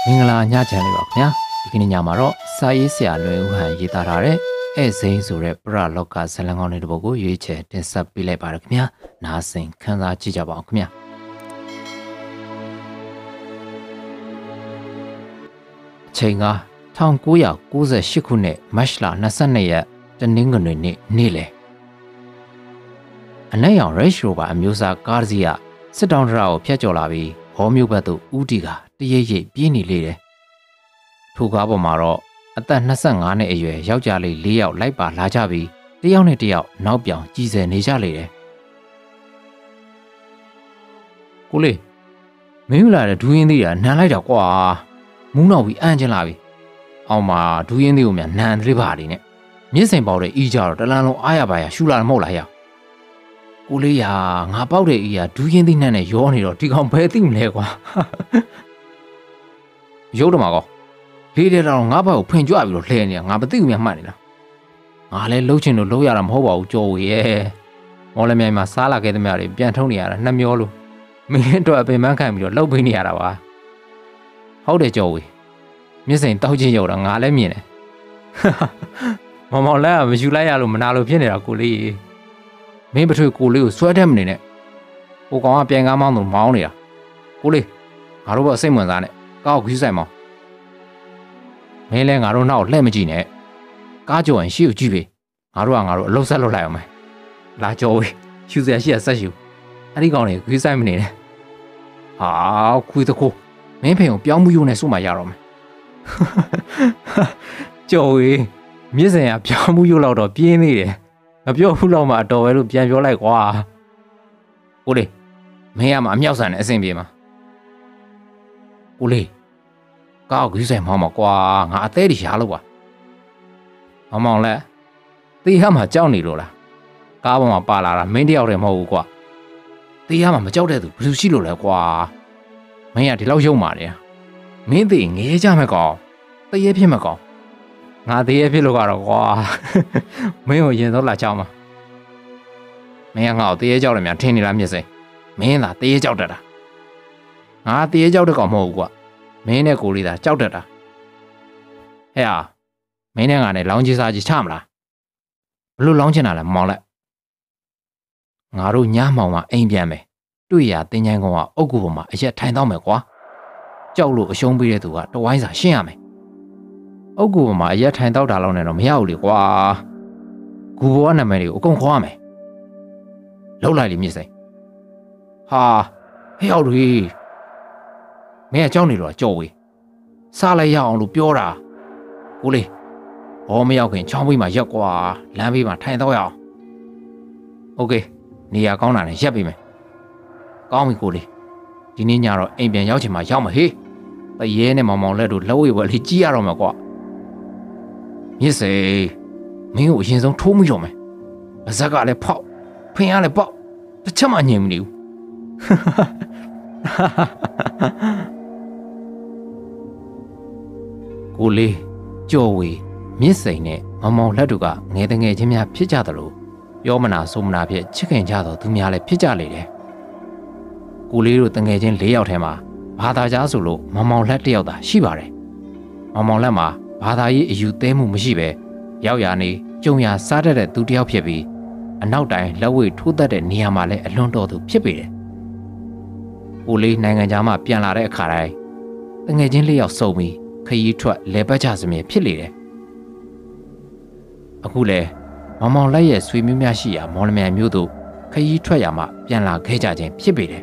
မင်္ဂလာညချမ်းလေးပါခင်ဗျာဒီကနေ့ညမှာတော့စာရေးဆရာလွယ်ဦးဟန်ရေးသားထားတဲ့ဧစိန်ဆိုတဲ့ပရလောကဇာတ်လမ်းကောင်းလေးတစ်ပုဒ်ကိုရွေးချယ်တင်ဆက်ပေးလိုက်ပါရခင်ဗျာနားဆင်ခန်းစားကြည့်ကြပါအောင်ခင်ဗျာအချိန်က1998ခုနှစ်မတ်လ22ရက်တနင်္ဂနွေနေ့လယ်အနက်ရောင် Range Rover အမျိုးအစားကားတစ်စီးကစစ်တောင်းတရာကိုဖျက်ကျော်လာပြီးဟောမြို့ဘက်သို့ဦးတီကတရိပ်ရိပ်ပြေးနေလေတယ်။ထိုကားပေါ်မှာတော့အသက်25နှစ်အရွယ်ယောက်ျားလေး4ယောက်လိုက်ပါလာကြပြီးတစ်ယောက်နဲ့တစ်ယောက်နောက်ပြောင်ကြည်စဲနေကြလေတယ်။ကိုလေးမင်းလာတဲ့ဒူးရင်းသေးတာနမ်းလိုက်တာကွာမူးနောက်ပြီးအန်ကျင်လာပြီ။အောင်မှာဒူးရင်းသေးကိုမြန်နမ်းသေးပါလိမ့်နဲ့မြစ်စိန်ပေါက်တဲ့အီးကြတော့တလန်းလုံးအားရပါရရှူလာမဟုတ်လားယောကိုလေးရာငါပေါက်တဲ့အီးကဒူးရင်းသေးနဲ့ရောနေတော့ဒီကောင်ဘယ်သိမလဲကွာရုပ်တော့မှာကောလေးတဲ့တော့ငါ့ဘက်ကိုဖွင့်ကြွပြီးတော့လှဲနေတာငါမသိဘူးများမှတ်နေလားငါလည်းလှုပ်ချင်လို့လှုပ်ရတာမဟုတ်ပါဘူးကြော်ဝေရဲ့မော်လမြိုင်မှာစားလာခဲ့သမျှတွေပြန်ထုံးနေရတာနှမျောလို့မင်းတို့အပင်ပန်းခံပြီးတော့လှုပ်ပေးနေရတာပါဟုတ်တယ်ကြော်ဝေမြစ်စိန်တောက်ချင်းရောက်တာငါလည်းမြင်တယ်မောင်လက်ကမယူလိုက်ရလို့မနာလို့ဖြစ်နေတာကိုလေးမင်းပထွေကိုလေးကိုဆွဲတတ်မနေနဲ့ဟိုကောင်ကပြန်ကားမောင်းသူမောင်းနေတာကိုလေးငါတို့ဘစိတ်ဝင်စားနဲ့ကောက်ခီးဆိုင်မောင်းမင်းလဲငါတို့နောက်လှည့်မကြည့်နဲ့ကားကြော်ရင်ရှေ့ကိုကြည့်ပေးငါတို့အလုံးဆက်လုပ်လိုက်အောင်မယ်လာကြော်ဝေးရှူစရာရှိရဆက်ရှူအဲ့ဒီကောင်တွေခီးဆိုင်မနေနဲ့ဟာခွေးတခိုးမင်းဖေကိုပြောင်းမှုယုံနဲ့စုမှရတော့မယ်ကြော်ဝေးမြစ်စင်ကပြောင်းမှုယုံလောက်တော့ပြင်းနေတယ်မပြောဘူးလောက်မှအတော်ပဲလို့ပြန်ပြောလိုက်ကွာကိုလေးမင်းကမှအမြောက်ဆန်နဲ့အဆင်ပြေမှာကိုလေးကောက်ခီးဆိုင်မောင်းမှာကွာငါအသေးတွေရှားလို့ကွာမောင်လဲတေးရမှာကြောက်နေလို့လားကားပေါ်မှာပါလာတာမင်းတယောက်တည်းမဟုတ်ဘူးကွာတေးရမှာမကြောက်တဲ့သူဘယ်သူရှိလို့လဲကွာမင်းကဒီလောက်ယုံမာတယ်မင်းသေးငဲကြမဲ့ကောင်တရေဖြစ်မဲ့ကောင်ငါတရေဖြစ်လို့ကတော့ကွာမင်းကိုရင်တော့လာကြောက်မှာမင်းကငါ့ကိုတရေကြောက်တယ်များထင်နေလားမြစ်စိန်မင်းသာတရေကြောက်တတ်တာငါတရေကြောက်တဲ့ကောင်မဟုတ်ဘူးကွာမင်းနဲ့ကိုလေးသာကြောက်တတ်တာဟဲ့ဟာမင်းနဲ့ငါနဲ့လောင်းကြီးစားကြီးချမလားဘလို့လောင်းချင်တာလဲမောင်လက်ငါတို့ညမှောင်မှာအိမ်ပြန်မယ်တွေ့ရတင်းချိုင်းကောင်ကအုတ်ကူပေါ်မှာအရက်ထိုင်တော့မယ်ကွာကြောက်လို့အရှုံးပေးတဲ့သူကတဝိုင်းစာရှင်းရမယ်အုတ်ကူပေါ်မှာအရက်ထိုင်တော့တာလောက်နဲ့တော့မရဘူးလေကွာဂူဘောကနာမည်တွေကိုအကုန်ခေါ်ရမယ်လောက်လိုက်လိမြစ်စိန်ဟာဟဲ့ရောက်တွေမင်းကကြောက်နေတော့ကြော်ဝေးစားလိုက်ရအောင်လို့ပြောတာကိုလေးဘောမရောက်ခင်ချောင်းပေးမှာရက်ကွာလမ်းပေးမှာထိုင်တော့ရအောင်โอเคနေရာကောင်းတာနဲ့ရက်ပေးမယ်ကောင်းပြီကိုလေးဒီနေ့ညတော့အိမ်ပြန်ရောက်ချင်မှရောက်မှာဟေးတရေနဲ့မောင်လက်တို့လက်ဝဲဝဲလေးကြီးရတော့မှာကွာမြစ်စိန်မင်းကိုအရင်ဆုံးထိုးမိတော့မယ်ပါဇက်ကလည်းဖောက်ဖင်ရလည်းပေါက်တစ်ချက်မှညင်မနေဘူးကိုလေးကြော်ဝေမြစ်စိန်နဲ့မောင်လက်တို့ကငယ်တငယ်ချင်းများဖြစ်ကြသလိုပြောမနာဆိုမနာဖြစ်ချစ်ခင်ကြတော့သူများလည်းဖြစ်ကြလေတယ်ကိုလေးတို့တငယ်ချင်း၄ယောက်ထဲမှာဘာသာကြားဆိုလို့မောင်လက်တစ်ယောက်သာရှိပါတယ်မောင်လက်မှာဘာသာရေးအယူသဲမှုမရှိပဲရောက်ရနေကြုံရစားတတ်တဲ့သူတစ်ယောက်ဖြစ်ပြီးအနောက်တိုင်းလက်ဝဲထိုးတတ်တဲ့နေရာမှာလည်းအလွန်တော်သူဖြစ်ပေတယ်ကိုလေးနိုင်ငံခြားမှာပြန်လာတဲ့အခါတိုင်းတငယ်ချင်း၄ယောက်စုံပြီးခရီးထွက်လဲပတ်ကြစမြဲဖြစ်လေတယ်အခုလဲမောင်လက်ရဲ့ဆွေမျိုးများရှိရာမော်လမြိုင်မြို့သို့ခရီးထွက်ရမှပြန်လာခဲ့ကြခြင်းဖြစ်ပေတယ်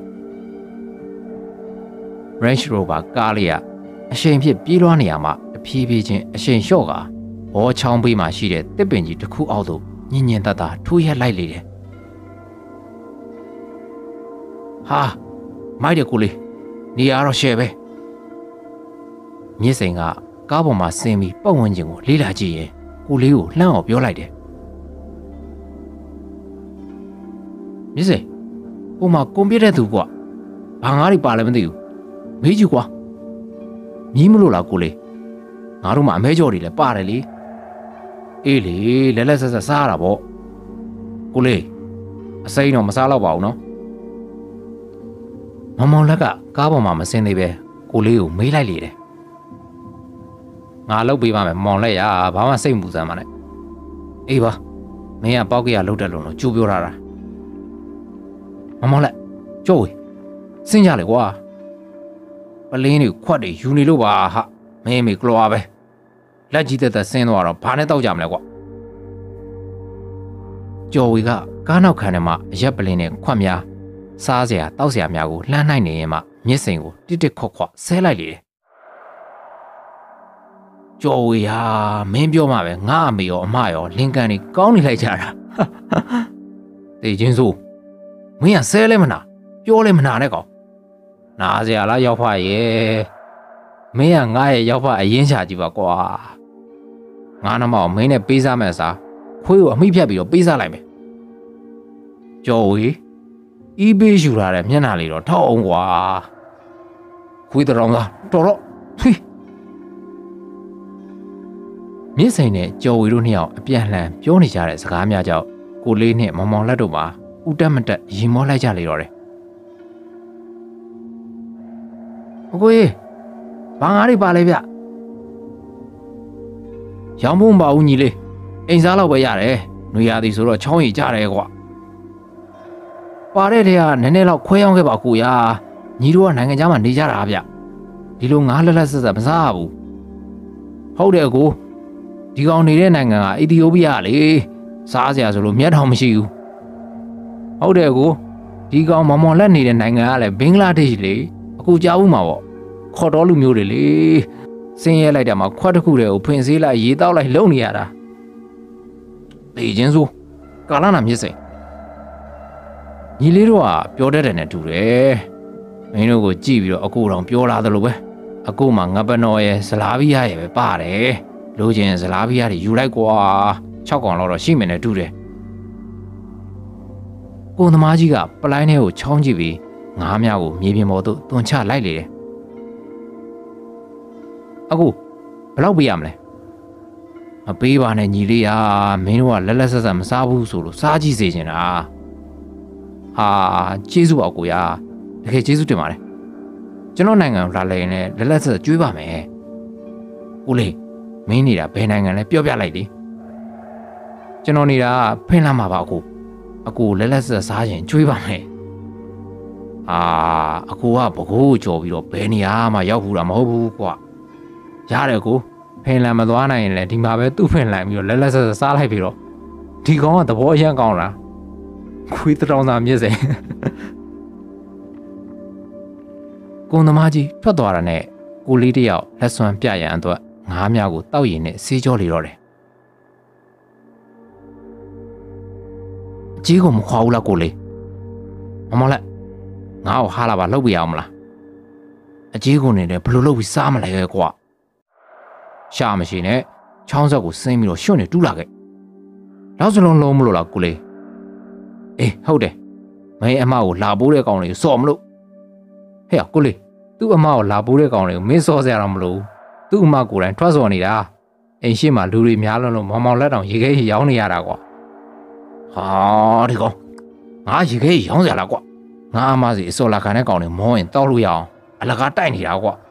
Range Rover ကားလေးကအရှိန်ဖြစ်ပြေးလွှားနေရမှတဖြည်းဖြည်းချင်းအရှိန်လျှော့ကဘောချောင်းပေးမှရှိတဲ့တစ်ပင်ကြီးတစ်ခုအောက်သို့ညင်ညင်တတထိုးရက်လိုက်လေတယ်ဟာမိုက်တယ်ကိုလေးနေရာတော့ရှယ်ပဲမြစ်စိန်ကကားပေါ်မှာဆင်းပြီးပတ်ဝန်းကျင်ကိုလေးလာကြည့်ရင်ကိုလေးကိုလှမ်းအောင်ပြောလိုက်တယ်မြစ်စိန်ဟိုမှာကွန်ပျူတာသူကွာဘာငါးတွေပါလဲမသိဘူးမေးကြည့်ကွာမြည်မလို့လားကိုလေးငါတို့မှအမဲကြော်တွေလည်းပါတယ်လေအေးလေလဲလဲဆက်ဆက်စားရတာပေါ့ကိုလေးအစိမ်းတော့မစားတော့ပါဘူးနော်မောင်လက်ကကားပေါ်မှာမစင်းသေးပဲကိုလေးကိုမေးလိုက်လေတယ်ငါလုပ်ပေးပါမယ်မောင်လက်ရဘာမှစိတ်မပူစမ်းပါနဲ့အေးပါမင်းကပေါက်ကရလှုပ်တယ်လို့ကြိုးပြောထားတာမောင်လက်ကြောက်ဝေးစင်းကြလေကွာပလင်းတွေခွက်တွေယူနေလို့ပါဟာမင်းမေကလောပဲလက်ကြီးသက်သက်ဆင်းသွားတော့ဘာနဲ့တောက်ကြမလဲကွာကျော်ဝေကကားနောက်ခံထဲမှာအရက်ပလင်းနဲ့ခွက်များစားစရာတောက်စရာများကိုလှမ်းနိုင်နေရင်မှမြစ်စိန်ကိုတစ်တစ်ခွက်ခွက်ဆဲလိုက်လေတယ်ကျော်ဝေဟာမင်းပြောမှပဲငါအမေရောအမရောလင်ကန်တွေကောင်းနေလိုက်ကြတာတေချင်းစိုးမင်းကဆဲလဲမနာပြောလဲမနာနဲ့ကောင်နာစရာလားရောက်ဖရဲ့မင်းကငါရဲ့ရောက်ဖအရင်ချကြည့်ပါကွာငါနှမောင်မင်းနဲ့ပေးစားမဲ့စားခွေးကိုအမိဖြတ်ပြီးတော့ပေးစားလိုက်မယ်ကျော်ဝေအီးပေးယူလာတဲ့မျက်နှာလေးတော့ထောက်အောင်ကွာခွေးတောင်သားတော်တော့ဟိမြင့်စိန်နဲ့ကျော်ဝေတို့နှစ်ယောက်အပြန်လှန်ပြောနေကြတဲ့စကားများကြောင့်ကိုလေးနဲ့မောင်မောင်လက်တို့မှာဥတက်မတက်ရင်မောလိုက်ကြလေတော့တယ်အကိုကြီးဘာငါးတွေပါလဲဗျရောင်းဖို့မပါဘူးညီလေးအိမ်စားလောက်ပဲရတယ်နှွေရသည်ဆိုတော့ချောင်းရီကြတယ်ကွာပါတဲ့တဲကနည်းနည်းလောက်ခွဲရောက်ခဲ့ပါကိုရညီတို့ကနိုင်ငံခြားမှာနေကြတာဗျဒီလိုငါးလက်လက်ဆက်ဆက်မစားဘူးဟုတ်တယ်ကိုဒီကောင်နေတဲ့နိုင်ငံကအီသီယိုးပီးယားလေစားစရာဆိုလို့မျက်ထောင်မရှိဘူးဟုတ်တယ်ကိုဒီကောင်မောင်မောင်လက်နေတဲ့နိုင်ငံကလည်းဘင်္ဂလားဒေ့ရှ်လေအခုကြားဘူးမှာပေါ့ခေါ်တော်လူမျိုးတွေလေစင်းရဲလိုက်တာမှခွက်တစ်ခုတည်းကိုဖွင့်စေးလိုက်ရေးတောက်လိုက်လုံနေရတာတေချင်းစိုးကာလနာမြစ်စိန်ညီလေးတို့ကပြောတတ်တယ်နဲ့တူတယ်မင်းတို့ကိုကြည့်ပြီးတော့အကိုတော်ပြောလာသလိုပဲအကိုမှငပနော်ရဲ့ဇလားဘီယာရဲ့ပဲပါတယ်လိုချင်ဇလားဘီယာတွေယူလိုက်ကွာ6កောင်လောက်တော့ရှိမယ်နဲ့တူတယ်ကိုသမားကြီးကပလိုင်းထဲကိုချောင်းကြည့်ပြီးငါးများကိုမြေပြင်ပေါ်သို့တွန်ချလိုက်လေတယ်အခုဘယ်လောက်ပေးရမလဲမပေးပါနဲ့ညီလေးမင်းတို့ကလက်လက်ဆက်ဆက်မစားဘူးဆိုလို့စားကြည့်စေချင်တာဟာကျေးဇူးပါကိုရတကယ်ကျေးဇူးတင်ပါတယ်ကျွန်တော်နိုင်ငံကိုလာလဲရင်လည်းလက်လက်ဆက်ဆက်ကျွေးပါမယ်ဦးလေးမင်းနေတာဘယ်နိုင်ငံလဲပြောပြလိုက်လေကျွန်တော်နေတာဖင်လာမှာပါအကိုလက်လက်ဆက်စားရင်ကျွေးပါမယ်အကိုကဘကိုးကြော်ပြီးတော့ဘယ်နေရာမှရောက်ဘူးတာမဟုတ်ဘူးကွာရတယ်ကိုဖင်လန်မသွားနိုင်ရင်လည်းဒီမှာပဲသူ့ဖင်လန်ပြီးတော့လက်လက်ဆက်ဆက်စားလိုက်ပြီးတော့ဒီကောင်ကသဘောအရန်ကောင်းလားခွေးတောင်သားမြစ်စိန်ကိုသမားကြီးထွက်သွားတာနဲ့ကိုလေးတယောက်လက်စွမ်းပြရန်အတွက်ငါးများကိုတောက်ရည်နဲ့ဆေးကြောလေတော့တယ်အကြီးကိုမခွာဘူးလားကိုလေးမလက်ငါ့ကိုဟာလာပါလှုပ်ပြရအောင်မလားအကြီးကိုနေတယ်ဘလို့လှုပ်ပြီးစားမလဲကွာရှာမရှိနဲ့ချောင်းဆက်ကိုဆင်းပြီးတော့ရွှွန့်နေတူးလာခဲ့နောက်စလုံးလုံးမလို့လားကိုလေးအေးဟုတ်တယ်မင်းအမကိုလာပိုးတဲ့ကောင်လေးစော်မလို့ဟဲ့ကိုလေးသူ့အမကိုလာပိုးတဲ့ကောင်လေးကိုမင်းစော်စရာတော့မလို့သူ့အမကိုယ်တိုင်ထွက်စော်နေတာအိမ်ရှိမှလူတွေများလို့မောင်မောင်လက်တောင်ရေခဲရေရောင်းနေရတာကွာဟာဒီကောင်ငါရေခဲရေရောင်းစရာလားကွာငါအမစီအစော်လာခံတဲ့ကောင်လေးမောရင်တောက်လို့ရအောင်အလကားတိုက်နေတာကွာ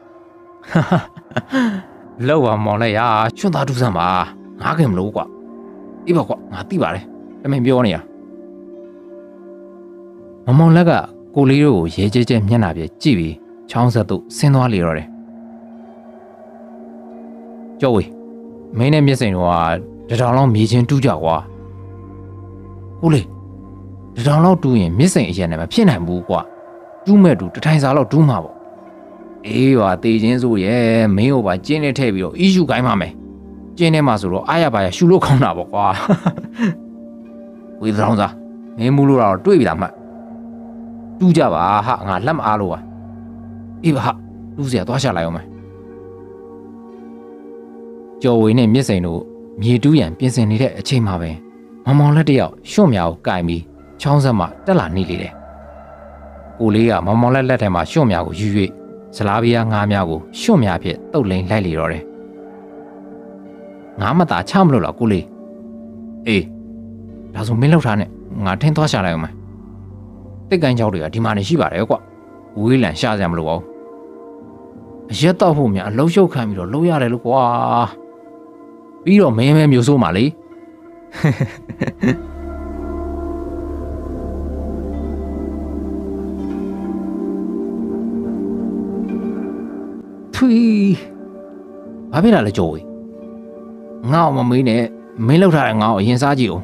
လောက်ပါမောင်လိုက်ရွှွန့်သားတူးစမ်းပါငါခင်မလို့ကွာအေးပါကွာငါသိပါတယ်တမင်ပြောနေရမောင်လက်ကကိုလေးတို့ကိုရဲကျဲကျဲမျက်နှာပြကြည့်ပြီးချောင်းဆက်သို့ဆင်းသွားလေတော့တယ်ကျော်ဝေမင်းနဲ့မျက်စိန်တို့ကတထောင်လောက်မြေချင်းတူးကြကွာကိုလေးတထောင်လောက်တူးရင်မျက်စိန်အရင်နဲ့မဖြစ်နိုင်ဘူးကွာတူးမဲ့တူတထိုင်စာလောက်တူးမှာပေါ့အေးပါတေချင်းစိုးရဲ့မင်းကိုပါကျင်းနဲ့ထည့်ပြီးတော့အီးယူခိုင်းပါမယ်ကျင်းထဲမှာဆိုတော့အားရပါရရှူလို့ခေါင်းတာပေါ့ကွာဝေးတောင်စားမင်းမူလို့တော့တွေ့ပြီလားမှတ်တူးကြပါဟာငါလက်မအားလို့ပါအေးပါဟာတူးစရာသွားရှာလိုက်အောင်မယ်ကျော်ဝေနဲ့မြစ်စိန်တို့မြေတူးရန်ပြင်ဆင်နေတဲ့အချိန်မှာပဲမောင်လက်တယောက်ရွှွန့်မြောက်ကိုကင်ပြီးချောင်းဆက်မှတက်လာနေလေတယ်ကိုလေးကမောင်လက်ထဲမှာရွှွန့်မြောက်ကိုယူ၍ဇလားဘီယာငါးများကိုရွှွန့်များဖြင့်တုတ်လိန်လိုက်လေတော့တယ်ငါမသားချမလို့လားကိုလေးအေးဒါဆိုမင်းလောက်ထားနဲ့ငါထင်းသွားရှာလိုက်အောင်မယ်တိတ်ကိုင်းကြောက်တွေကဒီမှာနေရှိပါတယ်ကွဝေးလန်ရှာကြမလို့ပါဘူးရက်တော့ဖို့များအလုံးရှုပ်ခံပြီးတော့လုံးရတယ်လို့ကွာပြီးတော့မင်းမဲမျိုးစိုးမှလေထွေးဘာဖြစ်လာလဲကြော်ဝေးငါ့အောင်မမေးနဲ့မင်းလောက်ထားတဲ့ငါ့ကိုအရင်စားကြည့်အောင်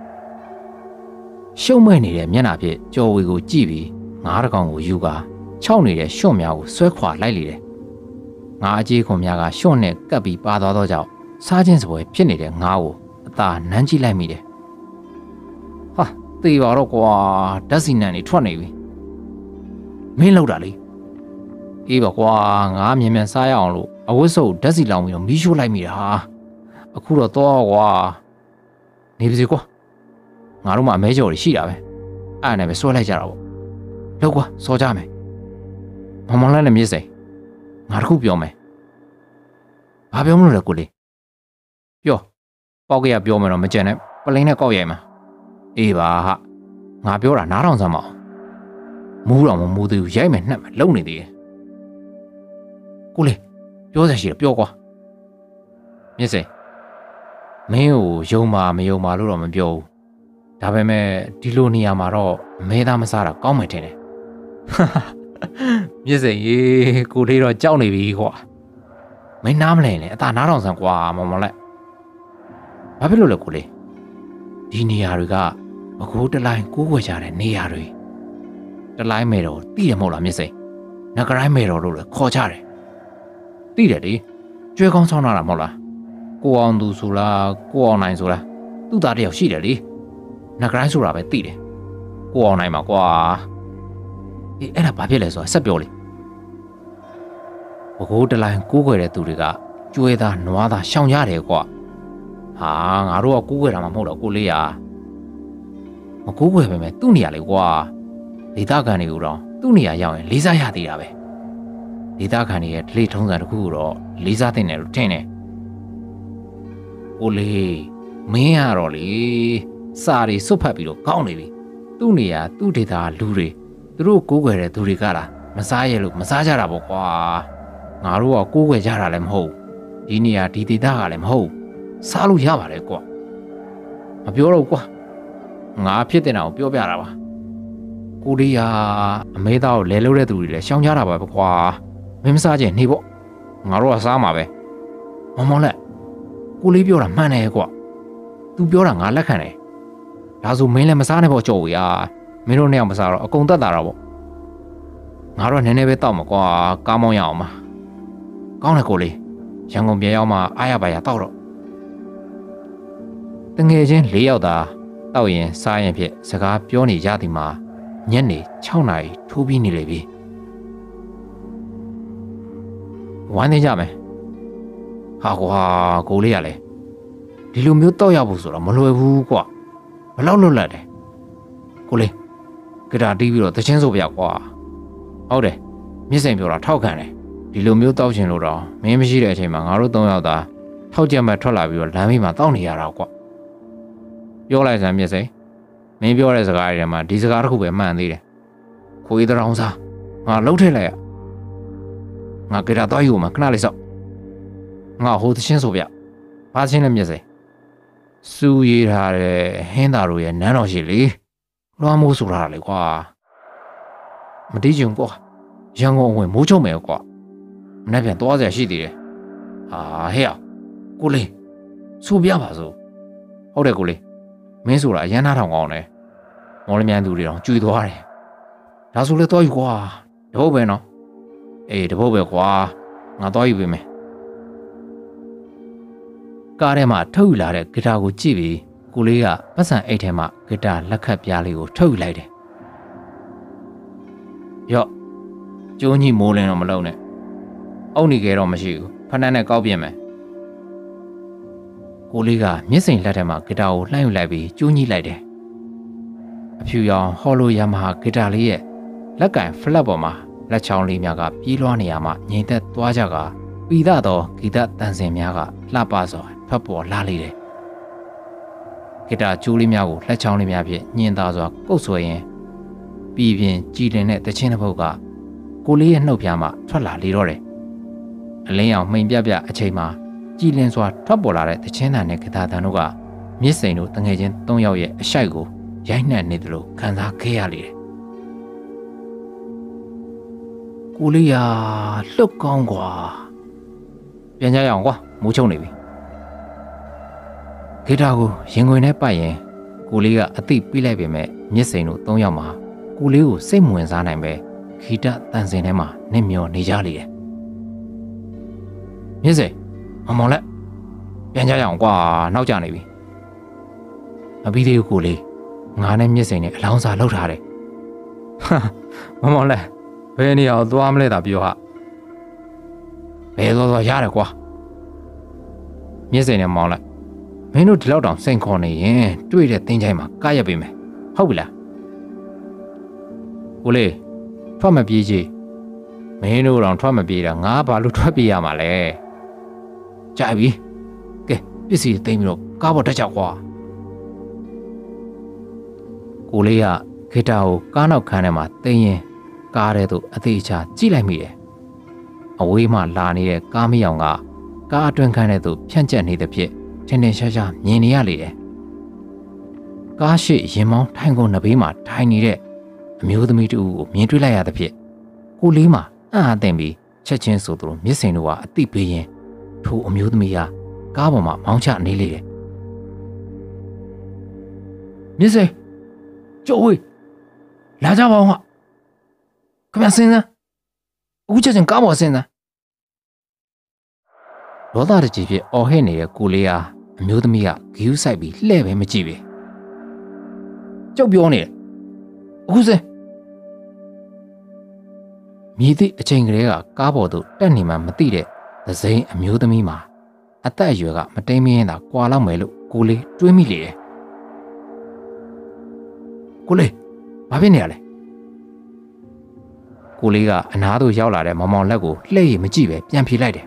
ရှုံ့မဲ့နေတဲ့မျက်နှာဖြင့်ကြော်ဝေးကိုကြည့်ပြီးငါးတကောင်ကိုယူကာခြောက်နေတဲ့ရွှွန့်များကိုဆွဲခွာလိုက်လေတယ်ငါအကြီးခွန်များကရွှွန့်နဲ့ကပ်ပြီးပါသွားတော့ကြောင့်စားခြင်းစပွဲဖြစ်နေတဲ့ငါ့ကိုအသာနမ်းကြည့်လိုက်မိတယ်ဟာသေပါတော့ကွာဓာတ်စီနံနေထွက်နေပြီမင်းလောက်တာလေအေးပါကွာငါမြန်မြန်စားရအောင်လို့အဝတ်စုပ်ဓာတ်စီလောင်ပြီးတော့မီးရှို့လိုက်မိတာအခုတော့ကွာနေပါစေကွာငါတို့မှအမဲကြော်တွေရှိတာပဲအဲ့နဲ့ပဲဆွဲလိုက်ကြတာပေါ့လောက်ကွာစောကြမယ်မောင်လည်းနဲ့မြစ်စိန်ငါတခုပြောမယ်ဘာပြောမလို့လဲကိုလေးပြောပေါက်ကရပြောမယ်တော့မကြံနဲ့ပလိန်နဲ့ကောက်ရိုက်မှာအေးပါဟာငါပြောတာနားထောင်စမ်းမအောင်မူးတော့မမူးသေးဘူးရိုက်မယ်နှက်မယ်လုံနေသေးတယ်ကိုလေးပြောစရာရှိတယ်ပြောကွာမြစ်စိန်မင်းကိုယုံပါမယုံပါလို့တော့မပြောဘူးဒါပေမဲ့ဒီလိုနေရာမှာတော့မဲသားမစားတာကောင်းမယ်ထင်တယ်မြစ်စိန်ရေကိုလေးတော့ကြောက်နေပြီကွာမင်းနားမလဲနဲ့အသာနားထောင်စမ်းကွာမောင်လက်ဘာဖြစ်လို့လဲကိုလေးဒီနေရာတွေကဘကိုးတလိုင်းကိုးခွေကြတဲ့နေရာတွေတလိုင်းမဲတော်သိရမဟုတ်လားမြစ်စိန်နဂရိုင်းမဲတော်လို့လည်းခေါ်ကြတယ်သိတယ်လေကျွဲကောင်းဆောင်းလာတာမဟုတ်လားကိုအောင်သူဆိုလားကိုအောင်နိုင်ဆိုလားသူ့သားတယောက်ရှိတယ်လေနဂရိုင်းဆိုတာပဲသိတယ်ကိုအောင်နိုင်မှာကွာအေးအဲ့ဒါဘာဖြစ်လဲဆိုတာဆက်ပြောလေဘကိုးတလိုင်းကိုးခွေတဲ့သူတွေကကျွဲသားနွားသားရှောင်ရတယ်ကွာဟာငါတို့ကကိုးခွေတာမှမဟုတ်တော့ကိုလေးရာမကိုးခွေပဲမဲ့သူ့နေရာလေကွာဒေသခံတွေကိုတော့သူ့နေရာရောက်ရင်လေးစားရသေးတာပဲဒေသခံတွေရဲ့ဒလိထုံးစံတစ်ခုကိုတော့လေးစားတဲ့နယ်လို့ထင်တယ်ကိုလေးမင်းရတော့လေစာတွေစွတ်ဖတ်ပြီးတော့ကောင်းနေပြီသူ့နေရာသူ့ဒေသလူတွေသူတို့ကိုးကွယ်တဲ့သူတွေကလားမစားရလို့မစားကြတာပေါ့ကွာငါတို့ကကိုးကွယ်ကြတာလည်းမဟုတ်ဒီနေရာဒီဒေသကလည်းမဟုတ်စားလို့ရပါတယ်ကွာမပြောတော့ကွာငါဖြစ်တဲ့အောင်ပြောပြတာပါကိုလေးရာအမေသားကိုလဲလို့တဲ့သူတွေလည်းရှောင်ကြတာပါကွာမင်းမစားချင်နေပေါ့ငါတို့ကစားမှာပဲမောင်လက်ကိုလေးပြောတာမှန်တယ်ကွာသူပြောတာငါလက်ခံတယ်ဒါဆိုမင်းလည်းမစားနဲ့ပေါ့ကြော်ဝေးမင်းတို့နှစ်ယောက်မစားတော့အကုန်တက်တာတော့ပေါ့ငါတို့နည်းနည်းပဲတောက်မှာကွာကားမောင်းရအောင်ပါကောင်းတယ်ကိုလေးရန်ကုန်ပြန်ရောက်မှအားရပါရတောက်တော့တငယ်ချင်း၄ယောက်သာတောက်ရင်စားရင်ဖြစ်စကားပြောနေကြသည်မှာညနေ6 နာရီထိုးပြီးနေလေပြီဝမ်းနေကြမယ်ဟာကွာကိုလေးရလေဒီလိုမျိုးတောက်ရဖို့ဆိုတော့မလွယ်ဘူးကွာဘလောက်လွတ်လပ်တယ်ကိုလေးကြတာတီးပြီးတော့တချင်းဆိုပြကွာဟုတ်တယ်မြစ်စိန်ပြောတာထောက်ခံတယ်ဒီလိုမျိုးတောက်ချင်လို့တော့မင်းမရှိတဲ့အချိန်မှာငါတို့3ယောက်သာထောက်ကြမဲ့ထွက်လာပြီးတော့လမ်းမေးမှာတောက်နေရတာကွာပြောလိုက်စမ်းမြစ်စိန်မင်းပြောတဲ့စကားတွေထဲမှာဒီစကားတစ်ခုပဲမှန်သေးတယ်ခွေးတောင်စားငါလှုပ်ထည့်လိုက်ရငါကြတာတော့ယူမှာခဏလေးစောက်ငါဟိုသချင်းဆိုပြဘာချင်းလဲမြစ်စိန်စူးရေးထားတဲ့ဟင်းသားတို့ရဲ့နန်းတော်ရှိလေလွှမ်းမိုးဆိုထားတာလေကွာမတီးချင်ကွာရန်ကုန်ဝင်မိုးချုံမယ်ကွာမနေ့ပြန်သွားစရာရှိသေးတယ်ဟာဟဲ့ကိုလေးစူပြပါစို့ဟုတ်တယ်ကိုလေးမင်းဆိုတာအရန်နာထောင်ကောင်းတယ်မော်လမြိုင်သူတွေတော့ကျွေသွားတယ်ဒါဆိုလေတော့ယူကွာတပုတ်ပဲနော်အေးတပုတ်ပဲကွာငါတော့ယူပေးမယ်ကားထဲမှာထုတ်ယူလာတဲ့ဂီတာကိုကြည့်ပြီးကိုလေးကပတ်စံအိတ်ထဲမှာဂီတာလက်ခတ်ပြားလေးကိုထုတ်ယူလိုက်တယ်ရော့ကျိုးကြီးမိုးလင်းတော့မလုံးနဲ့အုတ်နေကြတော့မရှိဘူးဖဏန်းနဲ့ကောက်ပြင်းမယ်ကိုလေးကမျက်စိန်လက်ထဲမှာဂီတာကိုလှမ်းယူလိုက်ပြီးကျိုးကြီးလိုက်တယ်အဖြူရောင်ဟော်လိုယာမဟာဂီတာလေးရဲ့လက်ကင်ဖလက်ပေါ်မှာလက်ချောင်းလေးများကပြေးလွှားနေရမှငြိမ်သက်သွားကြကပီသသောဂီတတန်စင်များကလှပစွာထွက်ပေါ်လာလေတယ်ဂီတာကျိုးလေးများကိုလက်ချောင်းလေးများဖြင့်ညင်သာစွာကုတ်ဆွဲရင်းပြီးပြင်ကြည်လင်တဲ့တချင်းတစ်ပုဒ်ကကိုလေးရဲ့နှုတ်ပြားမှထွက်လာလေတော့တယ်အလင်းရောင်မှိန်ပြပြအချိန်မှာကြည်လင်စွာထွက်ပေါ်လာတဲ့တချင်းတန်နဲ့ကတာတန်တို့ကမြစ်စိန်တို့တငယ်ချင်း၃ယောက်ရဲ့အရှိုက်ကိုရိုက်နှက်နေတယ်လို့ခံစားခဲ့ရလေတယ်ကိုလေးရာလှုပ်ကောင်းကွာပြန်ကြရအောင်ကွာမိုးချုံနေပြီဂီတာကိုရင်ခွင်ထဲပတ်ရင်ကိုလေးကအသိပေးလိုက်ပေမဲ့မြစ်စိန်တို့၃ယောက်မှာကိုလေးကိုစိတ်မဝင်စားနိုင်ပဲဂီတတန်စင်ထဲမှာနစ်မျောနေကြလေတယ်မြစ်စိန်မောင်လက်ပြန်ကြရအောင်ကွာနောက်ကျနေပြီမပြီးသေးဘူးကိုလေးငါနဲ့မြစ်စိန်နဲ့အလောင်းစာလောက်ထားတယ်မောင်လက်ဘယ်နေရာကိုသွားမလဲတာပြောဟာဘယ်သွားရတယ်ကွာမြစ်စိန်နဲ့မောင်လက်မင်းတို့ဒီလောက်တောင်စိန်ခေါ်နေရင်တွေ့တဲ့တင်းချိုင်းမှာကားရပေးမယ်ဟုတ်ပြီလားကိုလေးထွက်မပြေးကြီးမင်းတို့တောင်ထွက်မပြေးတာငါဘာလို့ထွက်ပြေးရမှာလဲကြပြီကဲပစ္စည်းသိမ်းပြီးတော့ကားပေါ်တက်ကြကွာကိုလေးကဂီတာကိုကားနောက်ခန်းထဲမှာသိမ်းရင်ကားထဲသို့အသေးချာကြည့်လိုက်မိတယ်အဝေးမှလာနေတဲ့ကားမယောင်ကကားအတွင်းခန်းထဲသို့ဖြန့်ကျက်နေသဖြင့်ထင်ထင်ရှားရှားမြင်နေရလေတယ်ကားရှိရင်မောင်းထိုင်ကုန်နဘေးမှာထိုင်နေတဲ့အမျိုးသမီးတူကိုမြင်တွေ့လိုက်ရသဖြင့်ကိုလေးမှာအံ့အားသင့်ပြီးချက်ချင်းဆိုသူတို့မြစ်စိန်တို့ကအသိပေးရင်ထိုအမျိုးသမီးဟာကားပေါ်မှာမောင်းချနေလေတယ်မြစ်စိန်ကျိုးဝေးလာကြပါဦးဟာခင်ဗျာစဉ်းစားအခုချက်ချင်းကားပေါ်စဉ်းစားဒေါသတကြီးဖြစ်အော်ဟစ်နေတဲ့ကိုလေးဟာအမျိုးသမီးကဂယူးဆိုင်ပြီးလှဲ့ပဲမကြည့်ပဲကြောက်ပြောနေတယ်အခုစမြည်သည့်အချိန်ကလေးကကားပေါ်သို့တက်နေမှမသိတဲ့သစိမ်းအမျိုးသမီးမှာအသက်အရွယ်ကမတိမ်မင်းသာကွာလောက်မယ်လို့ကိုလေးတွေးမိလေတယ်ကိုလေးဘာဖြစ်နေရလဲကိုလေးကအနားသို့ရောက်လာတဲ့မောင်မောင်လက်ကိုလှည့်ရမကြည့်ပဲပြန်ဖြေလိုက်တယ်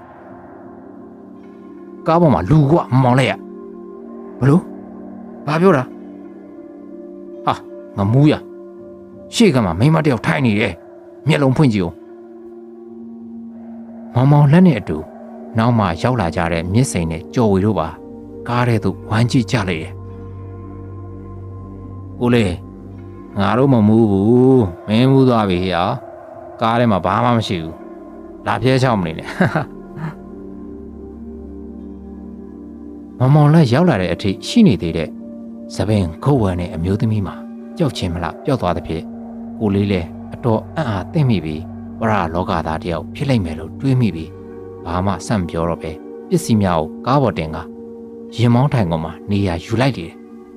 ကားပေါ်မှာလူကမောင်လက်ရဘလို့ဘာပြောတာဟာငမူးရရှေ့ကမှမိမတယောက်ထိုင်နေတယ်မျက်လုံးဖွင့်ကြည့်အောင်မောင်လက်နဲ့အတူနောက်မှရောက်လာကြတဲ့မြစ်စိန်နဲ့ကြော်ဝေတို့ပါကားထဲသို့ဝမ်းကြည့်ကြလိုက်တယ်ကိုလေးငါတို့မမူးဘူးမင်းမူးသွားပြီဟာကားထဲမှာဘာမှမရှိဘူးလာပြဲချောင်းမနေနဲ့မောင်လက်ရောက်လာတဲ့အထိရှိနေသေးတဲ့သပင်ခုတ်ဝဲနဲ့အမျိုးသမီးမှာကြောက်ချင်းမလားပျောက်သွားတဲ့ဖြစ်ကိုလေးလည်းအတော်အံ့အားသင့်မိပြီးဝရလောကသားတယောက်ဖြစ်လိုက်မယ်လို့တွေးမိပြီးဘာမှစမ်းပြောတော့ပဲပစ္စည်းများကိုကားပေါ်တင်ကရင်မောင်းထိုင်ကုန်မှာနေရာယူလိုက်တယ်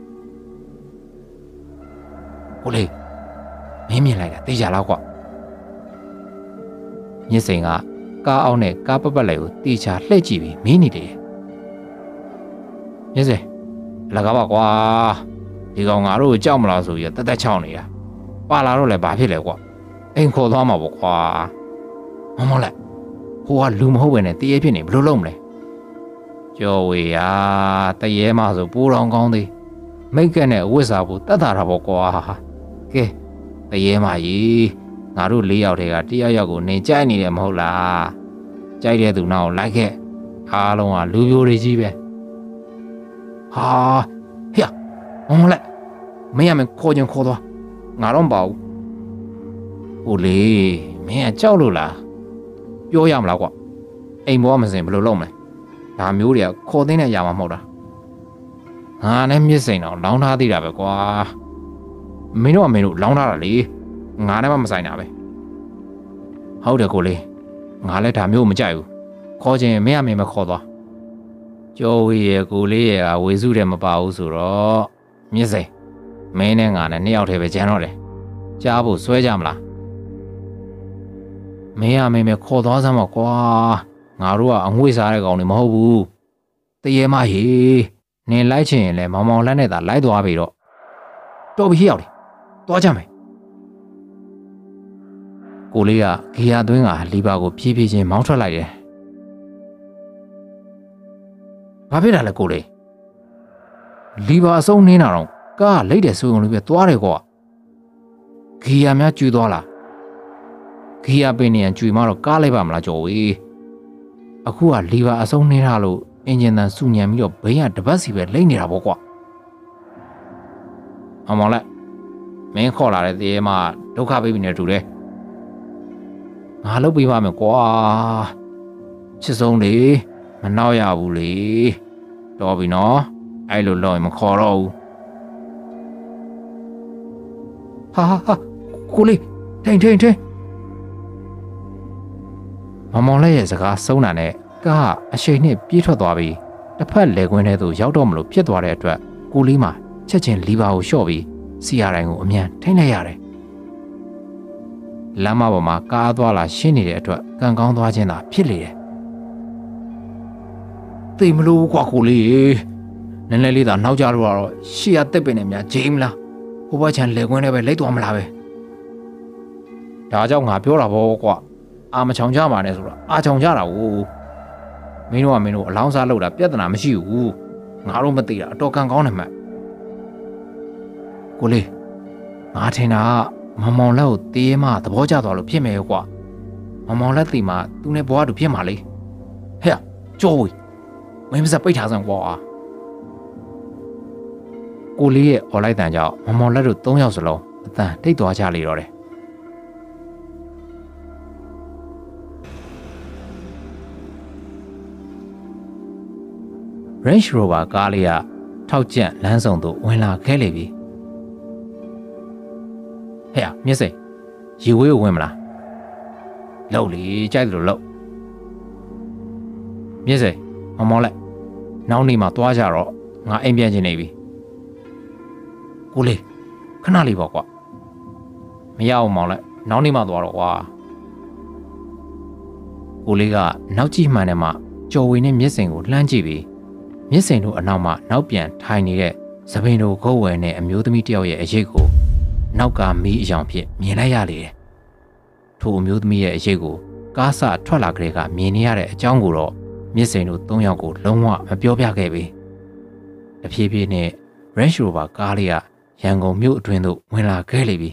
ကိုလေးမင်းမြင်လိုက်တာသိကြလားကွမြစ်စိန်ကကားအောက်နဲ့ကားပတ်ပတ်လိုက်ကိုတေချာလှည့်ကြည့်ပြီးမင်းနေတယ်မြစ်စိန်လကားပါကွာဒီကောင်ငါတို့ကိုကြောက်မလားဆိုပြီးတက်တက်ချောင်းနေတာပါလာတော့လည်းဘာဖြစ်လဲကွာအိမ်ခေါ်သွားမှာပေါ့ကွာမောင်လိုက်ဟိုကလူမဟုတ်ပဲနဲ့တရေဖြစ်နေဘလို့လုံးမလဲကြော်ဝေရတရေမှဆိုပိုးတော်ကောင်းသေးမိတ်ကက်နဲ့ဝစ်စာဖို့တတ်တာပေါ့ကွာကဲတရေမှကြီးငါတို့၄ယောက်တည်းကတယောက်ယောက်ကိုနေကြိုက်နေတယ်မဟုတ်လားကြိုက်တဲ့သူနောက်လိုက်ခဲ့အားလုံးကလူပြိုတွေကြီးပဲဟာဟေ့မောင်လိုက်မင်းရမယ်ခေါ်ချင်ခေါ်သွားငါတော့မပါဘူးဟိုလေမင်းကကြောက်လို့လားပြောရမလားကွာအိမ်ဘောမစင်ဘယ်လိုလုပ်မလဲဒါမျိုးတွေကခေါ်သိနေရမှာမဟုတ်တာငါနဲ့မြစ်စိန်တော့လောင်းထားသေးတာပဲကွာမင်းတို့လောင်းထားတာလေငါနဲ့မှမဆိုင်တာပဲဟုတ်တယ်ကိုလေးငါလည်းဒါမျိုးမကြိုက်ဘူးခေါ်ချင်မင်းမခေါ်သွားကျော်ဝေးရဲ့ကိုလေးရဲ့ဝေစုတယ်မပါဘူးဆိုတော့မြစ်စိန်မင်းနဲ့ငါနဲ့နှစ်ယောက်တည်းပဲကျန်တော့တယ်ကြားဖို့ဆွဲကြမလားမင်းခေါ်သွားစမ်းပါကွာငါတို့ကအငွေ့စားတဲ့ကောင်တွေမဟုတ်ဘူးတရေမဟေနင်လိုက်ချင်ရင်လည်းမောင်လက်နဲ့သာလိုက်သွားပြီတော့တော်ပြီရောက်တယ်သွားကြမယ်ကိုလေးကဂီယာသွင်းကလီဘာကိုဖြည်းဖြည်းချင်းမောင်းထွက်လိုက်တယ်ဘာဖြစ်တာလဲကိုလေးလီဘာအစုံနှင်းတာတော့ကားလိတ်တယ်ဆိုုံလေးပဲသွားတယ်ကွာဂီယာများကျွေးသွားလားဂီယာပင်နေရန်ကျွေးမတော့ကားလိုက်ပါမလားကျော်ဝေးအခုကလီဗာအဆုံးနှင်းထားလို့အင်ဂျင်တန်စူညံပြီးတော့ဘိန်းကတပတ်စီပဲလိမ့်နေတာပေါ့ကွာအမောင်လက်မင်းခေါ်လာတဲ့တရေမှာဒုက္ခပေးပြီးနေတူတယ်ငါလုပ်ပေးပါမယ်ကွာချစ်ဆုံးလေမနှောက်ရဘူးလေတော်ပြီနော်အဲ့လိုလုပ်ရင်မခေါ်တော့ဘူးဟာကိုလေးထိန်မောင်လက်ရဲ့စကားဆုံးတာနဲ့ကားအရှိန်နဲ့ပြေးထွက်သွားပြီးတစ်ဖက်လေကွင်းထဲသို့ရောက်တော့မလို့ဖြစ်သွားတဲ့အတွက်ကိုလေးမှာချက်ချင်းလီဗာကိုလျှော့ပြီးစီယာတိုင်းကိုအမြန်ထိန်းလိုက်ရတယ်လမ်းမပေါ်မှာကားသွားလာရှင်းနေတဲ့အတွက်ကံကောင်းသွားခြင်းသာဖြစ်လေတယ်သိမလို့ကွာကိုလေးနည်းနည်းလေးသာနောက်ကြလို့တော့ရှေ့ရတက်ပင်နဲ့များဂျိမ်းမလားဟိုဘက်ချန်လေကွင်းထဲပဲလိုက်သွားမလားပဲဒါကြောင့်ငါပြောတာပေါ့ကွာအာမချောင်ကြမှာနဲ့ဆိုတာအာချောင်ကြတာကိုမင်းတို့အလောင်းစားလောက်တာပြဿနာမရှိဘူးငါတို့မသိတာအတော်ကံကောင်းတယ်မှကိုလေးငါထင်တာမောင်လက်ကိုတေးမှသဘောကျသွားလို့ဖြစ်မယ်ကွာမောင်လက်တီမှာသူနဲ့ဘွားတူဖြစ်မှာလေဟဲ့ကြောဝေးမင်းမစပိတ်ထားစမ်းကွာကိုလေးရဲ့အော်လိုက်တန်ကြောင့်မောင်လက်တို့၃ယောက်စလုံးအတန်တိတ်သွားကြလေတော့တယ်Range Rover ကားလေးကထောက်ကျန့်လမ်းဆောင်သို့ဝင်လာခဲ့လေပြီဟဲ့မြစ်စိန်ရေဝေးကိုဝင်မလားလှုပ်လေကြိုက်တယ်လို့လှုပ်မြစ်စိန်မောင်လိုက်နောက်နေ့မှသွားကြတော့ငါအိမ်ပြန်ချင်နေပြီကိုလေးခဏလေးပေါ့ကွာမရအောင်မောင်လိုက်နောက်နေ့မှသွားတော့ကွာကိုလေးကနောက်ကြည့်မှန်တယ်မှကြော်ဝေနဲ့မြစ်စိန်ကိုလှမ်းကြည့်ပြီးမြစ်စိန်တို့အနောက်မှနောက်ပြန်ထိုင်နေတဲ့သပင်တို့ခုတ်ဝဲနဲ့အမျိုးသမီးတယောက်ရဲ့အရေးကိုနောက်ကမီးအယောင်ဖြစ်မြင်လိုက်ရလေတယ်။ထိုအမျိုးသမီးရဲ့အရေးကိုကားဆထွက်လာကြတဲ့ကမြင်နေရတဲ့အကြောင်းကိုတော့မြစ်စိန်တို့၃ယောက်ကိုလုံးဝမပြောပြခဲ့ပေ။တဖြည်းဖြည်းနဲ့ Range Rover ကားလေးကရန်ကုန်မြို့အတွင်းသို့ဝင်လာခဲ့လေပြီ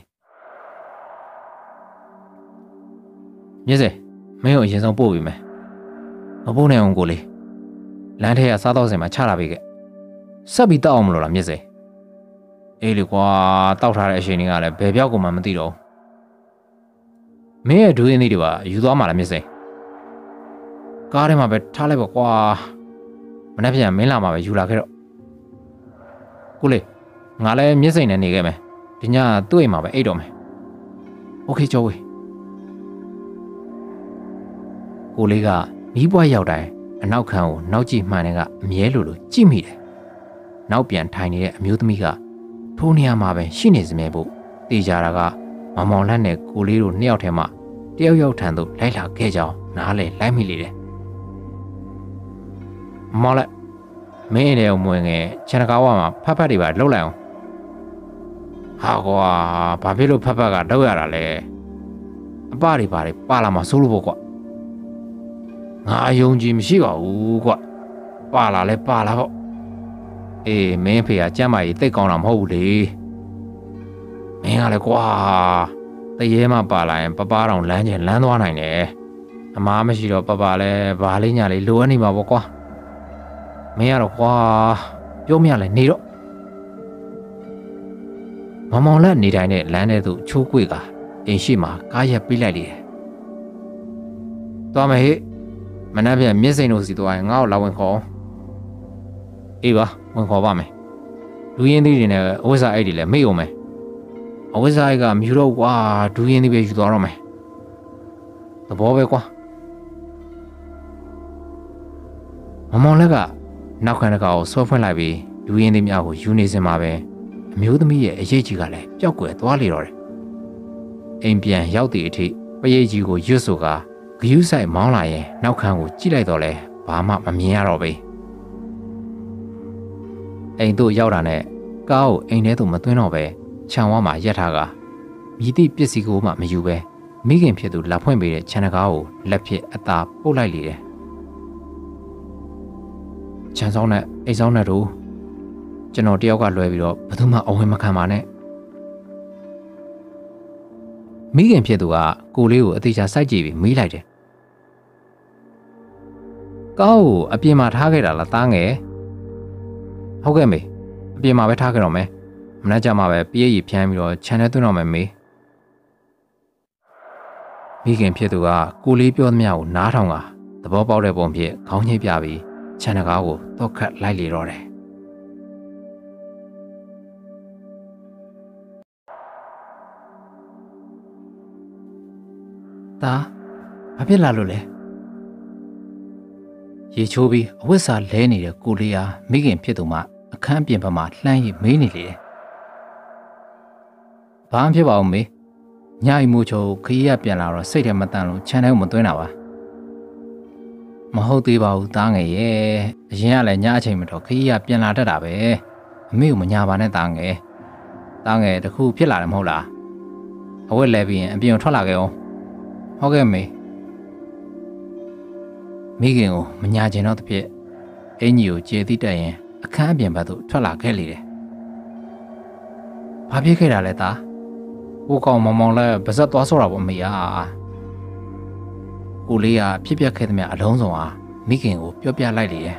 ။မြစ်စိန်မင်းကိုအရင်ဆုံးပို့ပေးမယ်။မပို့နိုင်အောင်ကိုလေးလမ်းထဲကစားတော့စင်မှာချလာပြီကဆက်ပြီးတောက်အောင်မလို့လားမြစ်စိန်အေးလေကွာတောက်ထားတဲ့အချိန်တွေကလည်းဘယ်ပြောက်ကိုမှမသိတော့မင်းရဲ့ဒူးရင်းလေးတွေပါယူသွားမှလားမြစ်စိန်ကားထဲမှာပဲထားလိုက်ပါကွာမနေ့ပြန်မင်းလာမှာပဲယူလာခဲ့တော့ကိုလေးငါလည်းမြစ်စိန်နဲ့နေခဲ့မယ်ဒီညသူ့အိမ်မှာပဲအိတ်တော့မယ်โอเคကျော်ဝေးကိုလေးကမီးပွားရောက်တိုင်းအနောက်ခံကိုနောက်ကြည့်မှန်တဲ့ကအမြဲလိုကြည့်မိတယ်နောက်ပြန်ထိုင်နေတဲ့အမျိုးသမီးကထိုးနေရမှာပဲရှိနေစမြဲဖို့တေးကြတာကမောင်လက်နဲ့ကိုလေးတို့နှစ်ယောက်ထဲမှာတယောက်ယောက်ထံသို့လိုက်လာခဲ့ကြောင်းနားလေလိုက်မိလေတယ်မောင်လက်မင်းရဲ့မွေငယ်ခြံကားဝမှာဖတ်တွေပါလှုပ်လိုက်အောင်ဟာကွာဘာဖြစ်လို့ဖတ်ကလောက်ရတာလဲအပတွေပါလာမှာစိုးလို့ပေါ့ကွာငါယုံကြည်မရှိပါဘူးကွာပါလာလဲပါလာပေါ့အေးမင်းဖေကကြမ်းမာကြီးတိတ်ကောင်းတာမဟုတ်ဘူးလေမင်းကလည်းကွာတရေမှပါလာရင်ပပတောင်လမ်းကျင်လမ်းသွားနိုင်တယ်အမားမရှိတော့ပပလည်းဘာလေးညာလေးလိုအပ်နေမှာပေါ့ကွာမင်းကတော့ကွာပြောမရလဲနေတော့မောင်လက်နေတိုင်းနဲ့လမ်းထဲသို့ချိုးကွေ့ကအိမ်ရှိမှာကားရက်ပေးလိုက်လေတယ်သွားမယ်ဟဲ့မနှက်ပြန်မြစ်စိန်တို့စီသွားရင်ငါ့ကိုလာဝင်ခေါ်အေးပါဝင်ခေါ်ပါမယ်လူရင်းသီးတွေနဲ့အဝိဇ္ဇာအိတ်တွေလည်းမေ့အောင်မယ်အဝိဇ္ဇာအိတ်ကမြူတော့ကွာဒူးရင်းသီးပဲယူသွားတော့မယ်သဘောပဲကွာမောင်လက်ကနောက်ခံတကာကိုဆွဲဖွင့်လိုက်ပြီးဒူးရင်းသီးများကိုယူနေစင်မှာပဲအမျိုးသမီးရဲ့အရေးကြီးကလည်းပျောက်ကွယ်သွားလေတော့တယ်အိမ်ပြန်ရောက်သည့်အထိပရိတ်ကြီးကိုရွတ်ဆိုကဂယုဆိုင်မောင်းလာရင်နောက်ခံကိုကြည့်လိုက်တော့လဲဘာမှမမြင်ရတော့ပဲအိမ်တို့ရောက်တာနဲ့ကားကိုအိမ်ထဲသို့မသွင်းတော့ပဲခြံဝါမှာရက်ထားကမြည်သည့်ပစ္စည်းကိုမှမယူပဲမိခင်ဖြစ်သူလာဖွင့်ပေးတဲ့ခြံတကားကိုလက်ဖြစ်အသာပုတ်လိုက်လေတယ်ခြံဆောင်နဲ့အိမ်ဆောင်နဲ့တို့ကျွန်တော်တယောက်ကလွဲပြီးတော့ဘယ်သူမှအဝင်မခံပါနဲ့မိခင်ဖြစ်သူကကိုလေးကိုအသေးချာစိုက်ကြည့်ပြီးမေးလိုက်တယ်ကားကိုအပြင်မှာထားခဲ့တာလားတားငယ်ဟုတ်ကဲ့မေအပြင်မှာပဲထားခဲ့တော့မယ်မနေ့ကမှပဲပြေးရီဖျန်းပြီးတော့ခြံထဲသွင်းတော့မယ်မေမိခင်ဖြစ်သူကကိုလေးပြောသမျှကိုနားထောင်ကသဘောပေါက်တဲ့ပုံဖြစ်ခေါင်းညှိပြပြီးခြံတကားကိုတော့ခတ်လိုက်လေတော့တယ်ဒါဘာဖြစ်လာလို့လဲရေချိုးပြီးအဝတ်စာလဲနေတဲ့ကိုလေးဟာမိခင်ဖြစ်သူမှအခန်းပြင်ပမှာလှမ်းရည်မေးနေလေတယ်ဘာမှဖြစ်ပါဘူးမေညအိမ်မိုးချိုခရီးရပြန်လာတော့စိတ်ထဲမတန်လို့ခြံထဲကိုမသွင်းတာပါမဟုတ်သေးပါဘူးတားငယ်ရဲ့အရင်ကလည်းညအချိန်မတော်ခရီးရပြန်လာတတ်တာပဲအမေကိုမညာပါနဲ့တားငယ်တခုဖြစ်လာတယ်မဟုတ်လားအဝတ်လဲပြီးရင်အပြင်ထွက်လာခဲ့အောင်ဟုတ်ကဲ့မေမိခင်ကိုမညာကျင်တော့တဖြစ်အင်ကြီးကိုကျေတိတက်ရင်အခန်းအပြင်ဘက်သို့ထွက်လာခဲ့လေတယ်ဘာဖြစ်ခဲ့တာလဲသားကိုကောင်မောင်လဲပါဇက်သွားဆော့တာပေါ့မေယာကိုလေးကဖြစ်ပျက်ခဲ့သမျှအလုံးစုံအားမိခင်ကိုပြောပြလိုက်လေတယ်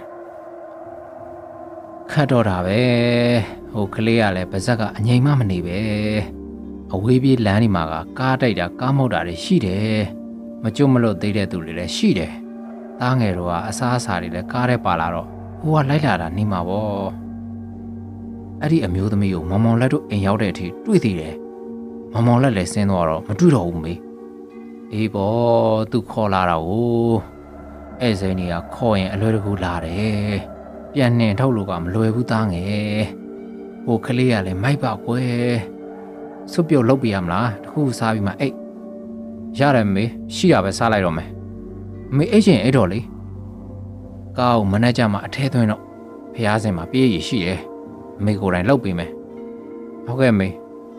ခတ်တော့တာပဲဟိုကလေးကလည်းပါဇက်ကအငြိမ်မှမနေပဲအဝေးပြေးလမ်းဒီမှာကကားတိုက်တာကားမောက်တာတွေရှိတယ်မကျွတ်မလွတ်သေးတဲ့သူတွေလည်းရှိတယ်တားငယ်တို့ကအစားအစာတွေလည်းကားထဲပါလာတော့ဟိုကလိုက်လာတာနေမှာပေါ့အဲ့ဒီအမျိုးသမီးကိုမောင်လက်တို့အိမ်ရောက်တဲ့အထိတွေ့သေးတယ်မောင်လက်လည်းဆင်းသွားတော့မတွေ့တော့ဘူးမေအေးပေါ့သူခေါ်လာတာကိုအဲ့စိန်ကြီးကခေါ်ရင်အလွယ်တကူလာတယ်ပြန်နှင်ထုတ်လို့ကမလွယ်ဘူးသားငယ်ဟိုကလေးကလည်းမိုက်ပါကွယ်စွပ်ပြုတ်လုပ်ပြရမလားတခုစားပြီးမှအိတ်ရတယ်မေရှိရပဲစားလိုက်တော့မယ်မေအိတ်ချင်းအိတ်တော့လေကောက်မနဲ့ကြမှာအထဲသွင်းတော့ဖះစင်မှာပြေးရရှိတယ်မေကိုယ်တိုင်လုပ်ပေးမယ်ဟုတ်ကဲ့မေ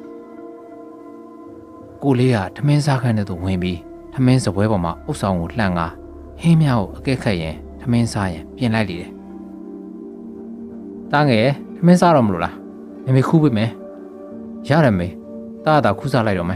ကိုလေးကထမင်းစားခန်းထဲသို့ဝင်ပြီးထမင်းစပွဲပေါ်မှာအုပ်ဆောင်ကိုလှန့်ကားဟင်းများကိုအကဲခတ်ရင်ထမင်းစားရင်ပြင်လိုက်လေတယ်တားငယ်ထမင်းစားတော့မလို့လားမေခူးပေးမယ်ရတယ်မေတားတာခူးစားလိုက်တော့မယ်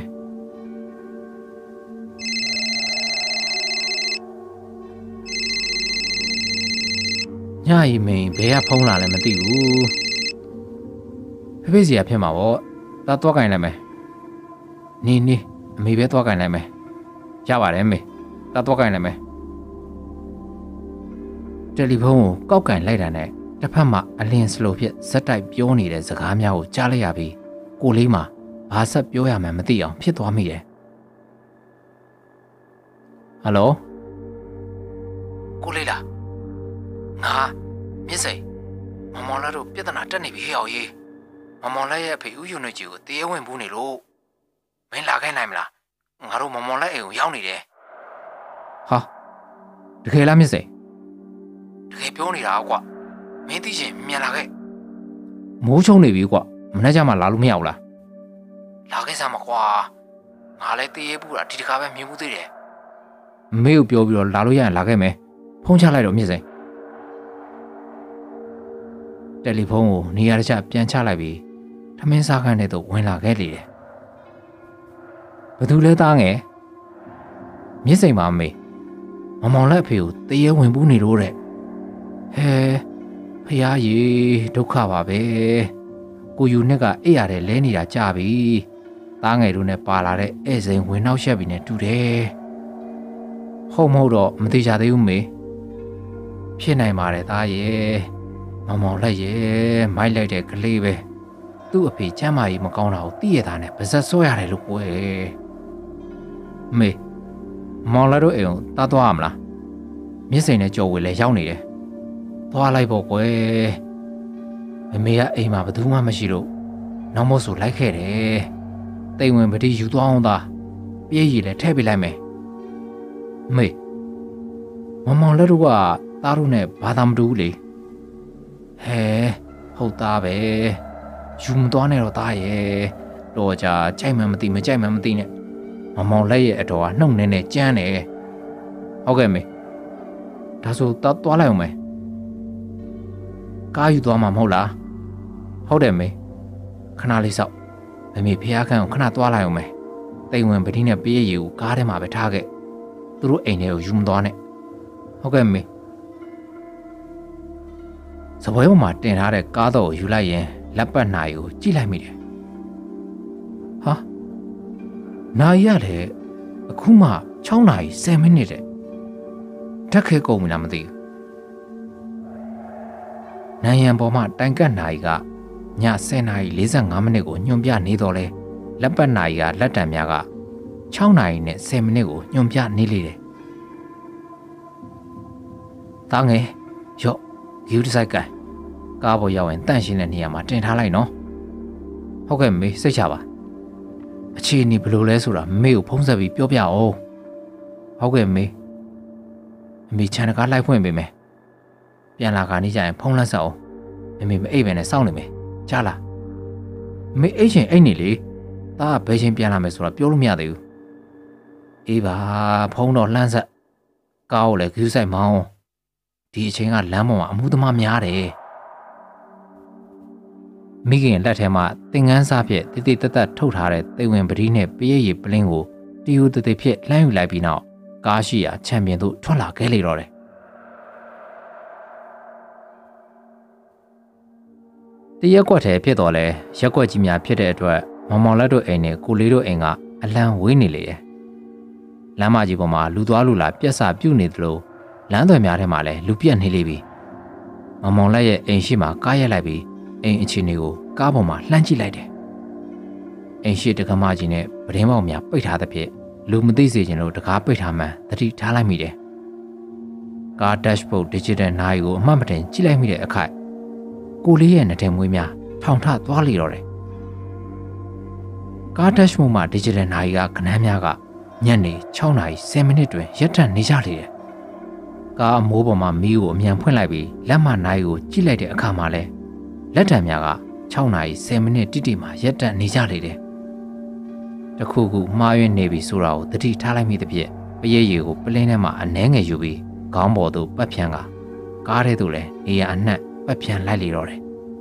ညရီမင်းဘယ်ကဖုံးလာလဲမသိဘူးဖေစီရဖြစ်မှာပေါ့ဒါသွားကင်လိုက်မယ်နေအမေပဲသွားကင်လိုက်မယ်ရပါတယ်မေဒါသွားကင်လိုက်မယ်တယ်လီဖုန်းကိုကောက်ကင်လိုက်တာနဲ့တစ်ဖက်မှာအလင်းစလိုဖြစ်ဇက်တိုက်ပြောနေတဲ့စကားများကိုကြားလိုက်ရပြီးကိုလေးမှာဘာဆက်ပြောရမှန်းမသိအောင်ဖြစ်သွားမိတယ်ဟယ်လိုကိုလေးလားငါမြစ်စိန်မောင်လာတို့ပြဿနာတက်နေပြီဟဲ့အောင်ကြီးမောင်လာရဲ့အဖေဦးယူနေကြီးကိုတရားဝင်ဘူးနေလို့မင်းလာခိုင်းနိုင်မလားငါတို့မောင်လာအိမ်ကိုရောက်နေတယ်ဟာတကယ်လားမြစ်စိန်တကယ်ပြောနေတာကွာမင်းသိချင်မြန်လာခဲ့မိုးချုံနေပြီကွာမနေ့ကမှလာလို့မရဘူးလားလာခဲ့စမ်းမကွာငါလည်းတရားဘူးတာဒီတခါပဲမြင်ဘူးသေးတယ်မေကိုပြောပြီးတော့လာလို့ရရင်လာခဲ့မယ်ဖုန်းချလိုက်တော့မြစ်စိန်တယ်လီဖုန်းကိုနေရာတကျပြန်ချလိုက်ပြီးထမင်းစားခန်းထဲသို့ဝင်လာခဲ့လေတယ်ဘသူလဲသားငယ်မြစ်စိန်ပါမေမောင်လက်အဖေကိုတရေဝင်ဘူးနေလို့တဲ့ဟဲဖះကြီးဒုက္ခပါပဲကိုယူနှစ်ကအိပ်ရတယ်လဲနေတာကြပြီသားငယ်တို့နဲ့ပါလာတဲ့ဧည့်စိန်ဝင်နောက်ရှက်ပြီးနဲ့တူတယ်ဟုတ်မဟုတ်တော့မသိကြသေးဘူးမေဖြစ်နိုင်ပါတယ်သားရဲ့မောင်လက်ရဲ့မိုက်လိုက်တဲ့ကလေးပဲသူ့အဖေချမ်းမာကြီးမကောင်းတာကိုသိရတာနဲ့ပါဇက်ဆွဲရတယ်လို့ကွယ်မေမောင်လက်တို့အိမ်ကိုတားသွားရမလားမြစ်စိန်နဲ့ကြော်ဝေလဲရောက်နေတယ်သွားလိုက်ပေါ့ကွယ်မမေကအိမ်မှာဘယ်သူမှမရှိလို့နောက်မို့ဆိုလိုက်ခဲ့တယ်တိမ်ဝင်ပတိယူသွားအောင်သာပြေးရည်လဲထည့်ပေးလိုက်မယ်မေမောင်လက်တို့ကတားတို့နဲ့ဘာသာမတူဘူးလေဟဲဟုတ်သားပဲယူမသွားနဲ့တော့သားရဲ့တော့ကြာကြိုက်မှမသိမကြိုက်မှမသိနဲ့မောင်လက်ရဲ့အတော်ကနှုတ်နေကြမ်းတယ်ဟုတ်ကဲ့မေဒါဆိုသွားလိုက်အောင်မေကားယူသွားမှာမဟုတ်လားဟုတ်တယ်မေခဏလေးစောက်မေဖះခန်းကိုခဏသွားလိုက်အောင်မေတိမ်ဝင်ပတိနဲ့ပေးရည်ကိုကားထဲမှာပဲထားခဲ့သူတို့အိမ်ထဲကိုယူမသွားနဲ့ဟုတ်ကဲ့မေစပွဲပေါ်မှာတင်ထားတဲ့ကားတော့ကိုယူလိုက်ရင်လက်ပတ်နာရီကိုကြည့်လိုက်မိတယ်ဟာနာရီရလေအခုမှ6နာရီ10မိနစ်တဲ့ဓာတ်ခဲကုန်ပြီလားမသိဘူးနိုင်ရန်ပေါ်မှာတိုင်ကတ်နာရီကည10နာရီ45မိနစ်ကိုညွှန်ပြနေတော့လဲလက်ပတ်နာရီကလက်တံများက6နာရီနဲ့10မိနစ်ကိုညွှန်ပြနေလေတယ်တာငယ်ရော့ယူဒီဆိုင်ကန်ကားပေါ်ရောက်ရင်တန့်ရှင်းတဲ့နေရာမှာတင်ထားလိုက်နော်ဟုတ်ကဲ့မေစိတ်ချပါအခြေအနေဘယ်လိုလဲဆိုတာမေကိုဖုန်းဆက်ပြီးပြောပြအောင်ဟုတ်ကဲ့မေချန်တကားလိုက်ဖွင့်ပေးမယ်ပြန်လာခါနေကြရင်ဖုန်းလက်ဆက်အောင်မေမအိပ်ပဲနဲ့စောင့်နေမယ်ကြားလားမေအိပ်ချင်အိပ်နေလေဒါကဘယ်ချိန်ပြန်လာမယ်ဆိုတာပြောလို့မရသေးဘူးအေးပါဖုန်းတော့လှမ်းဆက်ကားကိုလည်းခူးဆိုင်မောင်းဒီအချိန်ကလမ်းပေါ်မှာအမှုသမားများတယ်မိခင်လက်ထဲမှာသင်္ကန်းစားဖြစ်တိတိတတ်တတ်ထုတ်ထားတဲ့သေဝင်ပတိနဲ့ပရိယေပလင်းကိုတီယူတသေးဖြစ်လှမ်းယူလိုက်ပြီးနောက်ကားရှိရာချန်ပီယံသို့ထွက်လာခဲ့လေတော့တယ်တရက်ကွက်ထဲဖြစ်တော့လဲရက်ကွက်ကြီးများဖြစ်တဲ့အတွက်မောင်မောင်လက်တို့အိမ်နဲ့ကိုလေးတို့အိမ်ကအလံဝေးနေလေတယ်လမ်းမကြီးပေါ်မှာလူသွားလူလာပြက်စာပြုတ်နေသလိုလမ်းသွယ်များထဲမှာလည်းလူပြက်နေလေပြီမောင်မောင်လက်ရဲ့အိမ်ရှိမှာကားရက်လိုက်ပြီးအိမ်အခြေအနေကိုကားပေါ်မှာလှမ်းကြည့်လိုက်တယ်အိမ်ရှိတက္ကမကြီးနဲ့ပဒင်းပေါက်များပိတ်ထားသဖြင့်လူမသိစေချင်လို့တကားပိတ်ထားမှသတိထားလိုက်မိတယ်ကား dashboard digital နာရီကိုအမှတ်မတင်ကြည့်လိုက်မိတဲ့အခိုက်ကိုလေးရဲ့နှထဲမွေးများထောင်ထသွားလေတော့တယ်ကား dashboard မှာ digital နာရီကခဏန်းများကညနေ6နာရီ10မိနစ်တွင်ရပ်တန့်နေကြလေတယ်ကားအမိုးပေါ်မှာမီးကိုအမြန်ဖွင့်လိုက်ပြီးလက်မနာရီကိုကြည့်လိုက်တဲ့အခါမှာလဲလက်တံများက6နာရီ10မိနစ်တိတိမှာရပ်တန့်နေကြလေတယ်တခုခုမှားယွင်းနေပြီဆိုတာကိုသတိထားလိုက်မိသဖြင့်ပရိယေကိုပလင်းထဲမှာအနှဲငယ်ယူပြီးခေါင်းပေါ်သို့ပတ်ဖြန်းကားထဲသို့လည်းနေရာအနှံ့ပတ်ဖြန်းလိုက်လေတော့တယ်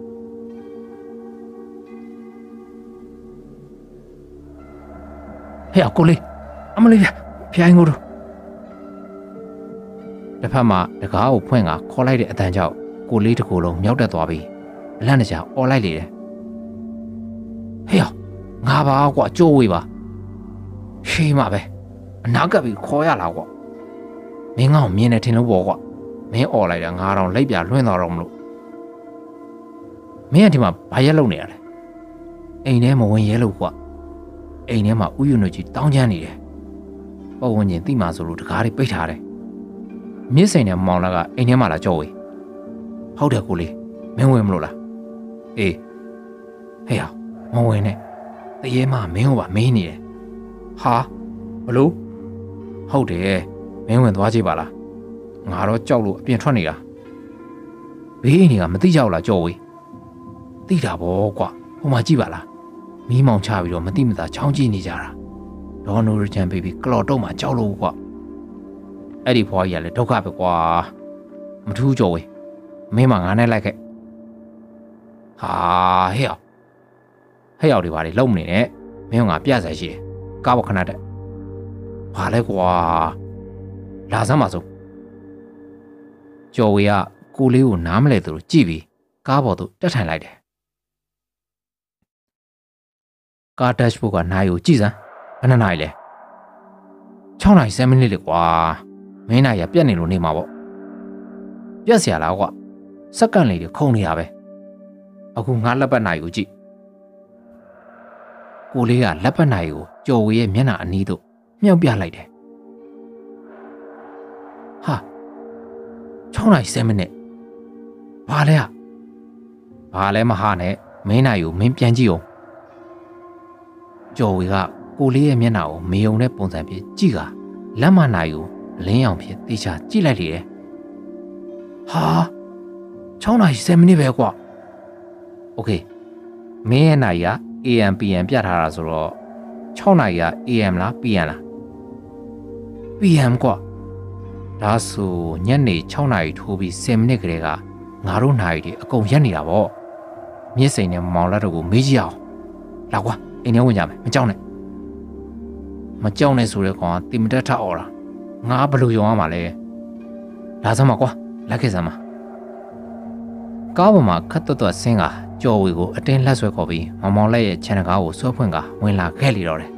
ဟဲ့ကိုလေးအမလေးဖျိုင်းကိုတို့တစ်ဖက်မှာတကားကိုဖွင့်ခေါ်လိုက်တဲ့အတန်ကြောင့်ကိုလေးတစ်ကိုယ်လုံးမြောက်တက်သွားပြီးအလန့်တကြားអော်လိုက်လေတယ်ဟေ့ငါပါကွာကြိုးဝေးပါရှေးမှာပဲအနာကပ်ပြီးခေါ်ရလားကွာမင်းကောင်မြင်နေထင်လို့ပေါ့ကွာမင်းអော်လိုက်တာငါတော့လက်ပြလွှင့်သွားတော့မလို့မင်းကဒီမှာဘာရက်လုံနေရလဲအိမ်ထဲမဝင်ရဲလို့ကွာအိမ်ထဲမှာဥယျာဉ်တို့ကြီးတောင်းချမ်းနေတယ်ပတ်ဝန်းကျင်သိမှဆိုလို့တကားတွေပိတ်ထားတယ်မြစ်စိန်နဲ့မောင်လာကအိမ်ထဲမှာလာကြော်ဝေးဟုတ်တယ်ကိုလေးမင်းဝင်မလို့လားအေးဟဲ့မဝင်နဲ့တရေမမင်းကိုပါမင်းနေတယ်ဟာဘလို့ဟုတ်တယ်မင်းဝင်သွားကြည့်ပါလားငါတော့ကြောက်လို့အပြင်ထွက်နေတာဘေးအိမ်တွေကမသိကြဘူးလားကြော်ဝေးသိတာဗောကွာဟိုမှာကြည့်ပါလားမီးမောင်ချပြီးတော့မသိမသာချောင်းကြည့်နေကြတာဒေါ်နိုရချန်ဘေဘီကလော်တော့မှကြောက်လို့ကွာအဲ့ဒီဖွားကြီးကလည်းဒုက္ခပဲကွာမထူးကြော်ဝေးမင်းမငါနဲ့လိုက်ခဲ့ဟာဟဲ့ရောက်တွေပါလေလုံမနေနဲ့မင်းကငါပြဆိုင်ရှိတယ်ကားပေါ်ခဏတက်ဘာလဲကွာလာစမ်းပါစို့ကျော်ဝေကကိုလေးကိုနားမလဲသူတို့ကြည့်ပြီးကားပေါ်သို့တက်ထိုင်လိုက်တယ်ကား dashboard ကနာရီကိုကြည့်စမ်းဘယ်နှနာရီလဲ6နာရီ7မိနစ်လေကွာမင်းနာရီကပြတ်နေလို့နေမှာပေါ့ပြတ်เสียလားကွာစက္ကန့်လေးတွေခုန်နေတာပဲအခုငါလက်ပတ်နာရီကိုကြည့်ကိုလေးကလက်ပတ်နာရီကိုကျော်ဝေရဲ့မျက်နှာအနီးသို့မြှောက်ပြလိုက်တယ်ဟာ6နာရီ7မိနစ်ဘာလဲမဟာနဲ့မင်းနာရီကိုမင်းပြန်ကြည့်အောင်ကျော်ဝေကကိုလေးရဲ့မျက်နှာကိုမေယုံတဲ့ပုံစံဖြင့်ကြည့်ကလက်မနာရီကိုလင်းအောင်ဖြင့်တေချာကြည့်လိုက်လေတယ်ဟာ6နာရီ7မိနစ်ပဲကွာโอเคမင်းရဲ့နာရီက AM PM ပြထားတာဆိုတော့6နာရီက AM လား PM လား PM ကွာဒါဆိုညနေ6နာရီထိုးပြီး10မိနစ်ကလေးကငါတို့နာရီတွေအကုန်ရက်နေတာပေါ့မြစ်စိန်နဲ့မောင်လာတို့ကိုမေးကြည့်အောင်လာကွာအိမ်ထဲဝင်ကြမယ်မကြောက်နဲ့ဆိုတဲ့ကောင်ကတိမတက်ထအော်တာငါဘယ်လိုယုံရမှာလဲလာစမ်းပါကွာလက်ခဲ့စမ်းပါကားပေါ်မှာခတ်တွတ်ဆင်းကကြော်ဝေကိုအတင်းလက်ဆွဲခေါ်ပြီးမောင်မောင်လက်ရဲ့ခြံကားကိုဆွဲဖွင့်ကဝင်လာခဲ့လေတော့တယ်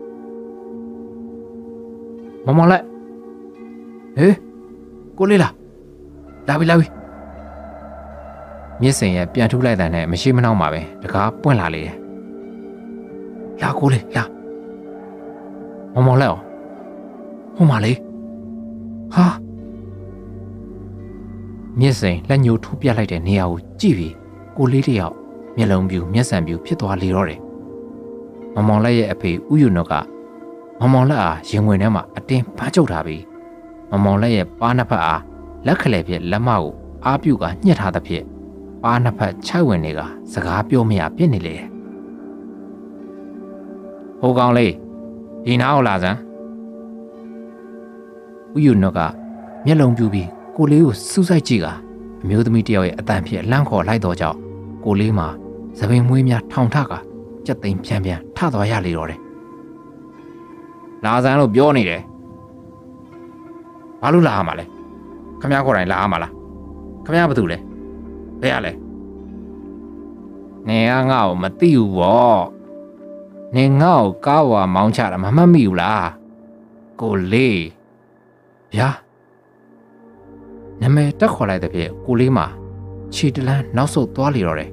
မောင်မောင်လက်ဟေးကိုလေးလားလာပြီမြစ်စင်ရဲ့ပြန်ထူးလိုက်တဲ့နဲ့မရှိမနှောင်းပါပဲတကားပွင့်လာလေတယ်လာကိုလေးလာမောင်မောင်လက်ဟိုမှာလေဟာမြစ်စိန်လက်ညှိုးထိုးပြလိုက်တဲ့နေရာကိုကြည့်ပြီးကိုလေးတယောက်မျက်လုံးပြူမျက်စံပြူဖြစ်သွားလေတော့တယ်။မောင်မောင်လက်ရဲ့အဖေဥယျုနုကမောင်မောင်လက်အားရင်ဝင်ထဲမှာအတင်းဖမ်းချုပ်ထားပြီးမောင်မောင်လက်ရဲ့ပါးနှစ်ဖက်အားလက်ခလဲဖြစ်လက်မကိုအားပြုကညှက်ထားသဖြင့်ပါးနှစ်ဖက်ခြိုက်ဝင်တွေကစကားပြောမရဖြစ်နေလေတယ်။ဟိုကောင်လေးဒီနားကိုလာစမ်းဥယျုနုကမျက်လုံးပြူပြီးကိုလေးကိုစူးစိုက်ကြည့်ကအမျိုးသမီးတယောက်ရဲ့အတန်ဖြစ်လန့်ခေါ်လိုက်တော့ကြောင့်ကိုလေးမှာသပင်မွေးများထောင်ထကကြက်သိမ်းပြန်ထသွားရလေတော့တယ်လာစမ်းလို့ပြောနေတယ်ဘာလို့လာရမှာလဲခမရခေါ်တိုင်းလာရမှာလားခမရဘာတူလဲဘယ်ရလဲနေကငါ့ကိုမသိဘူးဗောနေငါ့ကိုကားဝါမောင်းချတာမမှတ်မိဘူးလားကိုလေးဗျာနာမည်တက်ခေါ်လိုက်တဲ့ဖြစ်ကိုလေးမှာခြေတလန်းနောက်ဆုတ်သွားလေတော့တယ်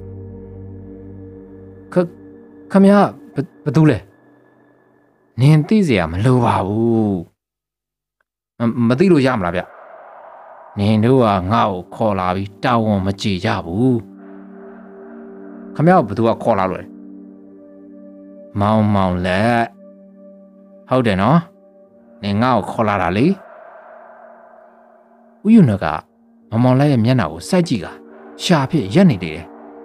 ခမရဘာတူလဲနင်သိเสียမလိုပါဘူးမသိလို့ရမလားဗျနင်တို့ကငါ့ကိုခေါ်လာပြီးတာဝန်မကြေကြဘူးခမရဘာတူကခေါ်လာလို့လဲမောင်မောင်လက်ဟုတ်တယ်နော်နင်ငါ့ကိုခေါ်လာတာလေဥယျုနကမောင်မောင်လက်ရဲ့မျက်နှာကိုစိုက်ကြည့်ကရှာဖြစ်ရက်နေတယ်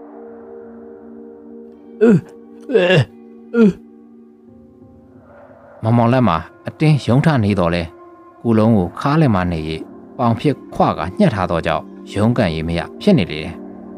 မောင်မောင်လက်မှာအတင်းယုံထနေတော့လဲကိုလုံးကိုခါးလည်မှနေရပေါင်ဖြစ်ခွကညှက်ထားတော့ကြောင့်ရုံးကန်ရည်မရဖြစ်နေတယ်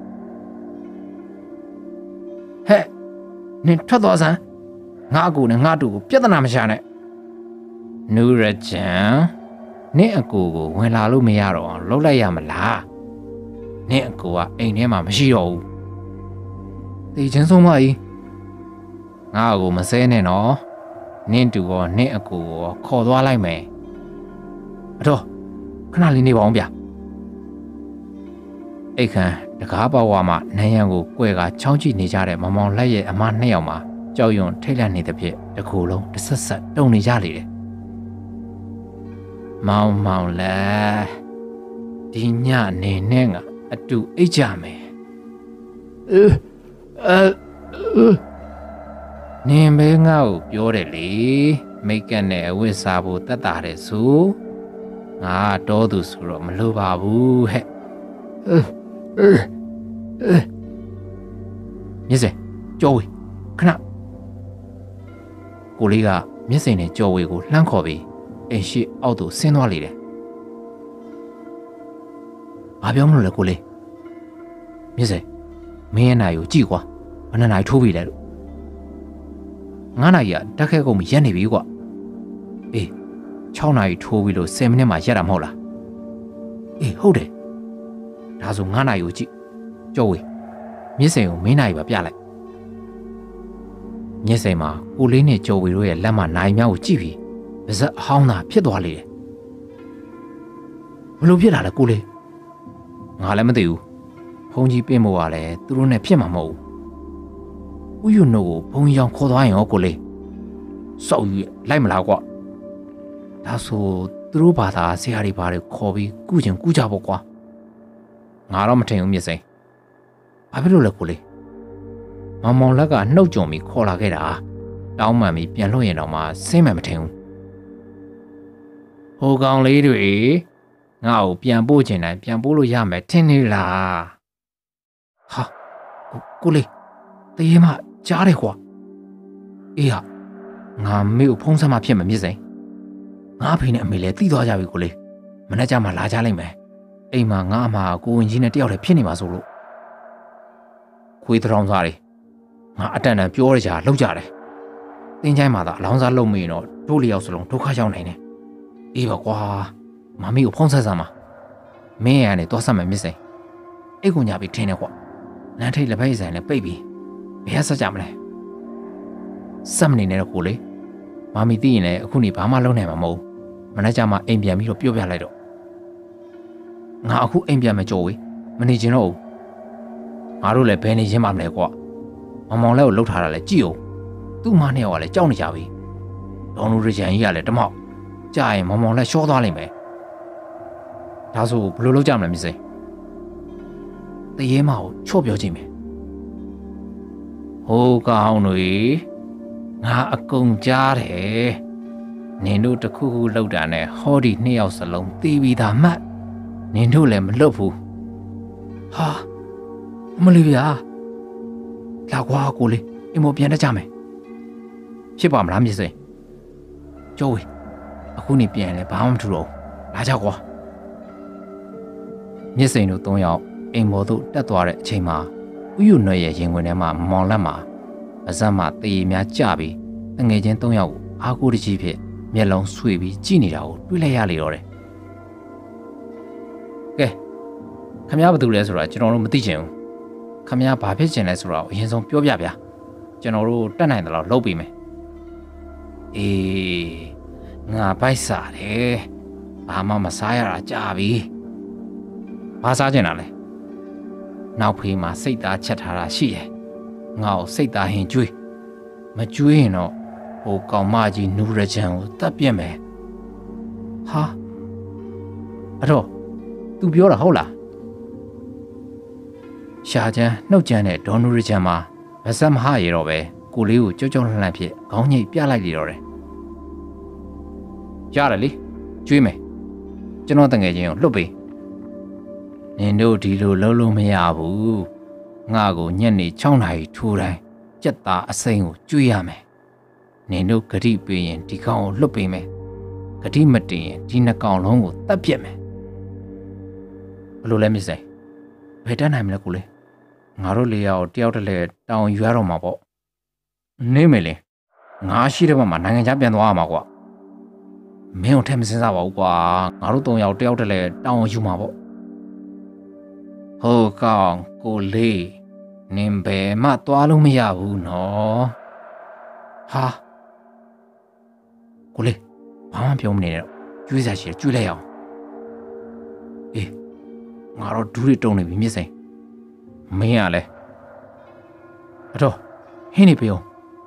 ဟဲ့နင်ထွက်သွားစမ်းငါအကူနဲ့ငါတူကိုပြဿနာမရှာနဲ့နူရချန်နင့်အကူကိုဝင်လာလို့မရတော့အောင်လှုပ်လိုက်ရမလားနင့်အကူကအိမ်ထဲမှာမရှိတော့ဘူးသိချင်းဆုံးမကြီးငါ့ကိုမစဲနဲ့နော်နင့်တူရောနင့်အကူရောခေါ်သွားလိုက်မယ်အတော့ခဏလေးနေပါအောင်ဗျအိတ်ခမ်းတကားပေါဝါမှာနန်းရံကိုကွဲကချောင်းကြည့်နေကြတဲ့မောင်မောင်လက်ရဲ့အမနှစ်ယောက်မှာကြောက်ရွံ့ထိတ်လန့်နေတဲ့ဖြစ်တကူလုံးတစ်ဆက်ဆက်တုံနေကြလေတယ်မောင်မောင်လက်ဒီညနေနဲ့ငါအတူအိတ်ကြမယ်နင်ပဲငါ့ကိုပြောတယ်လေမိတ်ကက်နဲ့အဝတ်စားဖို့တတ်တာတဲ့ဆိုငါတော်သူဆိုတော့မလိုပါဘူးဟဲ့မြစ်စင်ကြော်ဝေခဏကိုလေးကမြစ်စင်နဲ့ကြော်ဝေကိုလှမ်းခေါ်ပြီးအိမ်ရှိအောက်သို့ဆင်းသွားလေတယ်ဘာပြောမလို့လဲကိုလေးမြစ်စင်မင်းရဲ့နာရီကိုကြည့်ကွာဘယ်နှစ်နာရီထိုးပြီလဲလို့9နာရီကတက်ခဲကုန်ရက်နေပြီကွာအေး6နာရီထိုးပြီလို့10မိနစ်မှရက်တာမဟုတ်လားအေးဟုတ်တယ်ဒါဆို9နာရီကိုကြည့်ကြော်ဝေမြစ်စင်ကိုမင်းနာရီပါပြလိုက်မြစ်စင်မှာကိုလေးနဲ့ကြော်ဝေတို့ရဲ့လက်မနာရီများကိုကြည့်ပြီးပါဇက်အဟောင်းသာဖြစ်သွားလေတယ်ဘလို့ဖြစ်လာလဲကိုလေးငါလည်းမသိဘူးဘုံကြီးပြင်မို့ကလည်းသူတို့နဲ့ဖြစ်မှာမဟုတ်ဘူးဥယျုနုကိုဘုံကြီးအောင်ခေါ်သွားရင်ရောကိုလေးစောက်ယူလိုက်မလားကွာဒါဆိုသူတို့ဘာသာဆရာတွေဘာတွေခေါ်ပြီးကုချင်ကုကြပေါ့ကွာငါတော့မထင်ဘူးမြစ်စိန်ဘာဖြစ်လို့လဲကိုလေးမောင်မောင်လက်ကနှုတ်ကြုံပြီးခေါ်လာခဲ့တာတောင်းပန်ပြီးပြန်လွှတ်ရင်တော့မှဆင်းမှမထင်ဘူးဟိုကောင်လေးတွေငါ့ကိုပြန်ပို့ချင်တိုင်းပြန်ပို့လို့ရမယ်ထင်နေလားဟာကိုလေးတရေမကြားတယ်ကွာအေးဟာငါမေကိုဖုံးဆက်မှဖြစ်မှာမြစ်စိန်ငါအဖေနဲ့အမေလည်းတီးသွားကြပြီကိုလေးမနေ့ကမှလာကြလိုက်မယ်အိမ်မှာငါအမကိုဝင်ကြီးနဲ့တယောက်တည်းဖြစ်နေမှာဆိုလို့ခွေးတောင်စားတွေငါအတန်တန်ပြောရကြလောက်ကြတယ်တင်းချိုင်းမှာသာအလောင်းစားလုံးမရင်တော့တို့လျောက်စလုံးဒုက္ခရောက်နိုင်တယ်အေးပါကွာမမေကိုဖုံးဆက်စမ်းပါမင်းရနဲ့တွားဆက်မယ်မြစ်စိန်အိတ်ကိုညာပြီးထင်းနေကွာလမ်းထိပ်လက်ဖက်ဆိုင်လည်းပိတ်ပြီးဘယ်ဆက်ကြမလဲစက်မနေနဲ့တော့ကိုလေမမီသိရင်လည်းအခုနေဘာမှလုပ်နိုင်မှာမဟုတ်မနေ့ကမှအိမ်ပြန်ပြီးတော့ပြောပြလိုက်တော့ငါအခုအိမ်ပြန်မကြော်ဝေးမနေချင်တော့ဘူးငါတို့လည်းဘယ်နေချင်းမှမလဲကွာမောင်လဲကိုလှုပ်ထားတာလဲကြည့်အောင်သူ့မနဲ့ရောလည်းကြောက်နေကြပြီဒေါ်နူရချန်ကြီးကလည်းတမောက်ကြာရင်မောင်လဲရှောသွားလိမ့်မယ်ဒါဆိုဘယ်လိုလုပ်ကြမလဲမစိတရေမကိုချော့ပြောကြည့်မယ်ဟိုးကောင်းတွေငါအကုန်ကြားတယ်နင်တို့တခုခုလောက်တာနဲ့ဟောဒီနှစ်ယောက်စလုံးတီးပြီးသားမှတ်နင်တို့လည်းမလွတ်ဘူးဟာမလေးဗျာလာကွာကိုလေးအိမ်မပြန်တတ်ကြမယ်ဖြစ်ပါမလားမြစ်စိန်ကျိုးဝေးအခုနေပြန်လဲဘာမှမထူတော့လာကြကွာမြစ်စိန်တို့၃ယောက်အိမ်ပေါ်သို့တက်သွားတဲ့အချိန်မှာဥယျာဉ်နွယ်ရဲ့ရင်ခွင်ထဲမှာမောင်လက်မှာအစမ်းမှာတရေများကြပြီးတငယ်ချင်း၃ယောက်ကိုအားကိုးတကြီးဖြစ်မျက်လုံးဆွေပြီးကြည့်နေတာကိုတွေ့လိုက်ရလေတော့တယ်ကဲခမရဘာတူလဲဆိုတာကျွန်တော်တို့မသိချင်ဘူးခမရဘာဖြစ်ချင်လဲဆိုတာကိုအရင်ဆုံးပြောပြဗျာကျွန်တော်တို့တက်နိုင်တယ်လို့လုပ်ပေးမယ်အေးငါပိုက်စားတယ်ဘာမှမစားရတာကြာပြီဘာစားချင်တာလဲနောက်ဖေးမှာစိတ်သားချက်ထားတာရှိတယ်ငါ့ကိုစိတ်သားဟင်ကျွေးမကျွေးရင်တော့ဟိုကောင်မကြီးနူရချန်ကိုတတ်ပြစ်မယ်ဟာအဲ့တော့ तू ပြောတာဟုတ်လားရှာချမ်းနှုတ်ကြမ်းတဲ့ဒေါ်နူရချန်မှာမဆက်မဟရေတော့ပဲကိုလေးကိုကြောက်ကြောက်လှန့်လှန့်ဖြစ်ခေါင်းညိတ်ပြလိုက်လေတော့တယ်ရတယ်လေကျွေးမယ်ကျွန်တော်တငယ်ချင်းကိုလှုပ်ပေးနင်တို့ဒီလိုလုံးလုံးမရဘူးငါကိုညနေ6နာရီထိုးတိုင်းကြက်သားအစိမ်းကိုကျွေးရမယ်နင်တို့ဂတိပေးရင်ဒီကောင်ကိုလှုပ်ပေးမယ်ဂတိမတင်ရင်ဒီနှစ်ကောင်လုံးကိုတတ်ပြစ်မယ်ဘယ်လိုလဲမစိဘယ်တတ်နိုင်မလဲကိုလေငါတို့လေးယောက်တယောက်တည်းတောင်းယူရတော့မှာပေါ့နေမေလေငါရှိတဲ့ဘက်မှာနိုင်ငံခြားပြန်သွားရမှာကွာမင်းတို့ထဲမစင်စားပါဘူးကွာငါတို့၃ယောက်တယောက်တည်းတောင်းယူမှာပေါ့ဟိုကောင်ကိုလေးနင်ဘယ်မှသွားလို့မရဘူးနော်ဟာကိုလေးဘာမှပြောမနေတော့ကျွေးစားရှိကျွေးလိုက်အောင်အေးငါတော့ဒူးတွေတုံနေပြီမြစ်စိန်မင်းရလဲအတော့ဟင်းနေပြော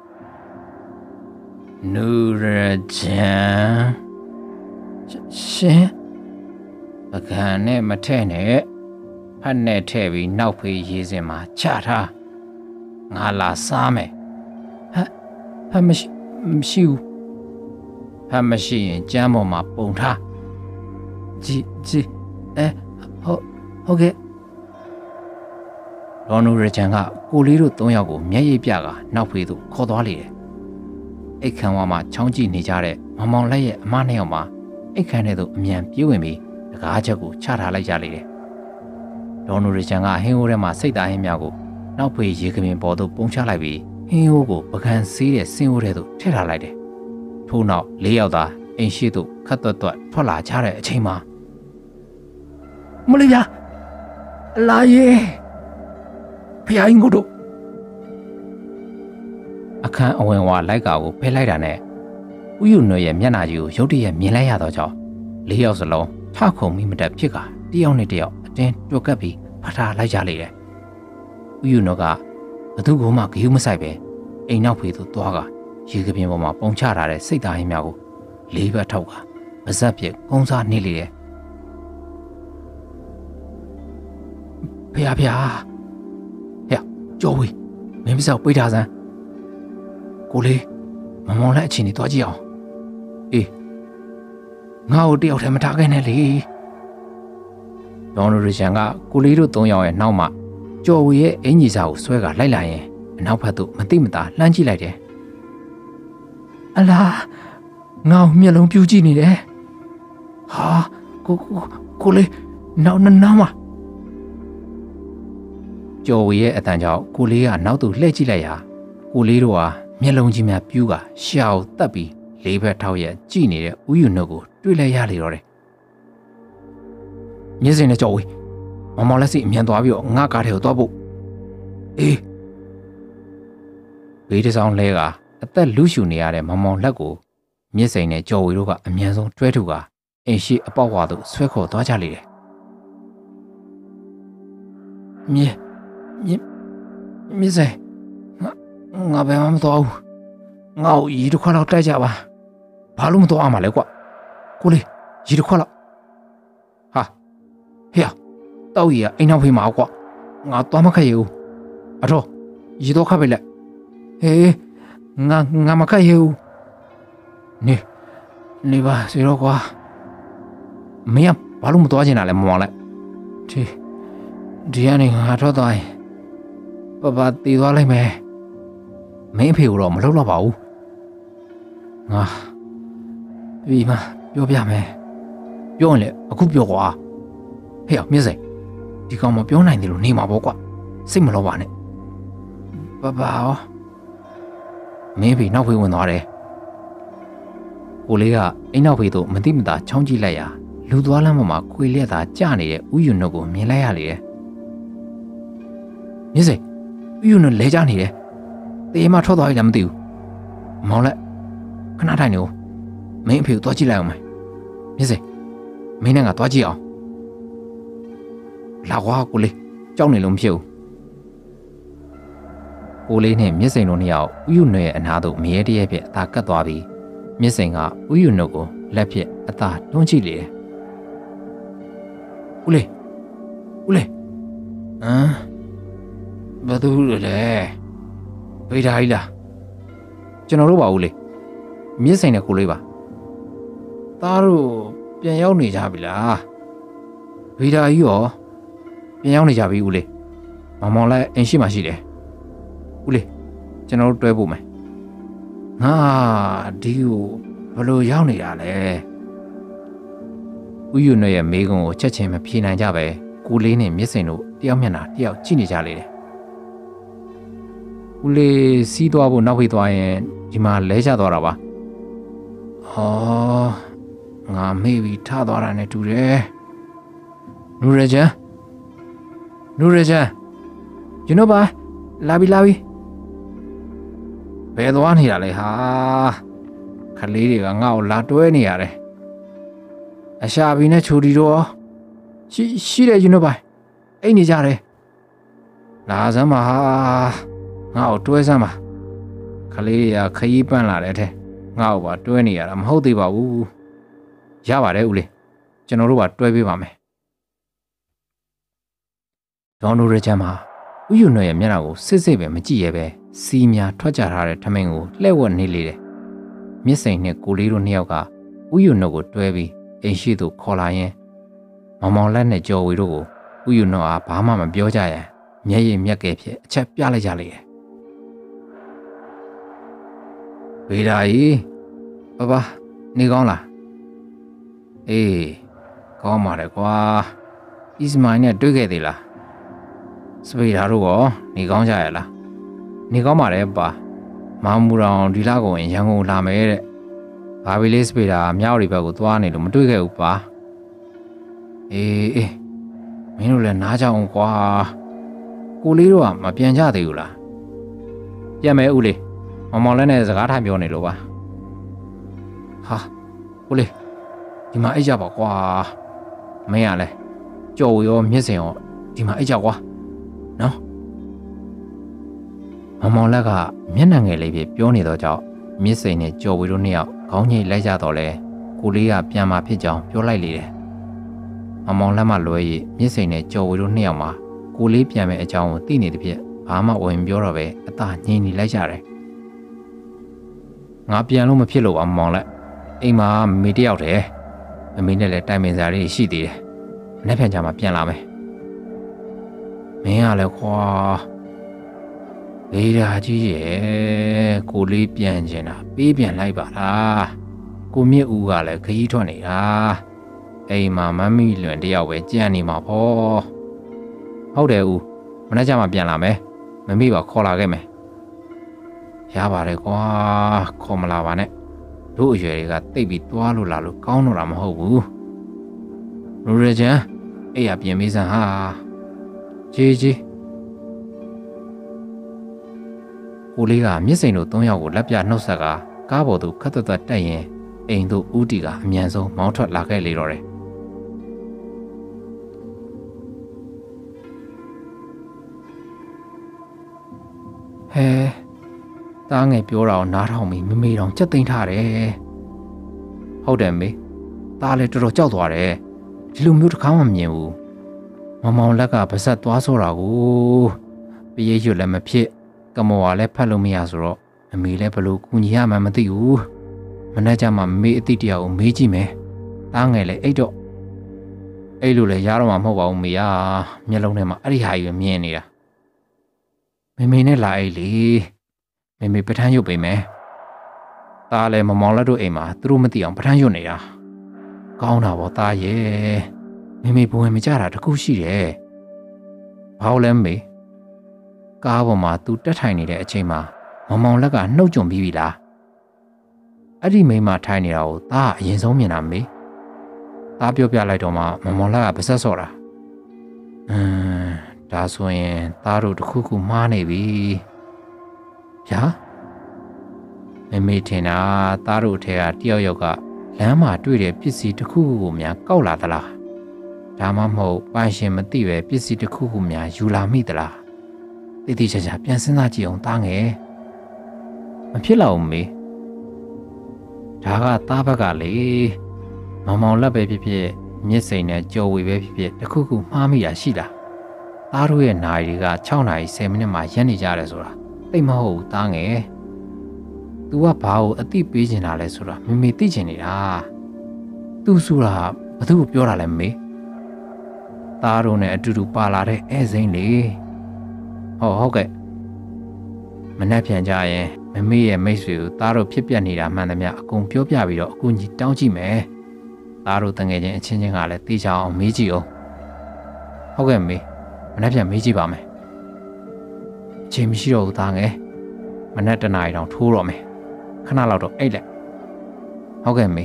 နူရချန်ရှင်ပကံနဲ့မထဲ့နဲ့ဖတ်နဲ့ထဲ့ပြီးနောက်ဖေးရေးစင်မှာချထားငါလာစားမယ်ဟဲ့မရှိဘူးဟဲ့မရှိရင်ကျမ်းပေါ်မှာပုံထားကြည်ဟုတ်ကဲ့ဒေါ်နူရချန်ကကိုလေးတို့၃ယောက်ကိုမျက်ရည်ပြကနောက်ဖေးသို့ခေါ်သွားလေတယ်အိတ်ခမ်းဝါမှာချောင်းကြည့်နေကြတဲ့မောင်လက်ရဲ့အမနှစ်ယောက်မှာအိတ်ခမ်းထဲသို့အမြန်ပြေးဝင်ပြီးတကားချက်ကိုချထားလိုက်ကြလေတယ်ဒေါ်နူရချန်ကဟင်းဟိုးထဲမှာစိတ်သားဟင်းများကိုနောက်ဖေးရေကပင်ပေါ်သို့ပုံချလိုက်ပြီးဟင်းဟိုးကိုပကံစေးတဲ့စင်းဟိုးထဲသို့ထည့်ထားလိုက်တယ်ထို့နောက်၄ယောက်သားအိမ်ရှိသို့ခတ်သွက်ထွက်လာကြတဲ့အချိန်မှာမလေးဗျာလာရေဖျားရင်ကိုတို့အခန်းအဝင်ဝါလိုက်ကာကိုဖဲလိုက်တာနဲ့ဥယျာဉ်နွယ်ရဲ့မျက်နှာကြီးကိုရုတ်တရက်မြင်လိုက်ရတော့ကြောင့်၄ယောက်စလုံးထခုံမိမတက်ဖြစ်ကတယောက်နဲ့တယောက်အတင်းတွက်ကပ်ပြီးဖထားလိုက်ကြလေတယ်ဥယျာဉ်နွယ်ကဘသူ့ကိုမှဂယုမဆိုင်ပဲအိမ်နောက်ဖေးသို့သွားကရေကပြင်းပေါ်မှာပုံချထားတဲ့စိတ်သားဟင်းများကိုလေးဘက်ထောက်ကပါဇက်ပြက်ကုန်းစားနေလေတယ်ဖေဟဲ့ကြော်ဝေးမင်းမစောက်ပိတ်ထားစမ်းကိုလေးမောင်လည်းအချင်းနေသွားကြည့်အောင်အေးငါ့ကိုတယောက်တည်းမထားခဲ့နဲ့လေဒေါ်နူရချန်ကကိုလေးတို့၃ယောက်ရဲ့နောက်မှာကြော်ဝေးရဲ့အင်ကြီးစာကိုဆွဲကလိုက်လာရင်အနောက်ဘက်သို့မသိမသာလှမ်းကြည့်လိုက်တယ်အလားငါ့မျက်လုံးပြူးကြည့်နေတယ်ဟာကိုလေးနောက်မှာကျော်ဝေရဲ့အတန်ကြောင့်ကိုလေးကနောက်သို့လှည့်ကြည့်လိုက်ရာကိုလေးတို့ဟာမျက်လုံးကြီးများပြူးကရှာကိုတက်ပြီးလေးဘက်ထောက်ရဲ့ကြည့်နေတဲ့ဥယျာဉ်နှုတ်ကိုတွေ့လိုက်ရလေတော့တယ်မြင်းစင်နဲ့ကျော်ဝေမောင်မောင်လက်စီအမြန်သွားပြီးတော့ငါကားထဲကိုသွားဖို့အေးဘေးတစ်ဆောင်လဲကအသက်လူရှူနေရတဲ့မောင်မောင်လက်ကိုမြစ်စိန်နဲ့ကြော်ဝေတို့ကအမြန်ဆုံးတွဲထူကအိမ်ရှိအပေါက်ဝါသို့ဆွဲခေါ်သွားကြလေတယ်မြစ်စိန်ငါဘယ်မှမသွားဘူးငါ့ကိုရေတစ်ခွက်လောက်တိုက်ကြပါဘာလို့မသွားအောင်မလဲကွကိုလေးရေတစ်ခွက်လောက်ဟာဟေ့တောက်ရီကအိမ်နောက်ဖေးမှာကွငါသွားမခက်ရဘူးအတော်ရေတော့ခတ်ပဲလက်ဟေးငါမခက်ရဘူးနေပါစေတော့ကွာမင်းကဘာလို့မသွားချင်တာလဲမောင်လိုက်ဒီကနေငါထွက်သွားရင်ပတည်သွားလိုက်မယ်မင်းအဖေကိုတော့မလုပ်တော့ပါဘူးငါပြီးမှပြောပြမယ်ပြောရင်လေအခုပြောကွာဟေ့မြစ်စိန်ဒီကောင်မပြောနိုင်တယ်လို့နေမှာပေါ့ကွာစိတ်မလောပါနဲ့ရောမင်းဖေနောက်ဖေးဝင်သွားတယ်ကိုလေးကအိမ်နောက်ဖေးသို့မတိမတာချောင်းကြည့်လိုက်ရာလူသွားလမ်းပေါ်မှာခွေလျက်သာကျနေတဲ့ဥယျာဉ်နှုတ်ကိုမြင်လိုက်ရလေတယ်မြစ်စိန်ဥယျာဉ်နှုတ်လဲကျနေတယ်တေးမထွက်သွားပြီလားမသိဘူးမောင်လက်ခဏထိုင်နေဦးမင်းအဖေကိုသွားကြည့်လိုက်အောင်မယ်မြစ်စိန်မင်းနဲ့ငါသွားကြည့်အောင်လာကွာကိုလေးကြောက်နေလို့မဖြစ်ဘူးကိုလေးနဲ့မြစ်စိန်တို့နှစ်ယောက်ဥယျာဉ်နှုတ်ရဲ့အနားသို့မြဲတည်းရဲ့အသာကတ်သွားပြီးမြစ်စိန်ကဥယျာဉ်နှုတ်ကိုလက်ဖြင့်အသာတွန်းကြည့်လေတယ်ဦးလေးဘာသူလဲဖေးထားကြီးလားကျွန်တော်တို့ပါဦးလေမြစ်စိန်နဲ့ကိုလေးပါသားတို့ပြန်ရောက်နေကြပြီလားဖေးထားကြီးရောပြန်ရောက်နေကြပြီဦးလေးမောင်လည်းအိမ်ရှိမှရှိတယ်ဦးလေးကျွန်တော်တို့တွဲဖို့မယ်ငါဒီကိုဘလို့ရောက်နေတာလဲဥယျာဉ်ရဲ့မေးခွန်းကိုချက်ချင်းမဖြေနိုင်ကြပဲကိုလေးနဲ့မြစ်စိန်တို့တယောက်မျက်နှာတယောက်ကြည့်နေကြလေတယ်ဦးလေးစီးသွားဖို့နောက်ဖေးသွားရင်ဒီမှာလဲချသွားတာပါဟောငါမေ့ပြီးထသွားတာနဲ့တူတယ်နူရချန်you know ပါလာပြီဘယ်သွားနေတာလဲဟာခလေးတွေကငါ့ကိုလာတွဲနေရတယ်အရှာဘီနဲ့ချိုတီတော့ရှိတယ် you know ပါအိတ်နေကြတယ်လာစမ်းပါဟာငါ့ကိုတွဲစမ်းပါခလေးတွေကခရီးပန့်လာတဲ့ထဲငါ့ကိုပါတွဲနေရတာမဟုတ်သေးပါဘူးရပါတယ်ဦးလေးကျွန်တော်တို့ပါတွဲပေးပါမယ်ဒေါ်နိုရချမ်းမှာဥယျာဉ်ရဲ့မျက်နှာကိုစစ်ပဲမကြည့်ရဲပဲစီးများထွက်ကြထားတဲ့ထမင်းကိုလှဲ့ဝက်နေလေတယ်မြစ်စိန်နဲ့ကိုလေးတို့နှစ်ယောက်ကဥယျာဉ်ကိုတွဲပြီးအိမ်ရှိသို့ခေါ်လာရင်မောင်လက်နဲ့ကြော်ဝေတို့ကိုဥယျာဉ်အားဘာမှမပြောကြရန်မျက်ရည်မျက်ကဲဖြစ်အချက်ပြလိုက်ကြလေတယ်ဝေဒါကြီးဘာနေကောင်းလားအေးကောင်းပါတယ်ကွာအီစမိုင်းနဲ့တွေ့ခဲ့သေးလားစပိဒါတို့ရောနေကောင်းကြရလားနေကောင်းပါတယ်ပါမောင်မူတောင်ဒီလကုန်ရန်ကုန်လာမယ်တဲ့ဘာဘီလေးစပိဒါမြောက်ရီဘက်ကိုသွားနေလို့မတွေ့ခဲ့ဘူးပါအေးမင်းတို့လည်းနားကြအောင်ကွာကိုလေးတို့ကမပြန်ကြသေးဘူးလားပြန်မယ်ဦးလေးမောင်လည်းနဲ့စကားထိုင်ပြောနေလို့ပါဟာကိုလေးဒီမှာအိတ်ကြပါကွာမင်းရလဲကြော်ဝေရောမြစ်စင်ရောဒီမှာအိတ်ကြကွာနော်မောင်လက်ကမျက်နှာငယ်လေးပြပြောနေတော့ကြောင့်မြစ်စိန်နဲ့ကြော်ဝေတို့နှစ်ယောက်ခေါင်းငိတ်လိုက်ကြတော့လဲကိုလေးကပြန်มาဖြစ်ကြောင်းပြောလိုက်လေတယ်မောင်လက်မှလွဲရည်မြစ်စိန်နဲ့ကြော်ဝေတို့နှစ်ယောက်မှာကိုလေးပြန်မဲ့အကြောင်းကိုသိနေတဲ့ဖြစ်ဘာမှဝင်ပြောတော့ပဲအသာငြိမ်နေလိုက်ကြတယ်ငါပြန်လို့မဖြစ်လို့ပါမောင်လက်အိမ်မှာမေတယောက်တည်းမမေနဲ့လည်းတိုင်ပင်စားလေးရှိသေးတယ်မနေ့ပြန်ကြမှာပြန်လာမယ်မင်းကလည်းခွာဘေးရာကြီးရဲ့ကိုလေးပြန်ကျင်တာပေးပြန်လိုက်ပါလားကိုမြင့်ဦးကလည်းခရီးထွက်နေတာအိမ်မှာမမီလွင်တယောက်ပဲကြံ့နေမှာပေါ့ဟုတ်တယ်ဦးမနေ့ကမှပြန်လာမယ်မမေပါခေါ်လာခဲ့မယ်ရပါတယ်ကွာခေါ်မလာပါနဲ့တို့အရွယ်တွေကတိတ်ပြီးတွားလို့လာလို့ကောင်းတော့တာမဟုတ်ဘူးလူရချန်အဲ့ရပြင်မေးစမ်းဟာကြီးကိုလေးကမြစ်စိန်တို့၃ယောက်ကိုလက်ပြနှုတ်ဆက်ကကားပေါ်သို့ခတ်သက်တက်ရင်အိမ်သို့ဦးတီကအမြန်ဆုံးမောင်းထွက်လာခဲ့လေတော့တယ်ဟဲတားငယ်ပြောတာကိုနားထောင်ပြီးမမေတောင်ကြက်သိမ်းထားတယ်ဟုတ်တယ်မေတားလည်းတော်တော်ကြောက်သွားတယ်ဒီလိုမျိုးတစ်ခါမှမမြင်ဘူးမောင်လက်ကပါဆက်သွားဆောတာကိုပြေးရွတ်လည်းမဖြစ်ကမောကလည်းဖတ်လို့မရဆိုတော့အမေလည်းဘလို့ကူညီရမှမသိဘူးမနေ့ကမှမေအတိတရားကိုမေးကြည့်မယ်တားငယ်လည်းအိတ်တော့အဲ့လိုလည်းရတော့မှာမဟုတ်ပါဘူးမေကမျက်လုံးထဲမှာအဲ့ဒီဟာကြီးပဲမြင်နေတာမေနဲ့လာအိတ်လေမေပထမ်းရွတ်ပေးမယ်တားလည်းမောင်လက်တို့အိမ်မှာသူတို့မသိအောင်ပထမ်းရွတ်နေတာကောင်းတာပေါ့တားရဲ့မေဘဝင်မကြတာတခုရှိတယ်ဘာလို့လဲမေကားပေါ်မှာသူတက်ထိုင်နေတဲ့အချိန်မှာမောင်လက်ကနှုတ်ကြုံပြီးပြီလားအဲ့ဒီမိန်းမထိုင်နေတာကိုတားအရင်ဆုံးမြင်တာမေတားပြောပြလိုက်တော့မှမောင်လက်ကပါဆက်စော့တာဒါဆိုရင်သားတို့တခုခုမှားနေပြီဗျာမေထင်တာသားတို့ထဲကတယောက်ယောက်ကလမ်းမှာတွေ့တဲ့ပစ္စည်းတခုခုကိုများကောက်လာသလားဒါမှမဟုတ်ပိုင်ရှင်မသိပဲပစ္စည်းတခုခုများယူလာမိသလားတိတိကျကျပြန်စဉ်းစားကြည့်အောင်သားငယ်မဖြစ်တော့ဘူးမေဒါကသားဘက်ကလေမောင်လက်ပဲဖြစ်ဖြစ်မြစ်စိန်နဲ့ကြော်ဝေပဲဖြစ်ဖြစ်တခုခုမှားမိတာရှိလားသားတို့ရဲ့နာရီတွေက6နာရီ10မိနစ်မှရက်နေကြတယ်ဆိုတာသိမဟုတ်ဘူးသားငယ်။ तू ကဘာကိုအသိပေးချင်တာလဲဆိုတာမေသိချင်နေတာ။ तू ဆိုတာဘာသူ့ကိုပြောတာလဲမေ။သားတို့နဲ့အတူတူပါလာတဲ့ဧည့်စိမ်းလေ။ဟုတ်ကဲ့။မနှက်ပြန်ကြရင်မေရဲ့မိတ်ဆွေကိုသားတို့ဖြစ်ပြနေတာမှန်သမျှအကုန်ပြောပြပြီးတော့အကူကြီးတောင်းကြည့်မယ်။သားတို့တငယ်ချင်းအချင်းချင်းကလည်းသိချအောင်မေးကြည့်အောင်။ဟုတ်ကဲ့မေမနှက်ပြန်မေးကြည့်ပါမယ်။အချိန်မရှိတော့ဘူးသားငယ်။မနှက်တနာရီတောင်ထိုးတော့မယ်။ခဏလောက်တော့အိတ်လိုက်။ဟုတ်ကဲ့မေ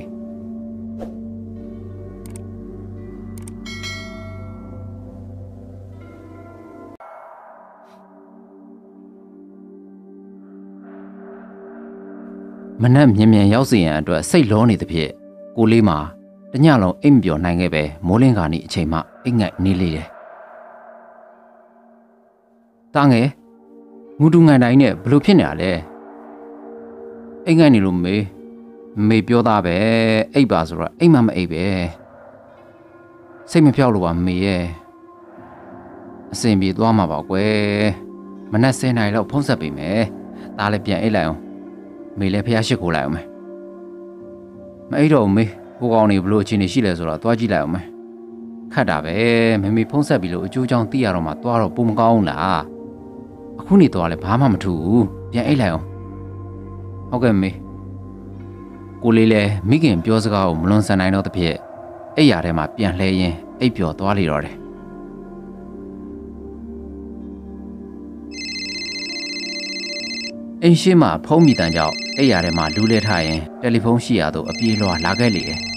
မနှက်မြင်မြန်ရောက်စီရန်အတွက်စိတ်လောနေသဖြင့်ကိုလေးမှာတညလုံးအိမ်မပြောနိုင်ခဲ့ပဲမိုးလင်းကာနီအချိန်မှအိတ်ငိုက်နေလေတယ်။တာငယ်ငူတူငန်တိုင်းနဲ့ဘလို့ဖြစ်နေရလဲ။အိတ်ငိုက်နေလို့မေပြောသားပဲအိတ်ပါဆိုတော့အိတ်မှမအိတ်ပဲ။စိတ်မဖြောက်လို့ပါမေရဲ့။အစင်ပြေသွားမှာပါကွယ်။မနှက်10နာရီလောက်ဖုံးဆက်ပေးမယ်။ဒါလည်းပြန်အိတ်လိုက်အောင်။မေလည်းဖះရှိခိုးလိုက်အောင်မယ်မအိတော့မေကိုကောင်နေဘလို့အချင်းနေရှိလဲဆိုတော့သွားကြည့်လိုက်အောင်မယ်ခတ်တာပဲမေဖုံးဆက်ပြီးလို့အကျိုးကြောင့်သိရတော့မှသွားတော့ပုံမကောင်းလားအခုနေသွားလဲဘာမှမထူဘူးပြန်အိတ်လိုက်အောင်ဟုတ်ကဲ့မေကိုလေးလည်းမိခင်ပြောစကားကိုမလွန်ဆန်နိုင်တော့တဲ့ဖြစ်အိတ်ရထဲမှာပြန်လှဲရင်းအိတ်ပျော်သွားလေတော့တယ်အိမ်ရှိမှဖုန်းမိတန်ကြောင့်အိယာထဲမှာလူးလဲထားရင်တယ်လီဖုန်းရှိရသို့အပြေးလွှာလာခဲ့လေတယ်။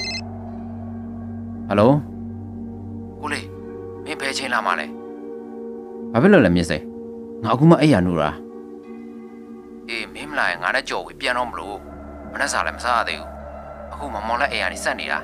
ဟယ်လိုကိုလေးမင်းဘယ်ချိန်လာမှလဲ။ဘာဖြစ်လို့လဲမြစ်စိန်ငါအခုမှအိယာနူတာ။အေးမင်းမလာရင်ငါနဲ့ကြော်ဝေးပြန်တော့မလို့မနှက်စားလည်းမစားရသေးဘူး။အခုမောင်လက်အိယာနေစက်နေတာ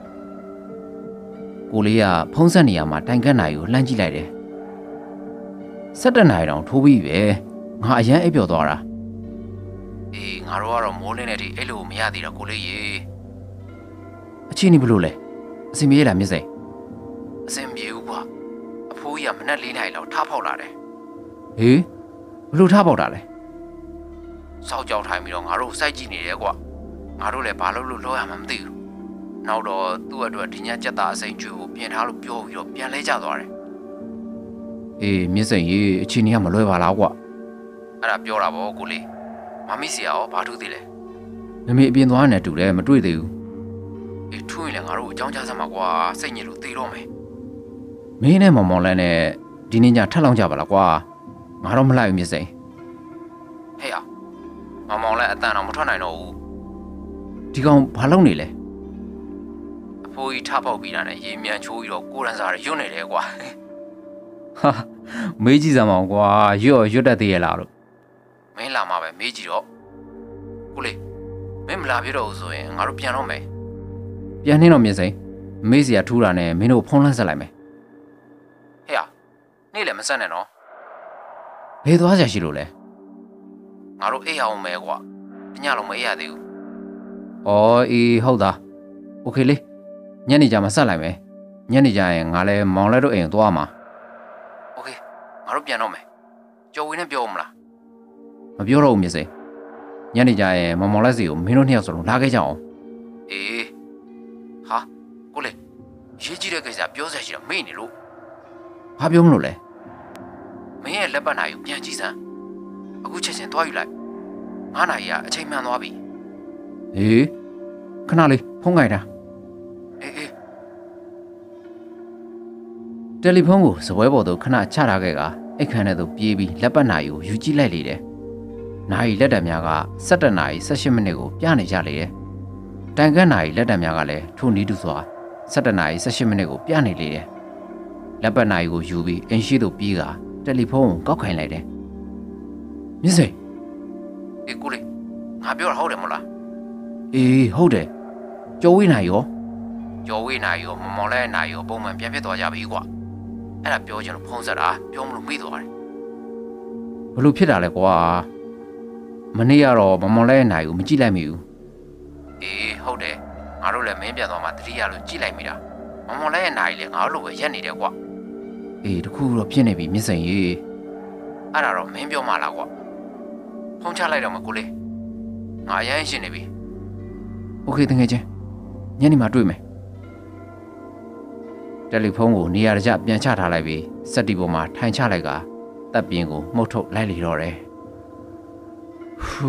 ။ကိုလေးကဖုန်းဆက်နေရမှာတိုင်ကက်နိုင်ကိုလှမ်းကြည့်လိုက်တယ်။17နာရီတောင်ထိုးပြီးပဲ။ငါအရန်အိပ်ပျော်သွားတာအေးငါတို့ကတော့မိုးလင်းနေတိအဲ့လိုမရသေးတော့ကိုလေးရေအချင်းနေဘလို့လဲအစင်ပြေးလားမြစ်စိန်အစင်ပြေဘူးကွာအဖိုးကြီးကမနက်4နာရီလောက်ထားဖောက်လာတယ်ဟေးဘလို့ထားဖောက်တာလဲစောက်ကြောက်ထိုင်ပြီးတော့ငါတို့စိုက်ကြည့်နေတယ်ကွာငါတို့လည်းဘာလို့လောရမှမသိဘူးနောက်တော့သူ့အတွက်ဒီညကြက်သားအစိမ်းကျွေးကိုပြင်ထားလို့ပြောပြီးတော့ပြန်လဲကျသွားတယ်အေးမြစ်စိန်ရေအချင်းကြီးကမလွဲပါလားကွာအဲ့ဒါပြောတာဗောကိုလေးမမီစီရောဘာထူးသေးလဲမေအပြင်သွားနေတူတယ်မတွေ့သေးဘူးအေးထူးရင်လည်းငါတို့အကြောင်းကြားစမ်းပါကွာစိတ်ညစ်လို့သေတော့မယ်မင်းနဲ့မောင်လန်းနဲ့ဒီနေ့ညထပ်လောင်းကြပါလားကွာငါတော့မလိုက်ဘူးမြစ်စိန်ဟဲ့အောင်မောင်လန်းအတန်တော့မထွက်နိုင်တော့ဘူးဒီကောင်ဘာလုပ်နေလဲအဖိုးကြီးထပေါက်ပြီးတာနဲ့ရေမြန်ချိုးပြီးတော့ကိုရန်စာရွတ်နေတယ်ကွာ哈，没几张嘛，我有的得拉了，没拉嘛呗，没几着。过来，没拉皮肉所以，俺都变了没？变天了没事，没事也突然呢，没那碰了下来没？嘿呀，你来没生呢喏？没多少些路嘞，俺都哎呀我没过，人家都没呀的。哦，好的 ，OK 嘞，伢你家嘛生来没？伢你家俺来忙来都哎多嘛。OK， 俺都变了没？叫为呢表么啦？没表了我没事。伢你家忙来时候没弄天说哪个讲？诶，哈，过来，业绩的个啥表在些没你路，还表么路嘞？没人来把那有变几声，我之前多有来，俺那呀前面多比。诶，看哪里碰开的？诶。这里朋友是外包都看那其他个，一看那都别比来把那有几来里的，那一来的面个实的那一10米那个变了下来的，但个那一来的面个嘞，从你都说实的那一10米那个变了来的，来把那有有比人些都比个，这里朋友搞开来的，没事，过来，俺表好的么啦？好的，教会哪有？教会哪有？毛来哪有？部门别多家没过。哎，那表情都碰上了，表么都没多嘞。我都撇大了瓜，没那样咯，毛来哪有？没进来没有？好的，俺都来没变多嘛，这里也都进来没了。毛来哪一类，俺都会演你的瓜。这苦了偏那边没生意，俺那咯没表嘛啦瓜，碰下来了嘛过来，俺也是那边。OK， 等下见，伢你妈对没？这里朋友你也是变差他来呗，实地不嘛谈下来个，但边个没头来里了嘞。呼，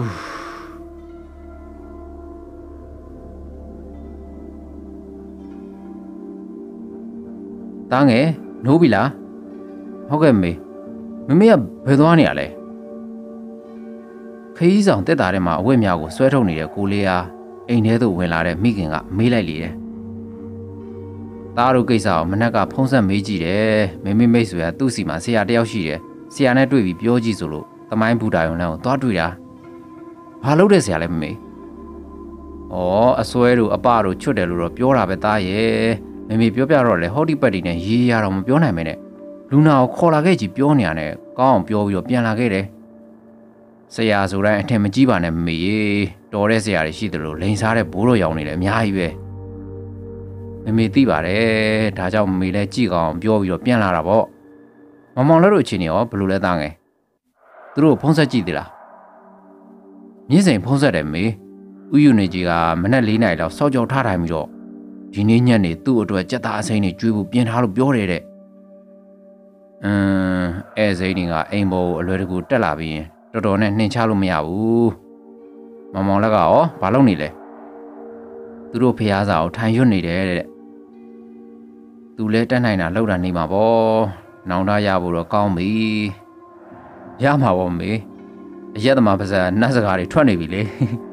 当然，努比啦，好个没也陪多年嘞。可以上得大的嘛，外面个甩头你的过来啊，一年都回来的没跟个没来里的。大陆介绍，我们那个碰上没几的，没说呀，都是嘛，谁也了解的，谁也那对比标记住了，他们不大用了，多对呀，怕老的下来没？哦，所以路爸路出的路标那边打耶，没标了嘞，好几百年爷爷让我们标那没呢，路那考那个就标呢呢，刚标变那个嘞，谁也说嘞，他们基本上没，多的谁也是的路，零啥的不罗用的嘞，没以为。没对吧嘞？大家没来几个表变啦了不？忙了都去年不如来当哎，都碰上几的啦。你先碰上的没？我有那几个没那理来了，少叫他还没着。今年的多多这大生的全部变他都表来的。哎，这里个哎不来这个得那边，这多呢年差路没有。忙那个哦，把弄你嘞。都陪下早谈训你的。都来等来那老人你嘛不，脑袋也不着高没，也嘛不没，也他妈不是那是哪里穿的比嘞？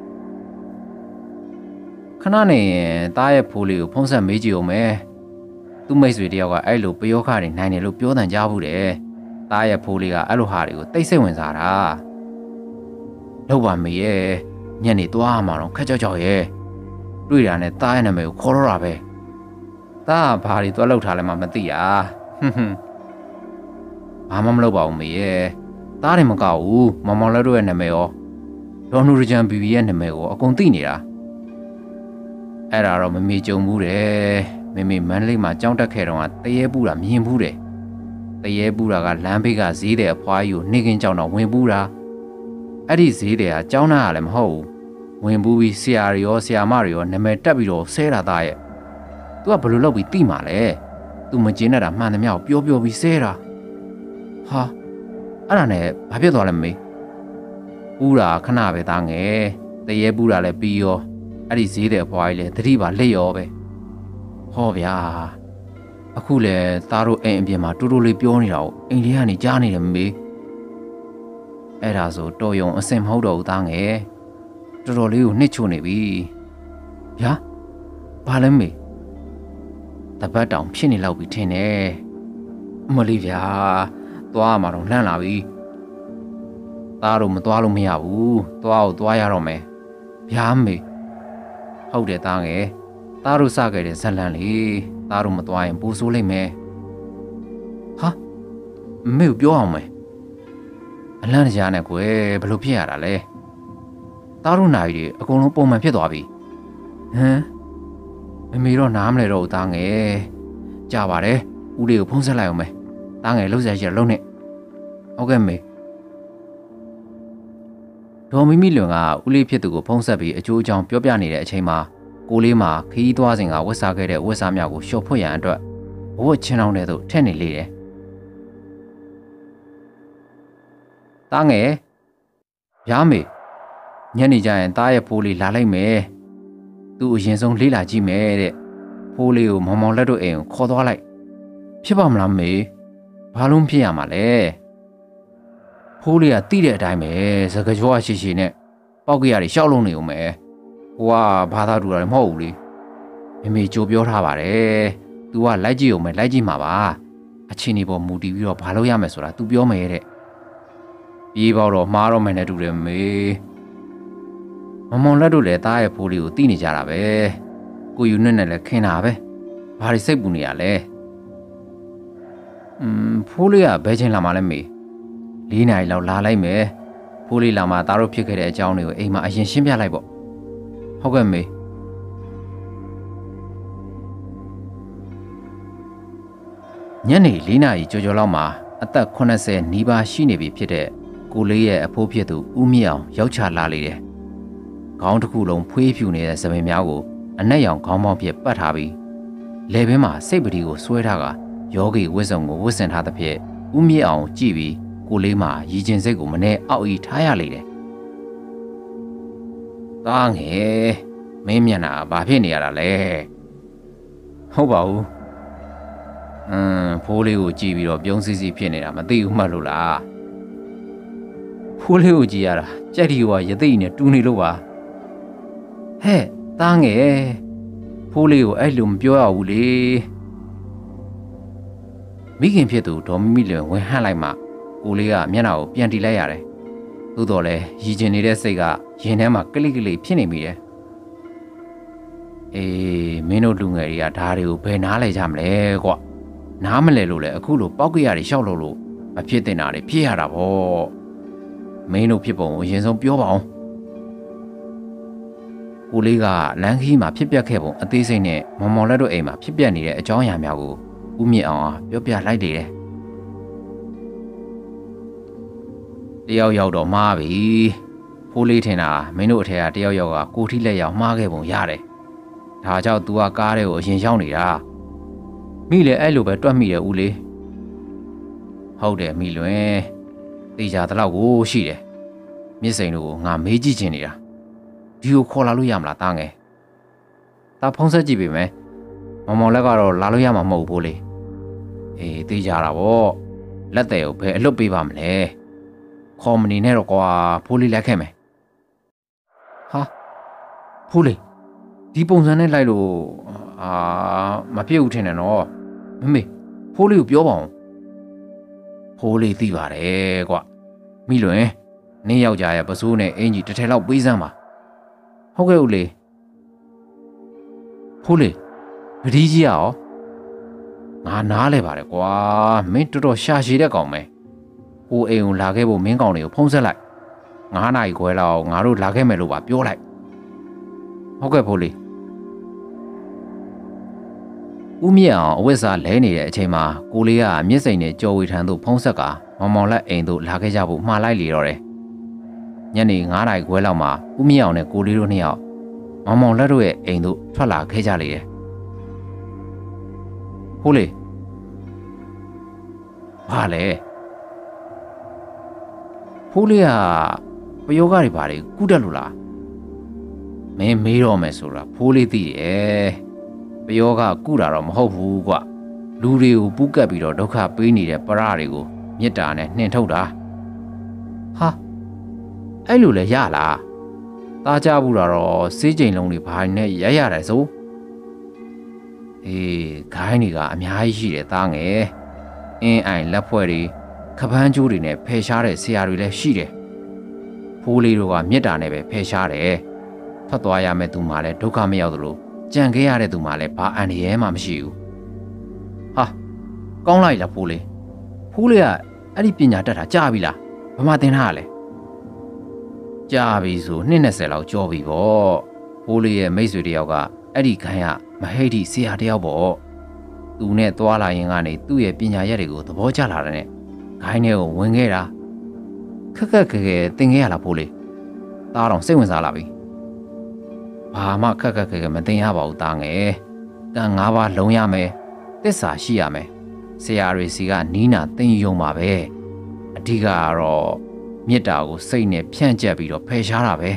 看那呢，大爷铺里碰上没酒没，都没水的个，哎路不要看的，那路标单家不嘞，大爷铺里个哎路下里个对谁问啥啦？老板没耶，年里多嘛咯，开叫耶，对人呢大爷那没有考了呗。大巴里多老差了嘛没对呀，哼哼，俺们老包没，大的么搞，妈妈来多人没有，老奴是讲比人没有，工地呢啦，哎啦咯没就没嘞，没门里嘛讲得开了嘛，第一步啦面步嘞，第一步啦个南北个谁的花有那个叫那温步啦，哎的谁的啊叫那来么好，温步比下里哟下马里哟，那么特别多谁啦大爷。都不如老比对嘛嘞，都没见那啦，慢的苗标比谁啦？哈，那呢，还别多了没？不啦，看那边当哎，第一步啦来比哟，里谁的坏嘞？这里把累哟呗。好呀，苦嘞，大陆边嘛，多来标你了，你看你家里人没？哎，他说多用3好多当哎，多来有你出那边呀？把人没？他把当骗你老比天呢， မလေးဗျာသွားမှာတော့လှမ်းလာပြီသားတို့မသွားလို့မရဘူးသွားကိုသွားရတော့မယ်ဗျာမေဟုတ်တယ်သားငယ်သားတို့စခဲ့တဲ့ဇက်လန်းလေသားတို့မသွားရင်ပူဆိုးလိမ့်မယ်ဟာမေကိုပြောအောင်မယ်အလန့်တရားနဲ့ကွယ်ဘလို့ဖြစ်ရတာလဲသားတို့နိုင်တွေအကုန်လုံးပုံမှန်ဖြစ်သွားပြီဟမ်မမေတော့နားမလဲတော့သားငယ်ကြပါတယ်ဦးလေးကိုဖုံးဆက်လိုက်အောင်မယ်သားငယ်လှုပ်ရှားရလုံးနဲ့ဟုတ်ကဲ့မေဒေါ်မီမီလွန်ကဦးလေးဖြစ်သူကိုဖုံးဆက်ပြီးအကျိုးအကြောင်းပြောပြနေတဲ့အချိန်မှာကိုလေးမှာခီးသွားစဉ်ကဝတ်စားခဲ့တဲ့ဝတ်စားများကိုလျှော့ဖွတ်ရန်အတွက်ဘဝချင်းအောင်တဲ့သို့ထက်နေလေတယ်သားငယ်ဗျာမေညနေကျရင်သားရဲ့ဖိုးလေးလာလိုက်မယ်သူ့အရင်ဆုံးလေးလာကြည့်မယ်တဲ့ဖိုးလေးကိုမောင်မောင်လက်တို့အိမ်ကိုခေါ်သွားလိုက်ဖြစ်ပါမလားမေဘာလို့ဖြစ်ရမှာလဲဖိုးလေးကတိတဲ့အတိုင်းပဲစကားကြောရှိရှိနဲ့ပောက်ကရတွေရှောက်လုံးနေုံမယ်ဟိုကဘာသာတူတာလည်းမဟုတ်ဘူးလေမမေကြိုပြောထားပါတယ်။ तू ကလိုက်ကြည့်အောင်မယ်လိုက်ကြည့်မှာပါအချင်းနေပေါ်မူတည်ပြီးတော့ဘာလို့ရမယ်ဆိုတာ तू ပြောမယ်တဲ့ပြေးပေါတော့မှားတော့မယ်နဲ့တူတယ်မေမောင်လက်တို့လည်းသားရဲ့ဖိုးလေးကိုတီးနေကြတာပဲကိုယူနဲ့လည်းခင်တာပဲဘာတွေစိတ်ပူနေရလဲဖိုးလေးကဘယ်ချိန်လာမှလဲမေ4 နာရီလောက်လာလိုက်မယ်ဖိုးလေးလာမှသားတို့ဖြစ်ခဲ့တဲ့အကြောင်းတွေကိုအိမ်မှာအရင်ရှင်းပြလိုက်ပေါ့ဟုတ်ကဲ့မေညနေ4 နာရီကျော်လောက်မှာအသက်80နီးပါးရှိနေပြီဖြစ်တဲ့ကိုလေးရဲ့အဖိုးဖြစ်သူဦးမြင့်အောင်ရောက်ချလာလေတယ်။ခေါင်းတစ်ခုလုံးဖွေးဖြူနေတဲ့စပင်များကိုအနက်ရောင်ခေါင်းပေါင်းဖြင့်ပတ်ထားပြီးလယ်ဘင်းမှာစိတ်ပတိကိုဆွဲထားကယောဂီဝတ်စုံကိုဝတ်ဆင်ထားသဖြင့်ဦးမြင့်အောင်ကြည့်ပြီးကိုလေးမှာရည်ကျင်စိတ်ကိုမနဲ့အောက်ဤထားရလေတယ်။သားငယ်မင်းမျက်နှာဘာဖြစ်နေရတာလဲ။ဟုတ်ပါဘူး။ဖိုးလေးကိုကြည့်ပြီးတော့ပြုံးစီစီဖြစ်နေတာမသိဘူးမှတ်လို့လားဖိုးလေးကိုကြည့်ရတာကြက်ဒီကရသိနဲ့တူးနေလို့ပါဟဲ့သားငယ်ဖိုးလေးကိုအဲ့လိုမပြောရဘူးလေမိခင်ဖြစ်သူဒေါ်မီလွင်ဝင်ဟန့်လိုက်မှကိုလေးကမျက်နှာကိုပြန်တီးလိုက်ရတယ်သို့တော်လဲရည်ကျင်နေတဲ့စိတ်ကရင်ထဲမှာကလိကလိဖြစ်နေမိတယ်အေးမင်းတို့လူငယ်တွေကဓာတ်တွေကိုဘယ်နားလဲကြမလဲကွာနားမလဲလို့လေအခုလိုပောက်ကရတွေရှောက်လို့မဖြစ်တင်တာတွေဖြစ်ရတာဗောမင်းတို့ဖြစ်ပုံကိုအရင်ဆုံးပြောပါအောင်ကိုလေးကလမ်းခီးမှာဖြစ်ပျက်ခဲ့ပုံအသေးစိတ်နဲ့မောင်မောင်လက်တို့အိမ်မှာဖြစ်ပျက်နေတဲ့အကြောင်းအရာများကိုဦးမြင့်အောင်ပြောပြလိုက်တယ်တယောက်တော့မှားပြီဖိုးလေးထင်တာမင်းတို့အထက်ကတယောက်ကကိုထိလက်ရောက်မှားခဲ့ပုံရတယ်ဒါကြောင့် तू ကကားတွေကိုအရင်ရောက်နေတာမိလည်းအဲ့လိုပဲတွက်မိတယ်ဦးလေးဟုတ်တယ်မိလွင်တေချာတလောက်ကိုရှိတယ်မြစ်စိန်တို့ကိုငါမေးကြည့်ချင်နေတာဒီကိုခေါ်လာလို့ရမလားတားငယ်တာဖုံးဆက်ကြည့်ပြီမယ်မောင်လက်ကတော့လာလို့ရမှာမဟုတ်ဘူးလေအေးတေချာတာဗောလက်တယ်ကိုဘယ်အလွတ်ပေးပါမလဲခေါ်မနေနဲ့တော့ကွာဖိုးလေးလိုက်ခဲ့မယ်ဟာဖိုးလေးဒီပုံစံနဲ့လိုက်လို့မဖြစ်ဘူးထင်တယ်နော်မမေဖိုးလေးကိုပြောပါအောင်ဖိုးလေးသိပါတယ်ကွမိလွင်နင်းယောက်ျားရဲ့ပစိုးနဲ့အင်ကြီးတစ်ထည်လောက်ပေးစမ်းပါဟုတ်ကဲ့ဦးလေးဖိုးလေးပတိကြီးရောငါနားလဲပါတယ်ကွာမင်းတော်တော်ရှာရှည်တဲ့ကောင်ပဲဟိုအိမ်ကိုလာခဲ့ဖို့မင်းကောင်တွေကိုဖုံးဆက်လိုက်9 နာရီခွဲလောက်ငါတို့လာခဲ့မယ်လို့ပါပြောလိုက်ဟုတ်ကဲ့ဖိုးလေးဦးမြင့်အောင်အဝတ်စားလဲနေတဲ့အချိန်မှာကိုလေးကမြစ်စိန်နဲ့ကြော်ဝေထန်းသို့ဖုံးဆက်ကမောင်မောင်လက်အိမ်သို့လာခဲ့ကြဖို့မှားလိုက်လေတော့တယ်ညနေ9 နာရီခွဲလောက်မှာဦးမြင့်အောင်နဲ့ကိုလေးတို့နှစ်ယောက်မောင်မောင်လက်တို့ရဲ့အိမ်သို့ထွက်လာခဲ့ကြလေတယ်ဖိုးလေးဘာလဲဖိုးလေးကပယောဂတွေဘာတွေကူးတက်လို့လားမင်းမေးတော့မယ်ဆိုတာဖိုးလေးသိတယ်ပယောဂကုတာတော့မဟုတ်ဘူးကွလူတွေကိုပူးကပ်ပြီးတော့ဒုက္ခပေးနေတဲ့ပရတွေကိုမေတ္တာနဲ့နှင်ထုတ်တာဟာအဲ့လိုလဲရလားသားကြဘူးတာတော့စေးကြိမ်လုံးတွေဘာနဲ့ရရတယ်ဆိုအေးခိုင်းတွေကအများကြီးရှိတယ်သားငယ်အင်းအိုင်လက်ဖွဲ့တွေခပန်းကျိုးတွေနဲ့ဖယ်ရှားတဲ့ဆရာတွေလည်းရှိတယ်ဖိုးလေးတို့ကမြစ်တာနဲ့ပဲဖယ်ရှားတယ်ထွက်သွားရမယ့်သူမှလည်းဒုက္ခမရောက်သလိုကြံခဲ့ရတဲ့သူမှလည်းဘာအန္တရာယ်မှမရှိဘူးဟာကောင်းလိုက်လားဖိုးလေးကအဲ့ဒီပညာတတ်တာကြားပြီလားဘာမှသင်ထားရလဲကြားပြီဆို20လောက်ကြောပြီပေါ့ဖိုးလေးရဲ့မိတ်ဆွေတယောက်ကအဲ့ဒီခိုင်းကမဟိတ်ဒီဆရာတယောက်ပေါ့သူနဲ့သွားလာရင်ကနေသူ့ရဲ့ပညာရက်တွေကိုသဘောကျလာတဲ့နဲ့ခိုင်းထဲကိုဝင်ခဲ့တာခက်ခက်ခဲခဲသင်ခဲ့ရလားဖိုးလေးသားတော်စိတ်ဝင်စားလာပြီဘာမှခက်ခက်ခဲခဲမသင်ရပါဘူးသားငယ်ကံ၅ပါးလုံးရမယ်သစ္စာရှိရမယ်ဆရာတွေစီကနီးနာသင်ယုံပါပဲအဓိကကတော့မေတ္တာကိုစိတ်နဲ့ဖြန့်ကျက်ပြီးတော့ဖယ်ရှားတာပဲ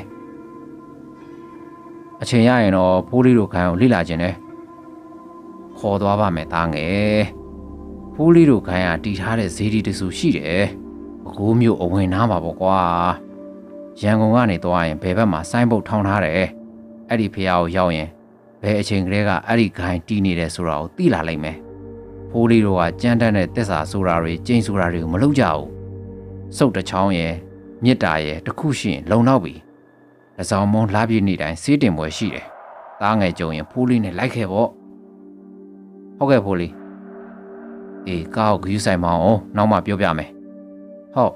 အချိန်ရရင်တော့ဖိုးလေးတို့ခိုင်းကိုလေ့လာခြင်းနဲ့ခေါ်သွားပါမယ်သားငယ်ဖိုးလေးတို့ခိုင်းကတီထားတဲ့ဇေဒီတဆူရှိတယ်ပဲခူးမြို့အဝင်နားပါပေါ့ကွာရန်ကုန်ကနေသွားရင်ဘယ်ဘက်မှာဆိုင်းဘုတ်ထောင်ထားတယ်အဲ့ဒီဖះကိုရောက်ရင်ဘယ်အချိန်ကလေးကအဲ့ဒီခိုင်းတီးနေတယ်ဆိုတာကိုသိလာလိမ့်မယ်ဖိုးလေးတို့ကကြမ်းတမ်းတဲ့သစ္စာဆိုတာတွေကျိန်ဆိုတာတွေကိုမလုပ်ကြဘူးစုပ်တစ်ချောင်းရယ်မြစ်တာရယ်တခုရှိရင်လုံတော့ပြီတစောင်းမုံလှပြည့်နေတိုင်းစေးတင်ပွဲရှိတယ်သားငယ်ကြုံရင်ဖိုးလေးနဲ့လိုက်ခဲ့ပေါ့ဟုတ်ကဲ့ဖိုးလေးအေးကောက်ဂယူးဆိုင်မအောင်နောက်မှပြောပြမယ်ဟုတ်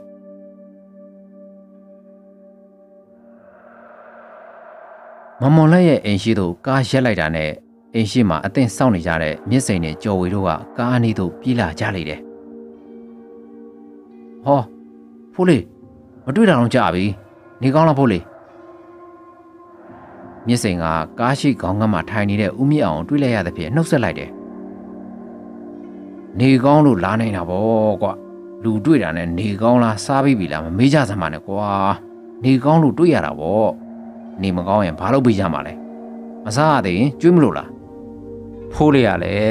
မမွန်လက်ရဲ့အိမ်ရှိသို့ကားရက်လိုက်တာနဲ့အိမ်ရှိမှာအသင့်စောင့်နေကြတဲ့မြစ်စိန်နဲ့ကျော်ဝေတို့ကကားအနီးသို့ပြေးလာကြလေတယ်ဟောဖိုးလေးမတွေ့တာတော့ကြာပြီနေကောင်းလားဖိုးလေးမြစ်စိန်ကကားရှိခေါင်းကမှထိုင်နေတဲ့ဦးမြင့်အောင်တွေ့လိုက်ရတဲ့ဖြင့်နှုတ်ဆက်လိုက်တယ်နေကောင်းလို့လာနေတာပေါ့ကွာလူတွေ့တာနဲ့နေကောင်းလားစားပြီးပြီလားမမေးကြစမ်းပါနဲ့ကွာနေကောင်းလို့တွေ့ရတာပေါ့နေမကောင်းရင်ဘာလုပ်ပြီးကြမှာလဲမစားရသေးရင်ကျွေးမလို့လားဖိုးလေးရလေ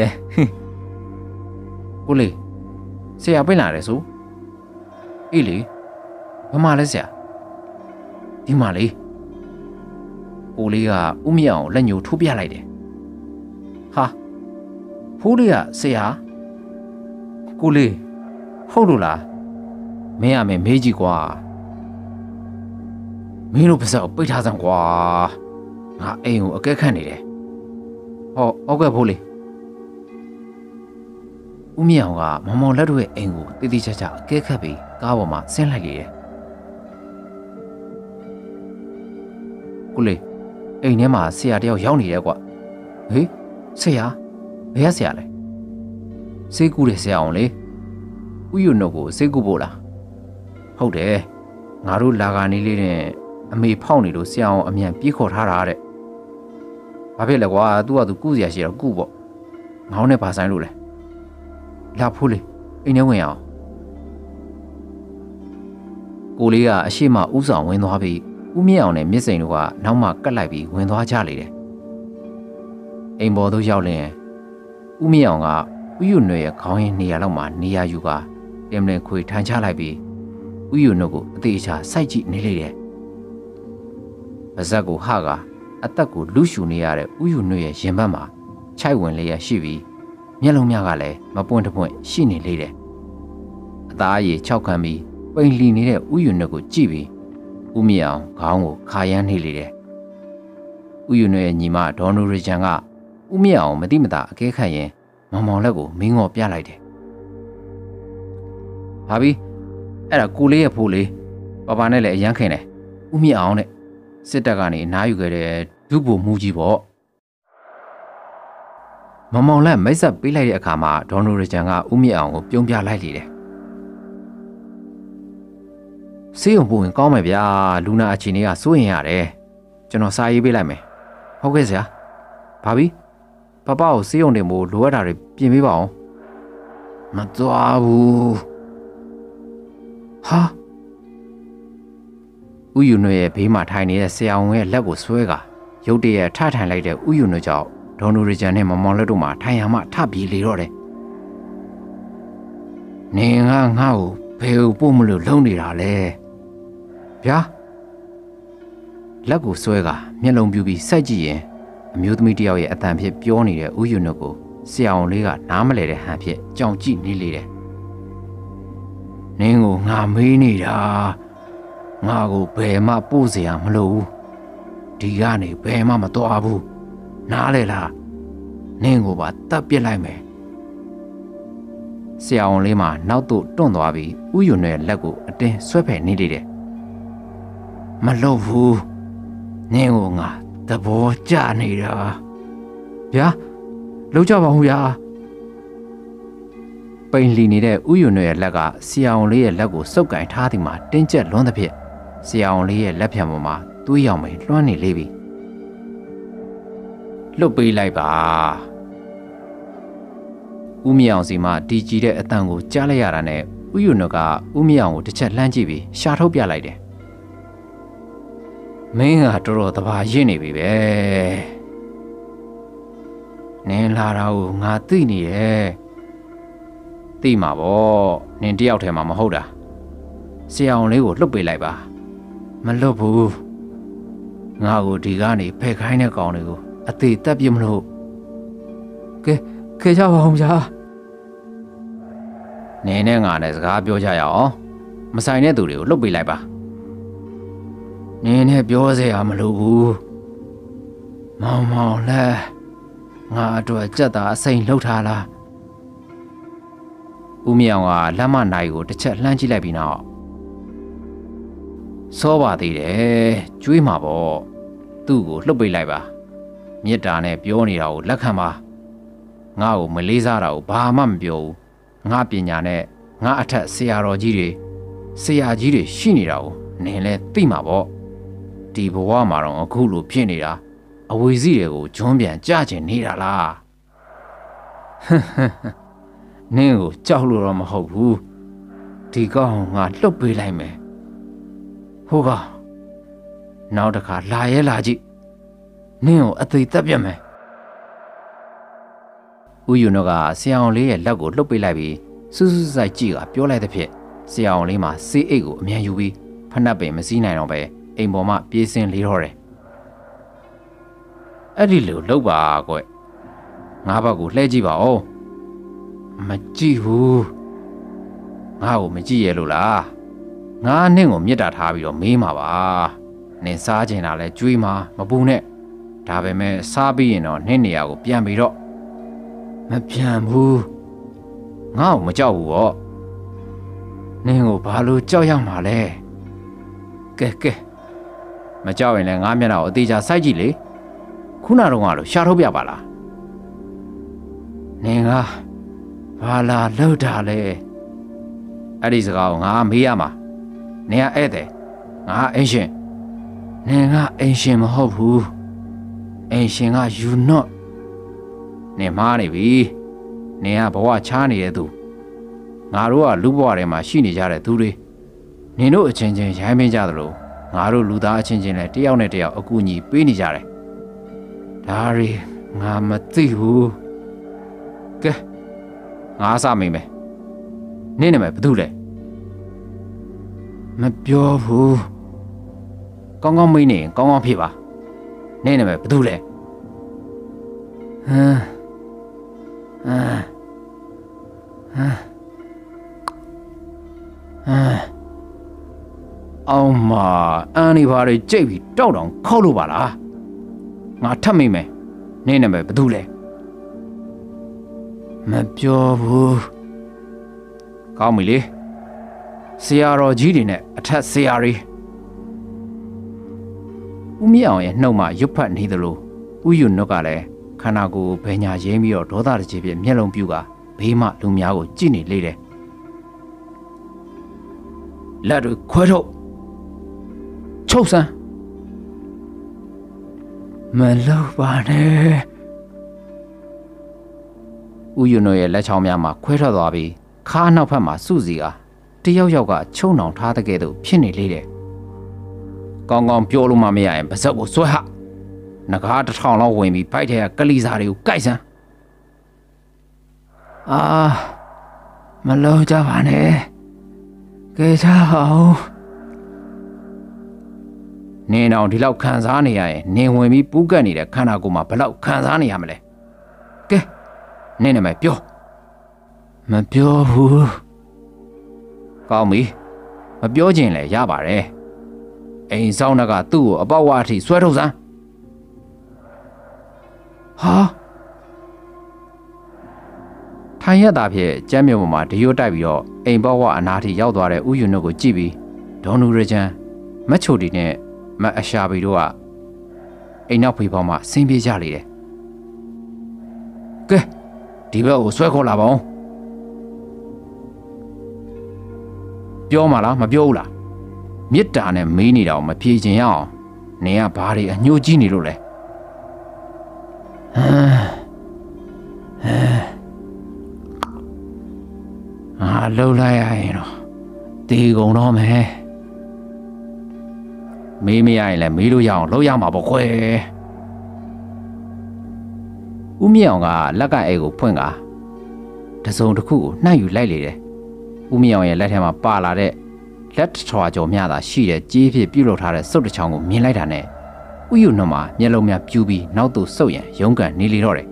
ဖိုးလေးဆရာပြင်လာတယ်ဆိုအေးလေဘာမှလဲဆရာဒီမှာလေဖိုးလေးကဦးမြအောင်လက်ညှိုးထိုးပြလိုက်တယ်ဟာဖိုးလေးကဆရာကိုလေးဟုတ်လို့လားမင်းရမယ်မေးကြည့်ကွာမင်းတို့ပါစပ်ပိတ်ထားစမ်းကွာငါအိမ်ကိုအကဲခတ်နေတယ်ဟုတ်ကဲ့ဖိုးလေးဦးမြအောင်ကမောင်မောင်လက်တို့ရဲ့အိမ်ကိုတိတိကျကျအကဲခတ်ပြီးကားပေါ်မှာဆင်းလိုက်လေတယ်ကိုလေးအိမ်ထဲမှာဆရာတယောက်ရောက်နေတယ်ကွာဟေးဆရာဘယ်ကဆရာလဲစေးကူတဲ့ဆရာအောင်လေဥယျာဉ်တို့ကိုစေးကူဖို့လားဟုတ်တယ်ငါတို့လာကနေလေးနဲ့အမေဖောက်နေလို့ဆရာအောင်အမြန်ပြေးခေါ်ထားတာတဲ့ဘာဖြစ်လဲကွာသူကသူကုစရာရှိတော့ကုပေါ့ငောင်းနဲ့ဘာဆိုင်လို့လဲလာဖိုးလေအိမ်ထဲဝင်အောင်ကိုလေးကအရှိမဥဆောင်ဝင်သွားပြီးဦးမြင့်အောင်နဲ့မြစ်စိန်တို့ကနောက်မှကတ်လိုက်ပြီးဝင်သွားကြလေတယ်အိမ်ပေါ်သို့ရောက်လျင်ဦးမြင့်အောင်ကဥယျာဉ်နယ်ရဲ့ခေါင်းရင်းနေရာလောက်မှာနေရာယူကတင်လင်ခွေထန်ချလိုက်ပြီးဥယျာဉ်တို့ကိုအသေးချာစိုက်ကြည့်နေလေတယ်ပါဇက်ကိုဟကအသက်ကိုလူရှူနေရတဲ့ဥယျာဉ်နယ်ရဲ့ရင်ဘတ်မှာခြိုက်ဝင်လျက်ရှိပြီးမျက်လုံးများကလည်းမပွင့်တပွင့်ရှိနေလေတယ်အသားအရည်၆ခမ်းပြီးပိန်လီနေတဲ့ဥယျာဉ်တို့ကိုကြည့်ပြီးဦးမြအောင်ခေါင်းကိုခါရမ်းနေလေတယ်ဥယျာဉ်ရဲ့ညီမဒေါ်နူရီချန်ကဦးမြအောင်မတိမတာအကဲခတ်ရင်မောင်မောင်လက်ကိုမင်းငေါ်ပြလိုက်တယ်ဟာဘီအဲ့ဒါကိုလေးရဲ့ဖိုးလေးပပနဲ့လည်းအရန်ခင်တယ်ဦးမြအောင်နဲ့စစ်တပ်ကနေအနားယူခဲ့တဲ့ဒုဗိုလ်မှူးကြီးပေါ့မောင်မောင်လက်မိတ်ဆက်ပေးလိုက်တဲ့အခါမှာဒေါ်နူရီချန်ကဦးမြအောင်ကိုပြုံးပြလိုက်လေတယ်စေးုံပို့ရင်ကောင်းမယ်ဗျာလူနာအခြေအနေကစိုးရင်ရတယ်ကျွန်တော်စာရေးပေးလိုက်မယ်ဟုတ်ကဲ့ဆရာဘာဘီပပကိုစေးုံတင်ဖို့လိုအပ်တာတွေပြင်ပေးပါအောင်မသွားဘူးဟာဥယျာဉ်ရဲ့ဘေးမှာထိုင်နေတဲ့ဆရာဝန်ရဲ့လက်ကိုဆွဲကရုတ်တရက်ထထိုင်လိုက်တဲ့ဥယျာဉ်ကြောင့်ဒေါ်နူရီချန်နဲ့မောင်မောင်လက်တို့မှာထိုင်ရမှထပြေးလေတော့တယ်နေငါ့ကိုဘယ်ကိုပို့မလို့လုံနေတာလဲဗျာလက်ကိုဆွဲကမျက်လုံးပြူပြီးစိုက်ကြည့်ရင်အမျိုးသမီးတယောက်ရဲ့အတန်ဖြစ်ပြောနေတဲ့ဥယျာဉ်ကိုဆရာဝန်လေးကနားမလဲတဲ့ဟန်ဖြစ်ကြောင်ကြည့်နေလေတယ်နင်းကိုငါမေးနေတာငါကိုဘယ်မှပို့เสียမလို့ဒီကနေဘယ်မှမသွားဘူးနားလေလားနင်းကိုပါတတ်ပစ်လိုက်မယ်ဆရာဝန်လေးမှာနောက်သို့တွန့်သွားပြီးဥယျာဉ်ရဲ့လက်ကိုအတင်းဆွဲဖယ်နေတယ်မလုပ်ဘူးနင်းကိုငါသဘောကျနေတာဗျာလုံးကြပါဦးဗျာပိန်လီနေတဲ့ဥယျာဉ်ရဲ့လက်ကဆရာဝန်လေးရဲ့လက်ကိုစုပ်ကင်ထားသည်မှာတင်းကျပ်လွန်းသဖြင့်ဆရာဝန်လေးရဲ့လက်ဖြံပေါ်မှာသွေးရောင်မိန်လွှမ်းနေလေပြီလွတ်ပေးလိုက်ပါဦးမြောင်စီမှတီကြည်တဲ့အတန်ကိုကြားလိုက်ရတာနဲ့ဥယျာဉ်ကဦးမြောင်ကိုတစ်ချက်လှမ်းကြည့်ပြီးရှာထုတ်ပြလိုက်တယ်မင်းကတော်တော်တဘာရင့်နေပြီပဲနင်းလာတာကိုငါသိနေရဲ့သိမှာပေါ့နင်တယောက်ထဲမှာမဟုတ်တာဆရာဝန်လေးကိုလွတ်ပေးလိုက်ပါမလွတ်ဘူးငါကိုဒီကနေဖယ်ခိုင်းတဲ့ကောင်တွေကိုအသေးတက်ပြမလို့ခဲကြပါအောင်ဗျာနင်းနဲ့ငါနဲ့စကားပြောကြရအောင်မဆိုင်တဲ့သူတွေကိုလွတ်ပေးလိုက်ပါနင်းနဲ့ပြောစရာမလိုဘူးမောင်လဲငါအတွက်ကြက်တာအစိမ့်လှုပ်ထားလားဦးမြောင်ကလက်မနိုင်ကိုတစ်ချက်လှမ်းကြည့်လိုက်ပြီးနောက်စောပါသေးတယ်ကျွေးမှာပေါ့သူ့ကိုလှုပ်ပေးလိုက်ပါမေတ္တာနဲ့ပြောနေတာကိုလက်ခံပါငါ့ကိုမလေးစားတာကိုဘာမှမပြောဘူးငါပညာနဲ့ငါအထက်ဆရာတော်ကြီးတွေဆရာကြီးတွေရှိနေတာကိုနင်လည်းသိမှာပေါ့ဒီဘဝမှာတော့အခုလိုဖြစ်နေတာအဝေစီတွေကိုဂျွန်းပြန်ကြကျင်နေတာလားနင်းကိုကြောက်လို့တော့မဟုတ်ဘူးဒီကောင်ငါလှုပ်ပေးလိုက်မယ်ဟုတ်ကနောက်တစ်ခါလာရဲလာကြည့်နင်းကိုအသေးသက်ပြတ်မယ်ဦးယူနောကဆရာအောင်လေးရဲ့လက်ကိုလှုပ်ပေးလိုက်ပြီးစူးစူးဆိုင်ကြည့်ကပြောလိုက်တဲ့ဖြစ်ဆရာအောင်လေးမှာစေးအိတ်ကိုအမြန်ယူပြီးဖနှက်ပင်မစည်းနိုင်တော့ပဲအိမ်ပေါ်မှပြေးစင်းလေးတော့တယ်အဲ့ဒီလိုလှုပ်ပါကွငါဘက်ကိုလှည့်ကြည့်ပါဦးမကြည့်ဘူးငါ့ကိုမကြည့်ရလို့လားငါနင့်ကိုမြစ်တာထားပြီးတော့မေးမှာပါနင်စားချင်တာလဲကြွေးမှာမပူနဲ့ဒါပေမဲ့စားပြီးရင်တော့နင့်နေရာကိုပြန်ပြီးတော့မပြန်ဘူးငါ့ကိုမကြောက်ဘူးပေါ့နင်ကိုဘာလို့ကြောက်ရမှာလဲကဲမကြောက်ရင်လည်းငါမျက်နှာကိုအသေးချာစိုက်ကြည့်လေခုနတော့ကတော့ရှာထုတ်ပြပါလားနင်ကဘာလာလောက်တာလဲအဲ့ဒီစကားကိုငါမေးရမှာနင်ကဧည့်သည်ငါအင်ရှင်နင်ကအင်ရှင်မဟုတ်ဘူးအင်ရှင်က you not နင်မှားနေပြီနင်ကဘဝချားနေတဲ့သူငါတို့ကလူဘဝထဲမှာရှိနေကြတဲ့သူတွေနင်တို့အချင်းချင်းရိုင်းမင်းကြသလိုငါတို့လူသားအချင်းချင်းလည်းတယောက်နဲ့တယောက်အကူအညီပေးနေကြတယ်ဒါရီငါမသိဘူးကဲငါစမိမယ်နင့်နာမည်ဘာလို့လဲမပြောဘူးကောင်းကောင်းမေးနေရင်ကောင်းကောင်းဖြေပါနင့်နာမည်ဘာလို့လဲအောင်မအန်ဒီဘာတွေကြိတ်ပြီးတောက်တောင်ခောက်လို့ပါလားငါထပ်မိမယ်နင့်နာမည်ဘာလို့လဲမပြောဘူးကောင်းပြီလေဆရာတော်ကြီးတွေနဲ့အထက်ဆရာတွေဦးမြောင်ရဲ့နှုတ်မှရွတ်ဖတ်နေသလိုဥယျာဉ်နှုတ်ကလည်းခန္ဓာကိုယ်ဘယ်ညာရင်းပြီးတော့ဒေါသတကြီးပြည့်မျက်လုံးပြူကဘေးမှလူများကိုကြည့်နေလေတယ်လက်တွေခွဲထုတ်ချုပ်စမ်းမလောက်ပါနဲ့ဥယျာဉ်ရဲ့လက်ချောင်းများမှာခွဲထွက်သွားပြီးခါနောက်ဖက်မှာစုစီကတယောက်ယောက်ကချုံနှောင်ထားတဲ့ကဲ့သို့ဖြစ်နေလေတယ်ကောင်းကောင်းပြောလို့မှမရရင်ပါဇက်ကိုဆွဲဟငကား1000လောက်ဝင်ပြီးဖိုက်ထဲကကလီစာတွေကိုကိုက်စမ်းမလုံးကြပါနဲ့ကဲချအောင်နင်းအောင်ဒီလောက်ခံစားနေရရင်နင်းဝင်ပြီးပူးကတ်နေတဲ့ခန္ဓာကိုယ်မှာဘလောက်ခံစားနေရမလဲကဲနင်းနာမည်ပြောမပြောဘူးကောင်းပြီမပြောချင်လဲရပါတယ်အိမ်ဆောင်ကသူ့ကိုအပေါက်ဝါအထိဆွဲထုတ်စမ်းဟာထိုင်ရတာဖြင့်ကျမ်းမြေပေါ်မှာဒရွတ်တိုက်ပြီးတော့အိမ်ပေါက်ဝအနာထိရောက်သွားတဲ့ဥယျာဉ်တို့ကိုကြည့်ပြီးဒေါ်နူရချန်မတ်ချိုတီနဲ့မတ်အရှာဘီတို့ကအိမ်နောက်ဖေးပေါက်မှာဆင်းပြေးကြလေတယ်ကဲဒီဘက်ကိုဆွဲခေါ်လာပါဦးပြောမှလားမပြောဘူးလားမေတ္တာနဲ့မေးနေတာကိုမဖြေချင်ရအောင်နင်ကဘာတွေအညှိုးကြီးနေလို့လဲလှုပ်လိုက်ရရင်တော့တေကုန်တော့မယ်မေးမရရင်လည်းမေးလို့ရအောင်လှုပ်ရမှာပေါ့ခွဲဦးမြေအောင်ကလက်ကအိတ်ကိုဖွင့်ကတစုံတစ်ခုကိုနှံ့ယူလိုက်လေတယ်ဦးမြေအောင်ရဲ့လက်ထဲမှာပါလာတဲ့လက်ထွာကြော်မြတာရှိတဲ့ကြေးဖြစ်ပြုတ်လောက်ထားတဲ့စုပ်တစ်ချောင်းကိုမြင်လိုက်တာနဲ့ဥယျာဉ်နှမှာမျက်လုံးများပြူးပြီးနောက်သို့ဆုပ်ရန်ရုန်းကန်နေလေတော့တယ်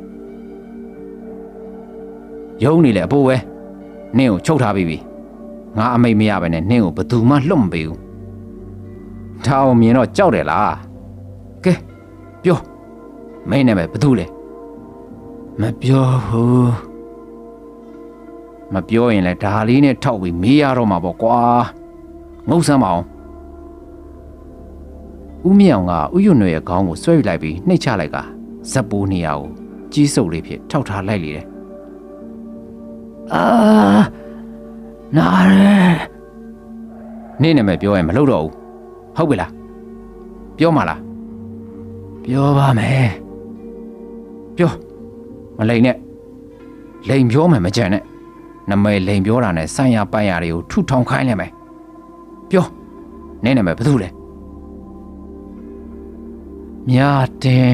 ရုံးနေလေအပိုးပဲနင့်ကိုချုပ်ထားပြီးပြီငါအမိတ်မရပဲနဲ့နင့်ကိုဘယ်သူမှလွတ်မပေးဘူးဒါအောင်မြင်တော့ကြောက်တယ်လားကဲပြောမင်းနာမည်ဘယ်သူလဲမပြောဘူးမပြောရင်လည်းဒါလေးနဲ့ထောက်ပြီးမေးရတော့မှာပေါ့ကွာငုတ်ဆမ်းပါအောင်ဦးမြေအောင်ကဥယျာဉ်ရဲ့ခေါင်းကိုဆွဲယူလိုက်ပြီးနှိပ်ချလိုက်ကဇက်ပိုးနေရကိုကြီးစုပ်လေးဖြစ်ထောက်ထားလိုက်လေတယ်နားရဲနေနာမည်ပြောရင်မလုပ်တော့ဘူးဟုတ်ပြီလားပြောမှာလားပြောပါမယ်ပြောမလိန်နဲ့လိန်ပြောမယ်မကြံနဲ့နမဲလိန်ပြောတာနဲ့ဆိုင်ရပိုင်ရတွေကိုထုထောင်ခိုင်းလိုက်မယ်ပြောနေနာမည်ဘာလို့လဲမြတင်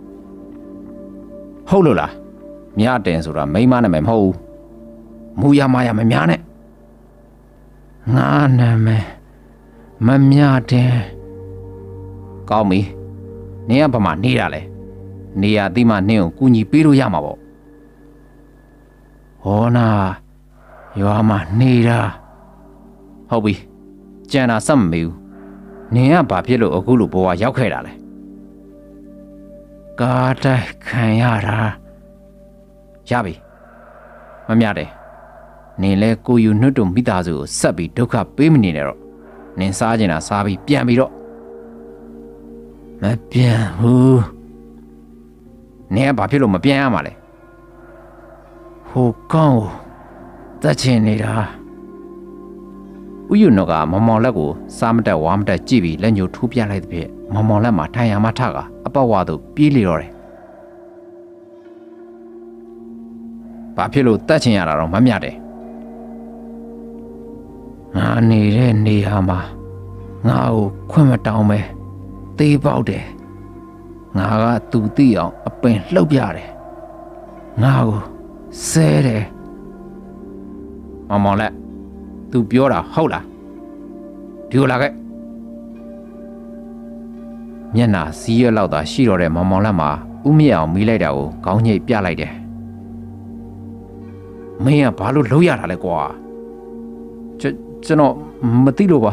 ဟုတ်လို့လားမြတင်ဆိုတာမိန်းမနာမည်မဟုတ်ဘူးမူရမရမများနဲ့ငါနာမည်မမြတင်ကောင်းပြီနင်ကဘာမှနေတာလဲနေရသိမှနင်ကိုကူညီပေးလို့ရမှာပေါ့ဟောနာရွာမှာနေတာဟုတ်ပြီကြံတာစက်မမေးဘူးနင်ကဘာဖြစ်လို့အခုလိုဘဝရောက်ခဲ့တာလဲကားတိုက်ခံရတာရပြီမမြတယ်နင်လဲကိုယူနှွတ်တို့မိသားစုကိုဆက်ပြီးဒုက္ခပေးမနေနဲ့တော့နင်စားကျင်တာစားပြီးပြန်ပြီးတော့မပြန်ဘူးနင်ကဘာဖြစ်လို့မပြန်ရမှာလဲဟိုကောင်းကိုတတ်ချင်နေတာဥယျာဉ်တော်ကမောင်မောင်လက်ကိုစားမတက်ဝါမတက်ကြည့်ပြီးလက်ညှိုးထိုးပြလိုက်တဲ့ဖြစ်မောင်မောင်လက်မှာထိုင်ရမှထကအပေါက်ဝါသို့ပြေးလေတော့တယ်ဘာဖြစ်လို့တတ်ချင်ရတာတော့မမြတ်တယ်ငါနေတဲ့နေရာမှာငါ့ကိုခွင့်မတောင်းပဲသေးပေါက်တယ်ငါကသူသိအောင်အပင်လှုပ်ပြတယ်ငါ့ကိုဆဲတယ်မောင်မောင်လက်သူပြောတာဟုတ်လားဒီကိုလာခဲ့မျက်နှာစီးရလောက်သာရှိတော့တဲ့မောင်မောင်လက်မှာဥမြင့်အောင်မီးလိုက်တာကိုခေါင်းညိတ်ပြလိုက်တယ်မင်းကဘာလို့လှုပ်ရတာလဲကွာကျွန်တော်မသိလို့ပါ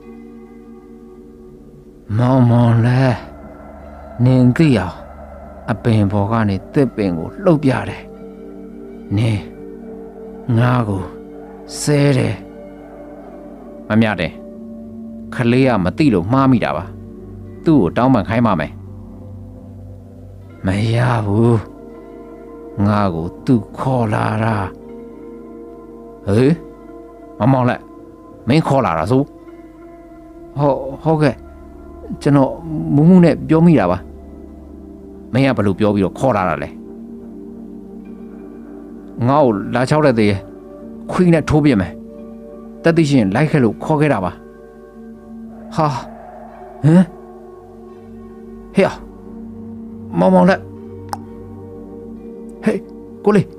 မောင်မောင်လက်နင်သိအောင်အပင်ပေါ်ကနေတစ်ပင်ကိုလှုပ်ပြတယ်နင်ငါကိုဆဲတယ်မမြတယ်ခလေးကမသိလို့မှားမိတာပါသူ့ကိုတောင်းပန်ခိုင်းပါမယ်မရဘူးငါကိုသူခေါ်လာတာဟေးမောင်လက်မင်းခေါ်လာတာဆိုဟုတ်ကဲ့ကျွန်တော်မူးမူးနဲ့ပြောမိတာပါမင်းကဘယ်လိုပြောပြီးတော့ခေါ်လာတာလဲငါ့ကိုလာချောက်တဲ့သေးခွေးနဲ့ထိုးပြမယ်တက်သိရှင်လိုက်ခဲ့လို့ခေါ်ခဲ့တာပါဟာဟမ်ဟေ့မောင်လက်ဟေးကိုလေး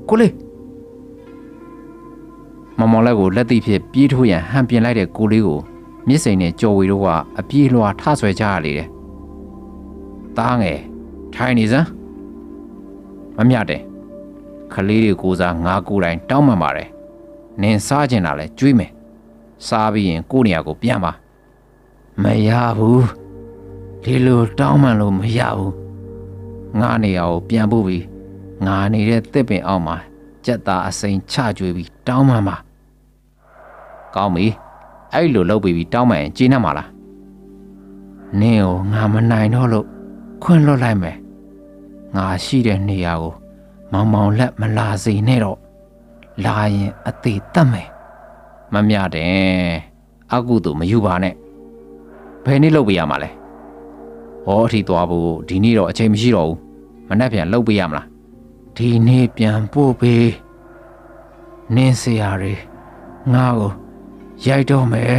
မောင်လက်ကိုလက်သိဖြစ်ပြေးထိုးရန်ဟန်ပြင်လိုက်တဲ့ကိုလေးကိုမြစ်စိန်နဲ့ကြော်ဝေတို့ကအပြေးလွှာထဆွဲကြရလေတယ်တားငယ်ထိုင်နေစမ်းမမြတယ်ခလေးတွေကိုစားငါကိုယ်တိုင်တောင်းပန်ပါတယ်နင်စားကျင်တာလဲကြွေးမယ်စားပြီးရင်ကိုယ့်နေရာကိုပြန်ပါမရဘူးဒီလိုတောင်းမှန်လို့မရဘူးငါနေရာကိုပြန်ဖို့ပြီးငါနေတဲ့တစ်ပင်အောက်မှာကြက်သားအစိမ်းချကြွေးပြီးတောင်းမှန်ပါကောင်းပြီအဲ့လိုလုပ်ပြီးတောင်းမှန်ရင်ကျေနပ်မှာလားနင်းကိုငါမနိုင်တော့လို့ခွင့်လွှတ်လိုက်မယ်ငါရှိတဲ့နေရာကိုမောင်မောင်လက်မလာစေနဲ့တော့လာရင်အသေးတတ်မယ်မမြတဲ့အကုသို့မယူပါနဲ့ဘယ်နေ့လုပ်ပေးရမှာလဲဟောအထိသွားဖို့ဒီနေ့တော့အချိန်မရှိတော့ဘူးမနေ့ပြန်လုပ်ပေးရမလားဒီနေ့ပြန်ပို့ပေးနင်းစရာတွေငါ့ကိုရိုက်တော့မယ်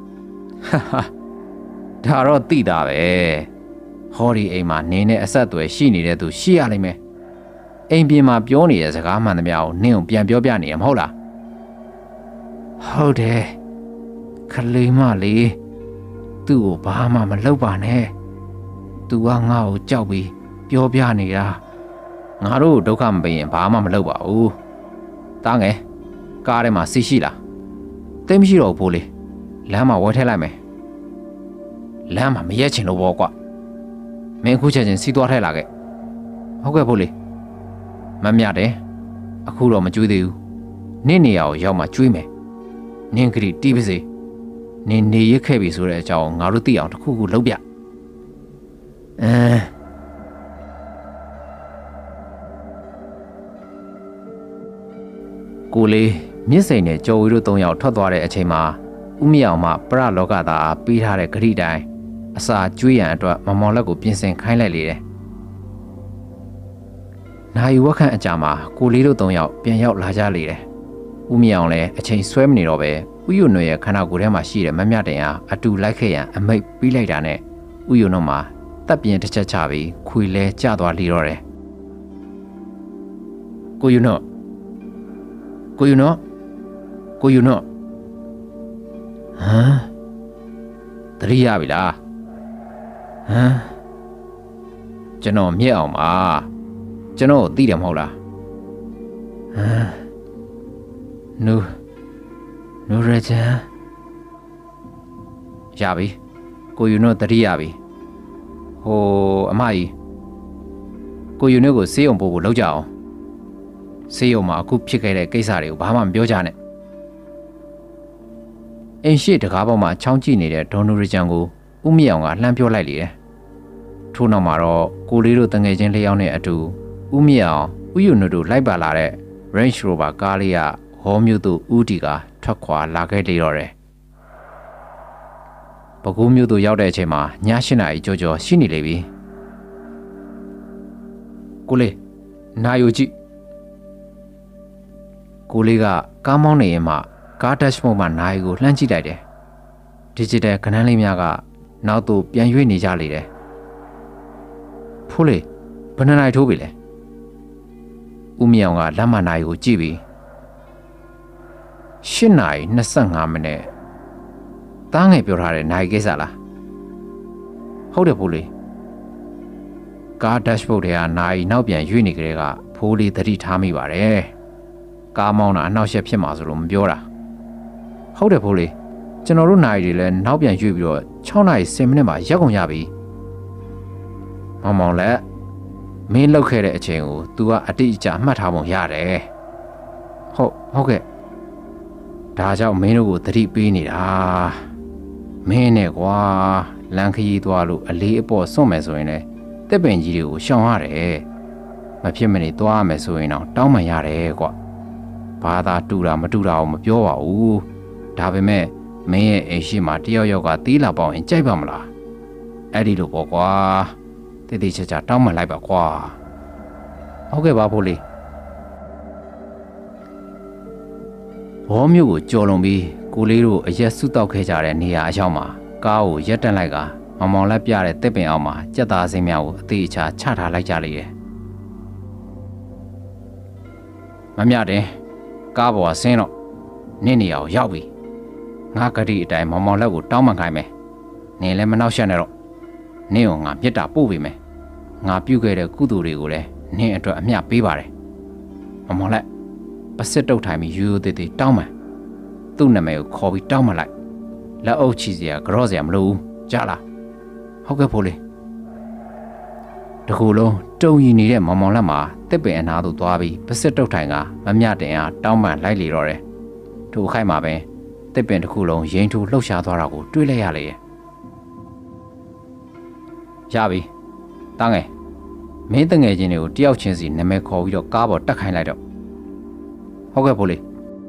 ဒါတော့သိတာပဲဟောဒီအိမ်မှာနင်းနဲ့အဆက်အသွယ်ရှိနေတဲ့သူရှိရလိမ့်မယ်အိမ်ပြင်မှာပြောနေတဲ့စကားမှန်သမျှကိုနင်းကိုပြန်ပြောပြနေရမဟုတ်လားဟုတ်တယ်ခလေးမလေးသူ့ကိုဘာမှမလုပ်ပါနဲ့သူကငါ့ကိုကြောက်ပြီးပြောပြနေတာငါတို့ဒုက္ခမပေးရင်ဘာမှမလုပ်ပါဘူးတားငယ်ကားထဲမှာစီရှိလားသိမရှိတော့ဘူးလေလမ်းမှာဝဲထဲလိုက်မယ်လမ်းမှာမရက်ချင်လို့ပေါ့ကွာမင်းအခုချက်ချင်းစီးသွားထဲလာခဲ့ဟုတ်ကဲ့ဖို့လေမမြတယ်အခုတော့မကြွေးသေးဘူးနင့်နေရာကိုရောက်မှကြွေးမယ်နင့်ကလေးတီးပါစေနင်နေရခဲ့ပြီဆိုတဲ့အကြောင်းငါတို့သိအောင်တစ်ခုခုလုပ်ပြကိုလေးမြစ်စိန်နဲ့ကျော်ဝီတို့၃ယောက်ထွက်သွားတဲ့အချိန်မှာဦးမြောင်မှပရလောကသားပေးထားတဲ့ဂရိတိုင်းအစာကျွေးရန်အတွက်မမောင်လက်ကိုပြင်ဆင်ခိုင်းလိုက်လေတယ်။နိုင်ဝက်ခန့်အကြာမှာကိုလေးတို့၃ယောက်ပြန်ရောက်လာကြလေတယ်။ဦးမြောင်လည်းအချိန်ဆွဲမနေတော့ပဲဥယျာဉ်ရဲ့ခန္ဓာကိုယ်ထဲမှာရှိတဲ့မမြတင်အားအတူလိုက်ခဲ့ရန်အမိတ်ပြီးလိုက်တာနဲ့ဥယျာဉ်တို့မှာတပ်ပြင်းတစ်ချက်ချပြီးခွေလဲကျသွားလိတော့တယ်။ကိုယူနော့ဟမ်တရိရပြီလားဟမ်ကျွန်တော်မြက်အောင်ပါကျွန်တော်သိတယ်မဟုတ်လားဟမ်နူရချန်ရပြီကိုယူနော့တရိရပြီဟိုအမကြီးကိုယူနော့ကိုစေးုံပို့ဖို့လုပ်ကြအောင်စေးရုံမှာအခုဖြစ်ခဲ့တဲ့ကိစ္စတွေကိုဘာမှမပြောကြနဲ့အိမ်ရှိတကားပေါ်မှာချောင်းကြည့်နေတဲ့ဒေါ်နူရချန်ကိုဦးမြောင်ကလှမ်းပြောလိုက်လေတယ်ထို့နောက်မှာတော့ကိုလေးတို့တငယ်ချင်းလျောင်းနဲ့အတူဦးမြောင်ဦးယူနုတို့လိုက်ပါလာတဲ့ Range Rover ကားလေးကဟောမြို့သို့ဦးတီကထွက်ခွာလာခဲ့လေတော့တယ်ပဲခူးမြို့သို့ရောက်တဲ့အချိန်မှာည8 နာရီကျော်ကျော်ရှိနေလေပြီကိုလေးနာယိုကြည့်ကိုလေးကကားမောင်းနေရင်မှကားဒက်ရှ်ဘုတ်မှာနာရီကိုလှမ်းကြည့်လိုက်တယ်။ဒီဂျစ်တယ်ခဏန်းလေးများကနောက်သို့ပြန်ရွေ့နေကြလေတယ်။ဖိုးလေဘယ်နှစ်နာရီထိုးပြီလဲ။ဦးမြောင်ကလက်မနာရီကိုကြည့်ပြီး8 နာရီ 25 မိနစ်။တားငယ်ပြောထားတဲ့နာရီကိစ္စလား။ဟုတ်တယ်ဖိုးလေ။ကားဒက်ရှ်ဘုတ်ထဲကနာရီနောက်ပြန်ရွေ့နေကြတဲ့ကဖိုးလေးသတိထားမိပါတယ်။ကားမောင်းတာအနှောက်အယှက်ဖြစ်မှာဆိုလို့မပြောတာဟုတ်တယ်ဖိုးလေးကျွန်တော်တို့နိုင်တွေလည်းနောက်ပြန်ရွေ့ပြီးတော့6 နာရီ 10 မိနစ်မှာရက်ကုန်ရပြီမောင်လည်းမင်းလောက်ခဲ့တဲ့အချိန်ကို तू ကအတိအကျမှတ်ထားပုံရတယ်ဟုတ်ကဲ့ဒါကြောင့်မင်းတို့ကိုသတိပေးနေတာမင်းနဲ့ကွာလမ်းခရီးသွားလို့အလေးအပေါ်စွန့်မယ်ဆိုရင်လည်းတစ်ပင်ကြီးတွေကိုရှောင်ရတယ်မဖြစ်မနေသွားရမယ်ဆိုရင်တော့တောင်းပန်ရတယ်ကွာဘာသာတူတာမတူတာကိုမပြောပါဘူးဒါပေမဲ့မင်းရဲ့အိမ်ရှိမှာတယောက်ကသီးလာပေါင်းရင်ကြိုက်ပါမလားအဲ့ဒီလိုပေါ့ကွာတိတိကျကျတောင်းပန်လိုက်ပါကွာဟုတ်ကဲ့ပါဖိုးလေးဘောမျိုးကိုကြော်လွန်ပြီးကိုလေးတို့အရက်စုတောက်ခဲ့ကြတဲ့နေရာအရောက်မှာကားကိုရက်တက်လိုက်ကမောင်လက်ပြတဲ့တစ်ပင်အောက်မှာကြက်သားစိမ်းများကိုအသေးအချာချထားလိုက်ကြလေတယ်မမြတယ်ကားပေါ်ဆင်းတော့နင့်နေရာကိုရောက်ပြီငါကတိအတိုင်းမောင်လက်ကိုတောင်းပန်ခိုင်းမယ်နင်လည်းမနှောက်ယှက်နဲ့တော့နင့်ကိုငါမြတ်တာပို့ပေးမယ်ငါပြုတ်ခဲ့တဲ့ကုသိုလ်တွေကိုလည်းနင့်အတွက်အမျှပေးပါတယ်မောင်လက်ပစစ်တုတ်ထိုင်ပြီးရိုးရိုးသေးသေးတောင်းပန်သူ့နာမည်ကိုခေါ်ပြီးတောင်းမှလိုက်လက်အုပ်ချီစရာကြော့စရာမလိုဘူးကြားလားဟုတ်ကဲ့ဖိုးလေးတကူလုံးတုံရီနေတဲ့မောင်မောင်လက်မှာတစ်ပင်အနာသို့သွားပြီးပစစ်တုတ်ထိုင်ကမမြတင်အားတောင်းပန်လိုက်လေတော့တယ်ထိုအခိုက်မှာပဲတစ်ပင်တစ်ခုလုံးရင်ထူလှုပ်ရှားသွားတာကိုတွေးလိုက်ရလေရပြီတားငယ်မင်းတငယ်ချင်းတွေကိုတယောက်ချင်းစီနာမည်ခေါ်ပြီးတော့ကားပေါ်တက်ခိုင်းလိုက်တော့ဟုတ်ကဲ့ဖိုးလေး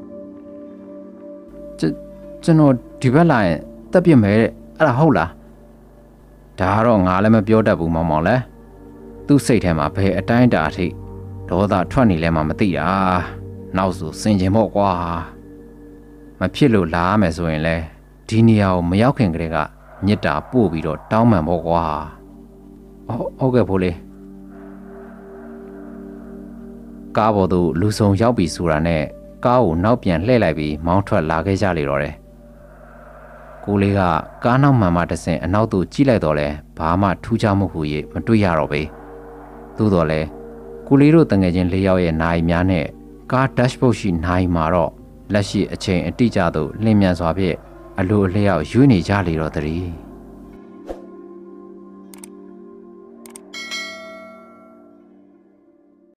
ကျွန်တော်ဒီဘက်လာရင်တက်ပြစ်မယ်တဲ့အဲ့ဒါဟုတ်လားဒါကတော့ငါလည်းမပြောတတ်ဘူးမောင်မောင်လဲသူ့စိတ်ထဲမှာဘယ်အတိုင်းတာအထိဒေါသထွက်နေလဲမှမသိတာနောက်ဆိုစင်ကျင်ပေါ့ကွာမဖြစ်လို့လာရမယ်ဆိုရင်လဲဒီနေရာကိုမရောက်ခင်ကတည်းကမြစ်တာပို့ပြီးတော့တောင်းပန်ပေါ့ကွာဟုတ်ကဲ့ဖိုးလေးကားပေါ်သို့လူစုံရောက်ပြီဆိုတာနဲ့ကားကိုနောက်ပြန်လှည့်လိုက်ပြီးမောင်းထွက်လာခဲ့ကြလေတော့တယ်ကိုလေးကကားနောက်မှန်မှတဆင်အနောက်သို့ကြည့်လိုက်တော့လဲဘာမှထူးခြားမှုဟူ၍မတွေ့ရတော့ပေသို့တော်လဲကိုလေးတို့တငယ်ချင်း၄ယောက်ရဲ့နာရီများနဲ့ကား dashboard ရှိနာရီမှာတော့လက်ရှိအချိန်အတိအကျသို့လင်းမြန်စွာဖြင့်အလိုအလျောက်ရွေးနေကြလေတော့တည်း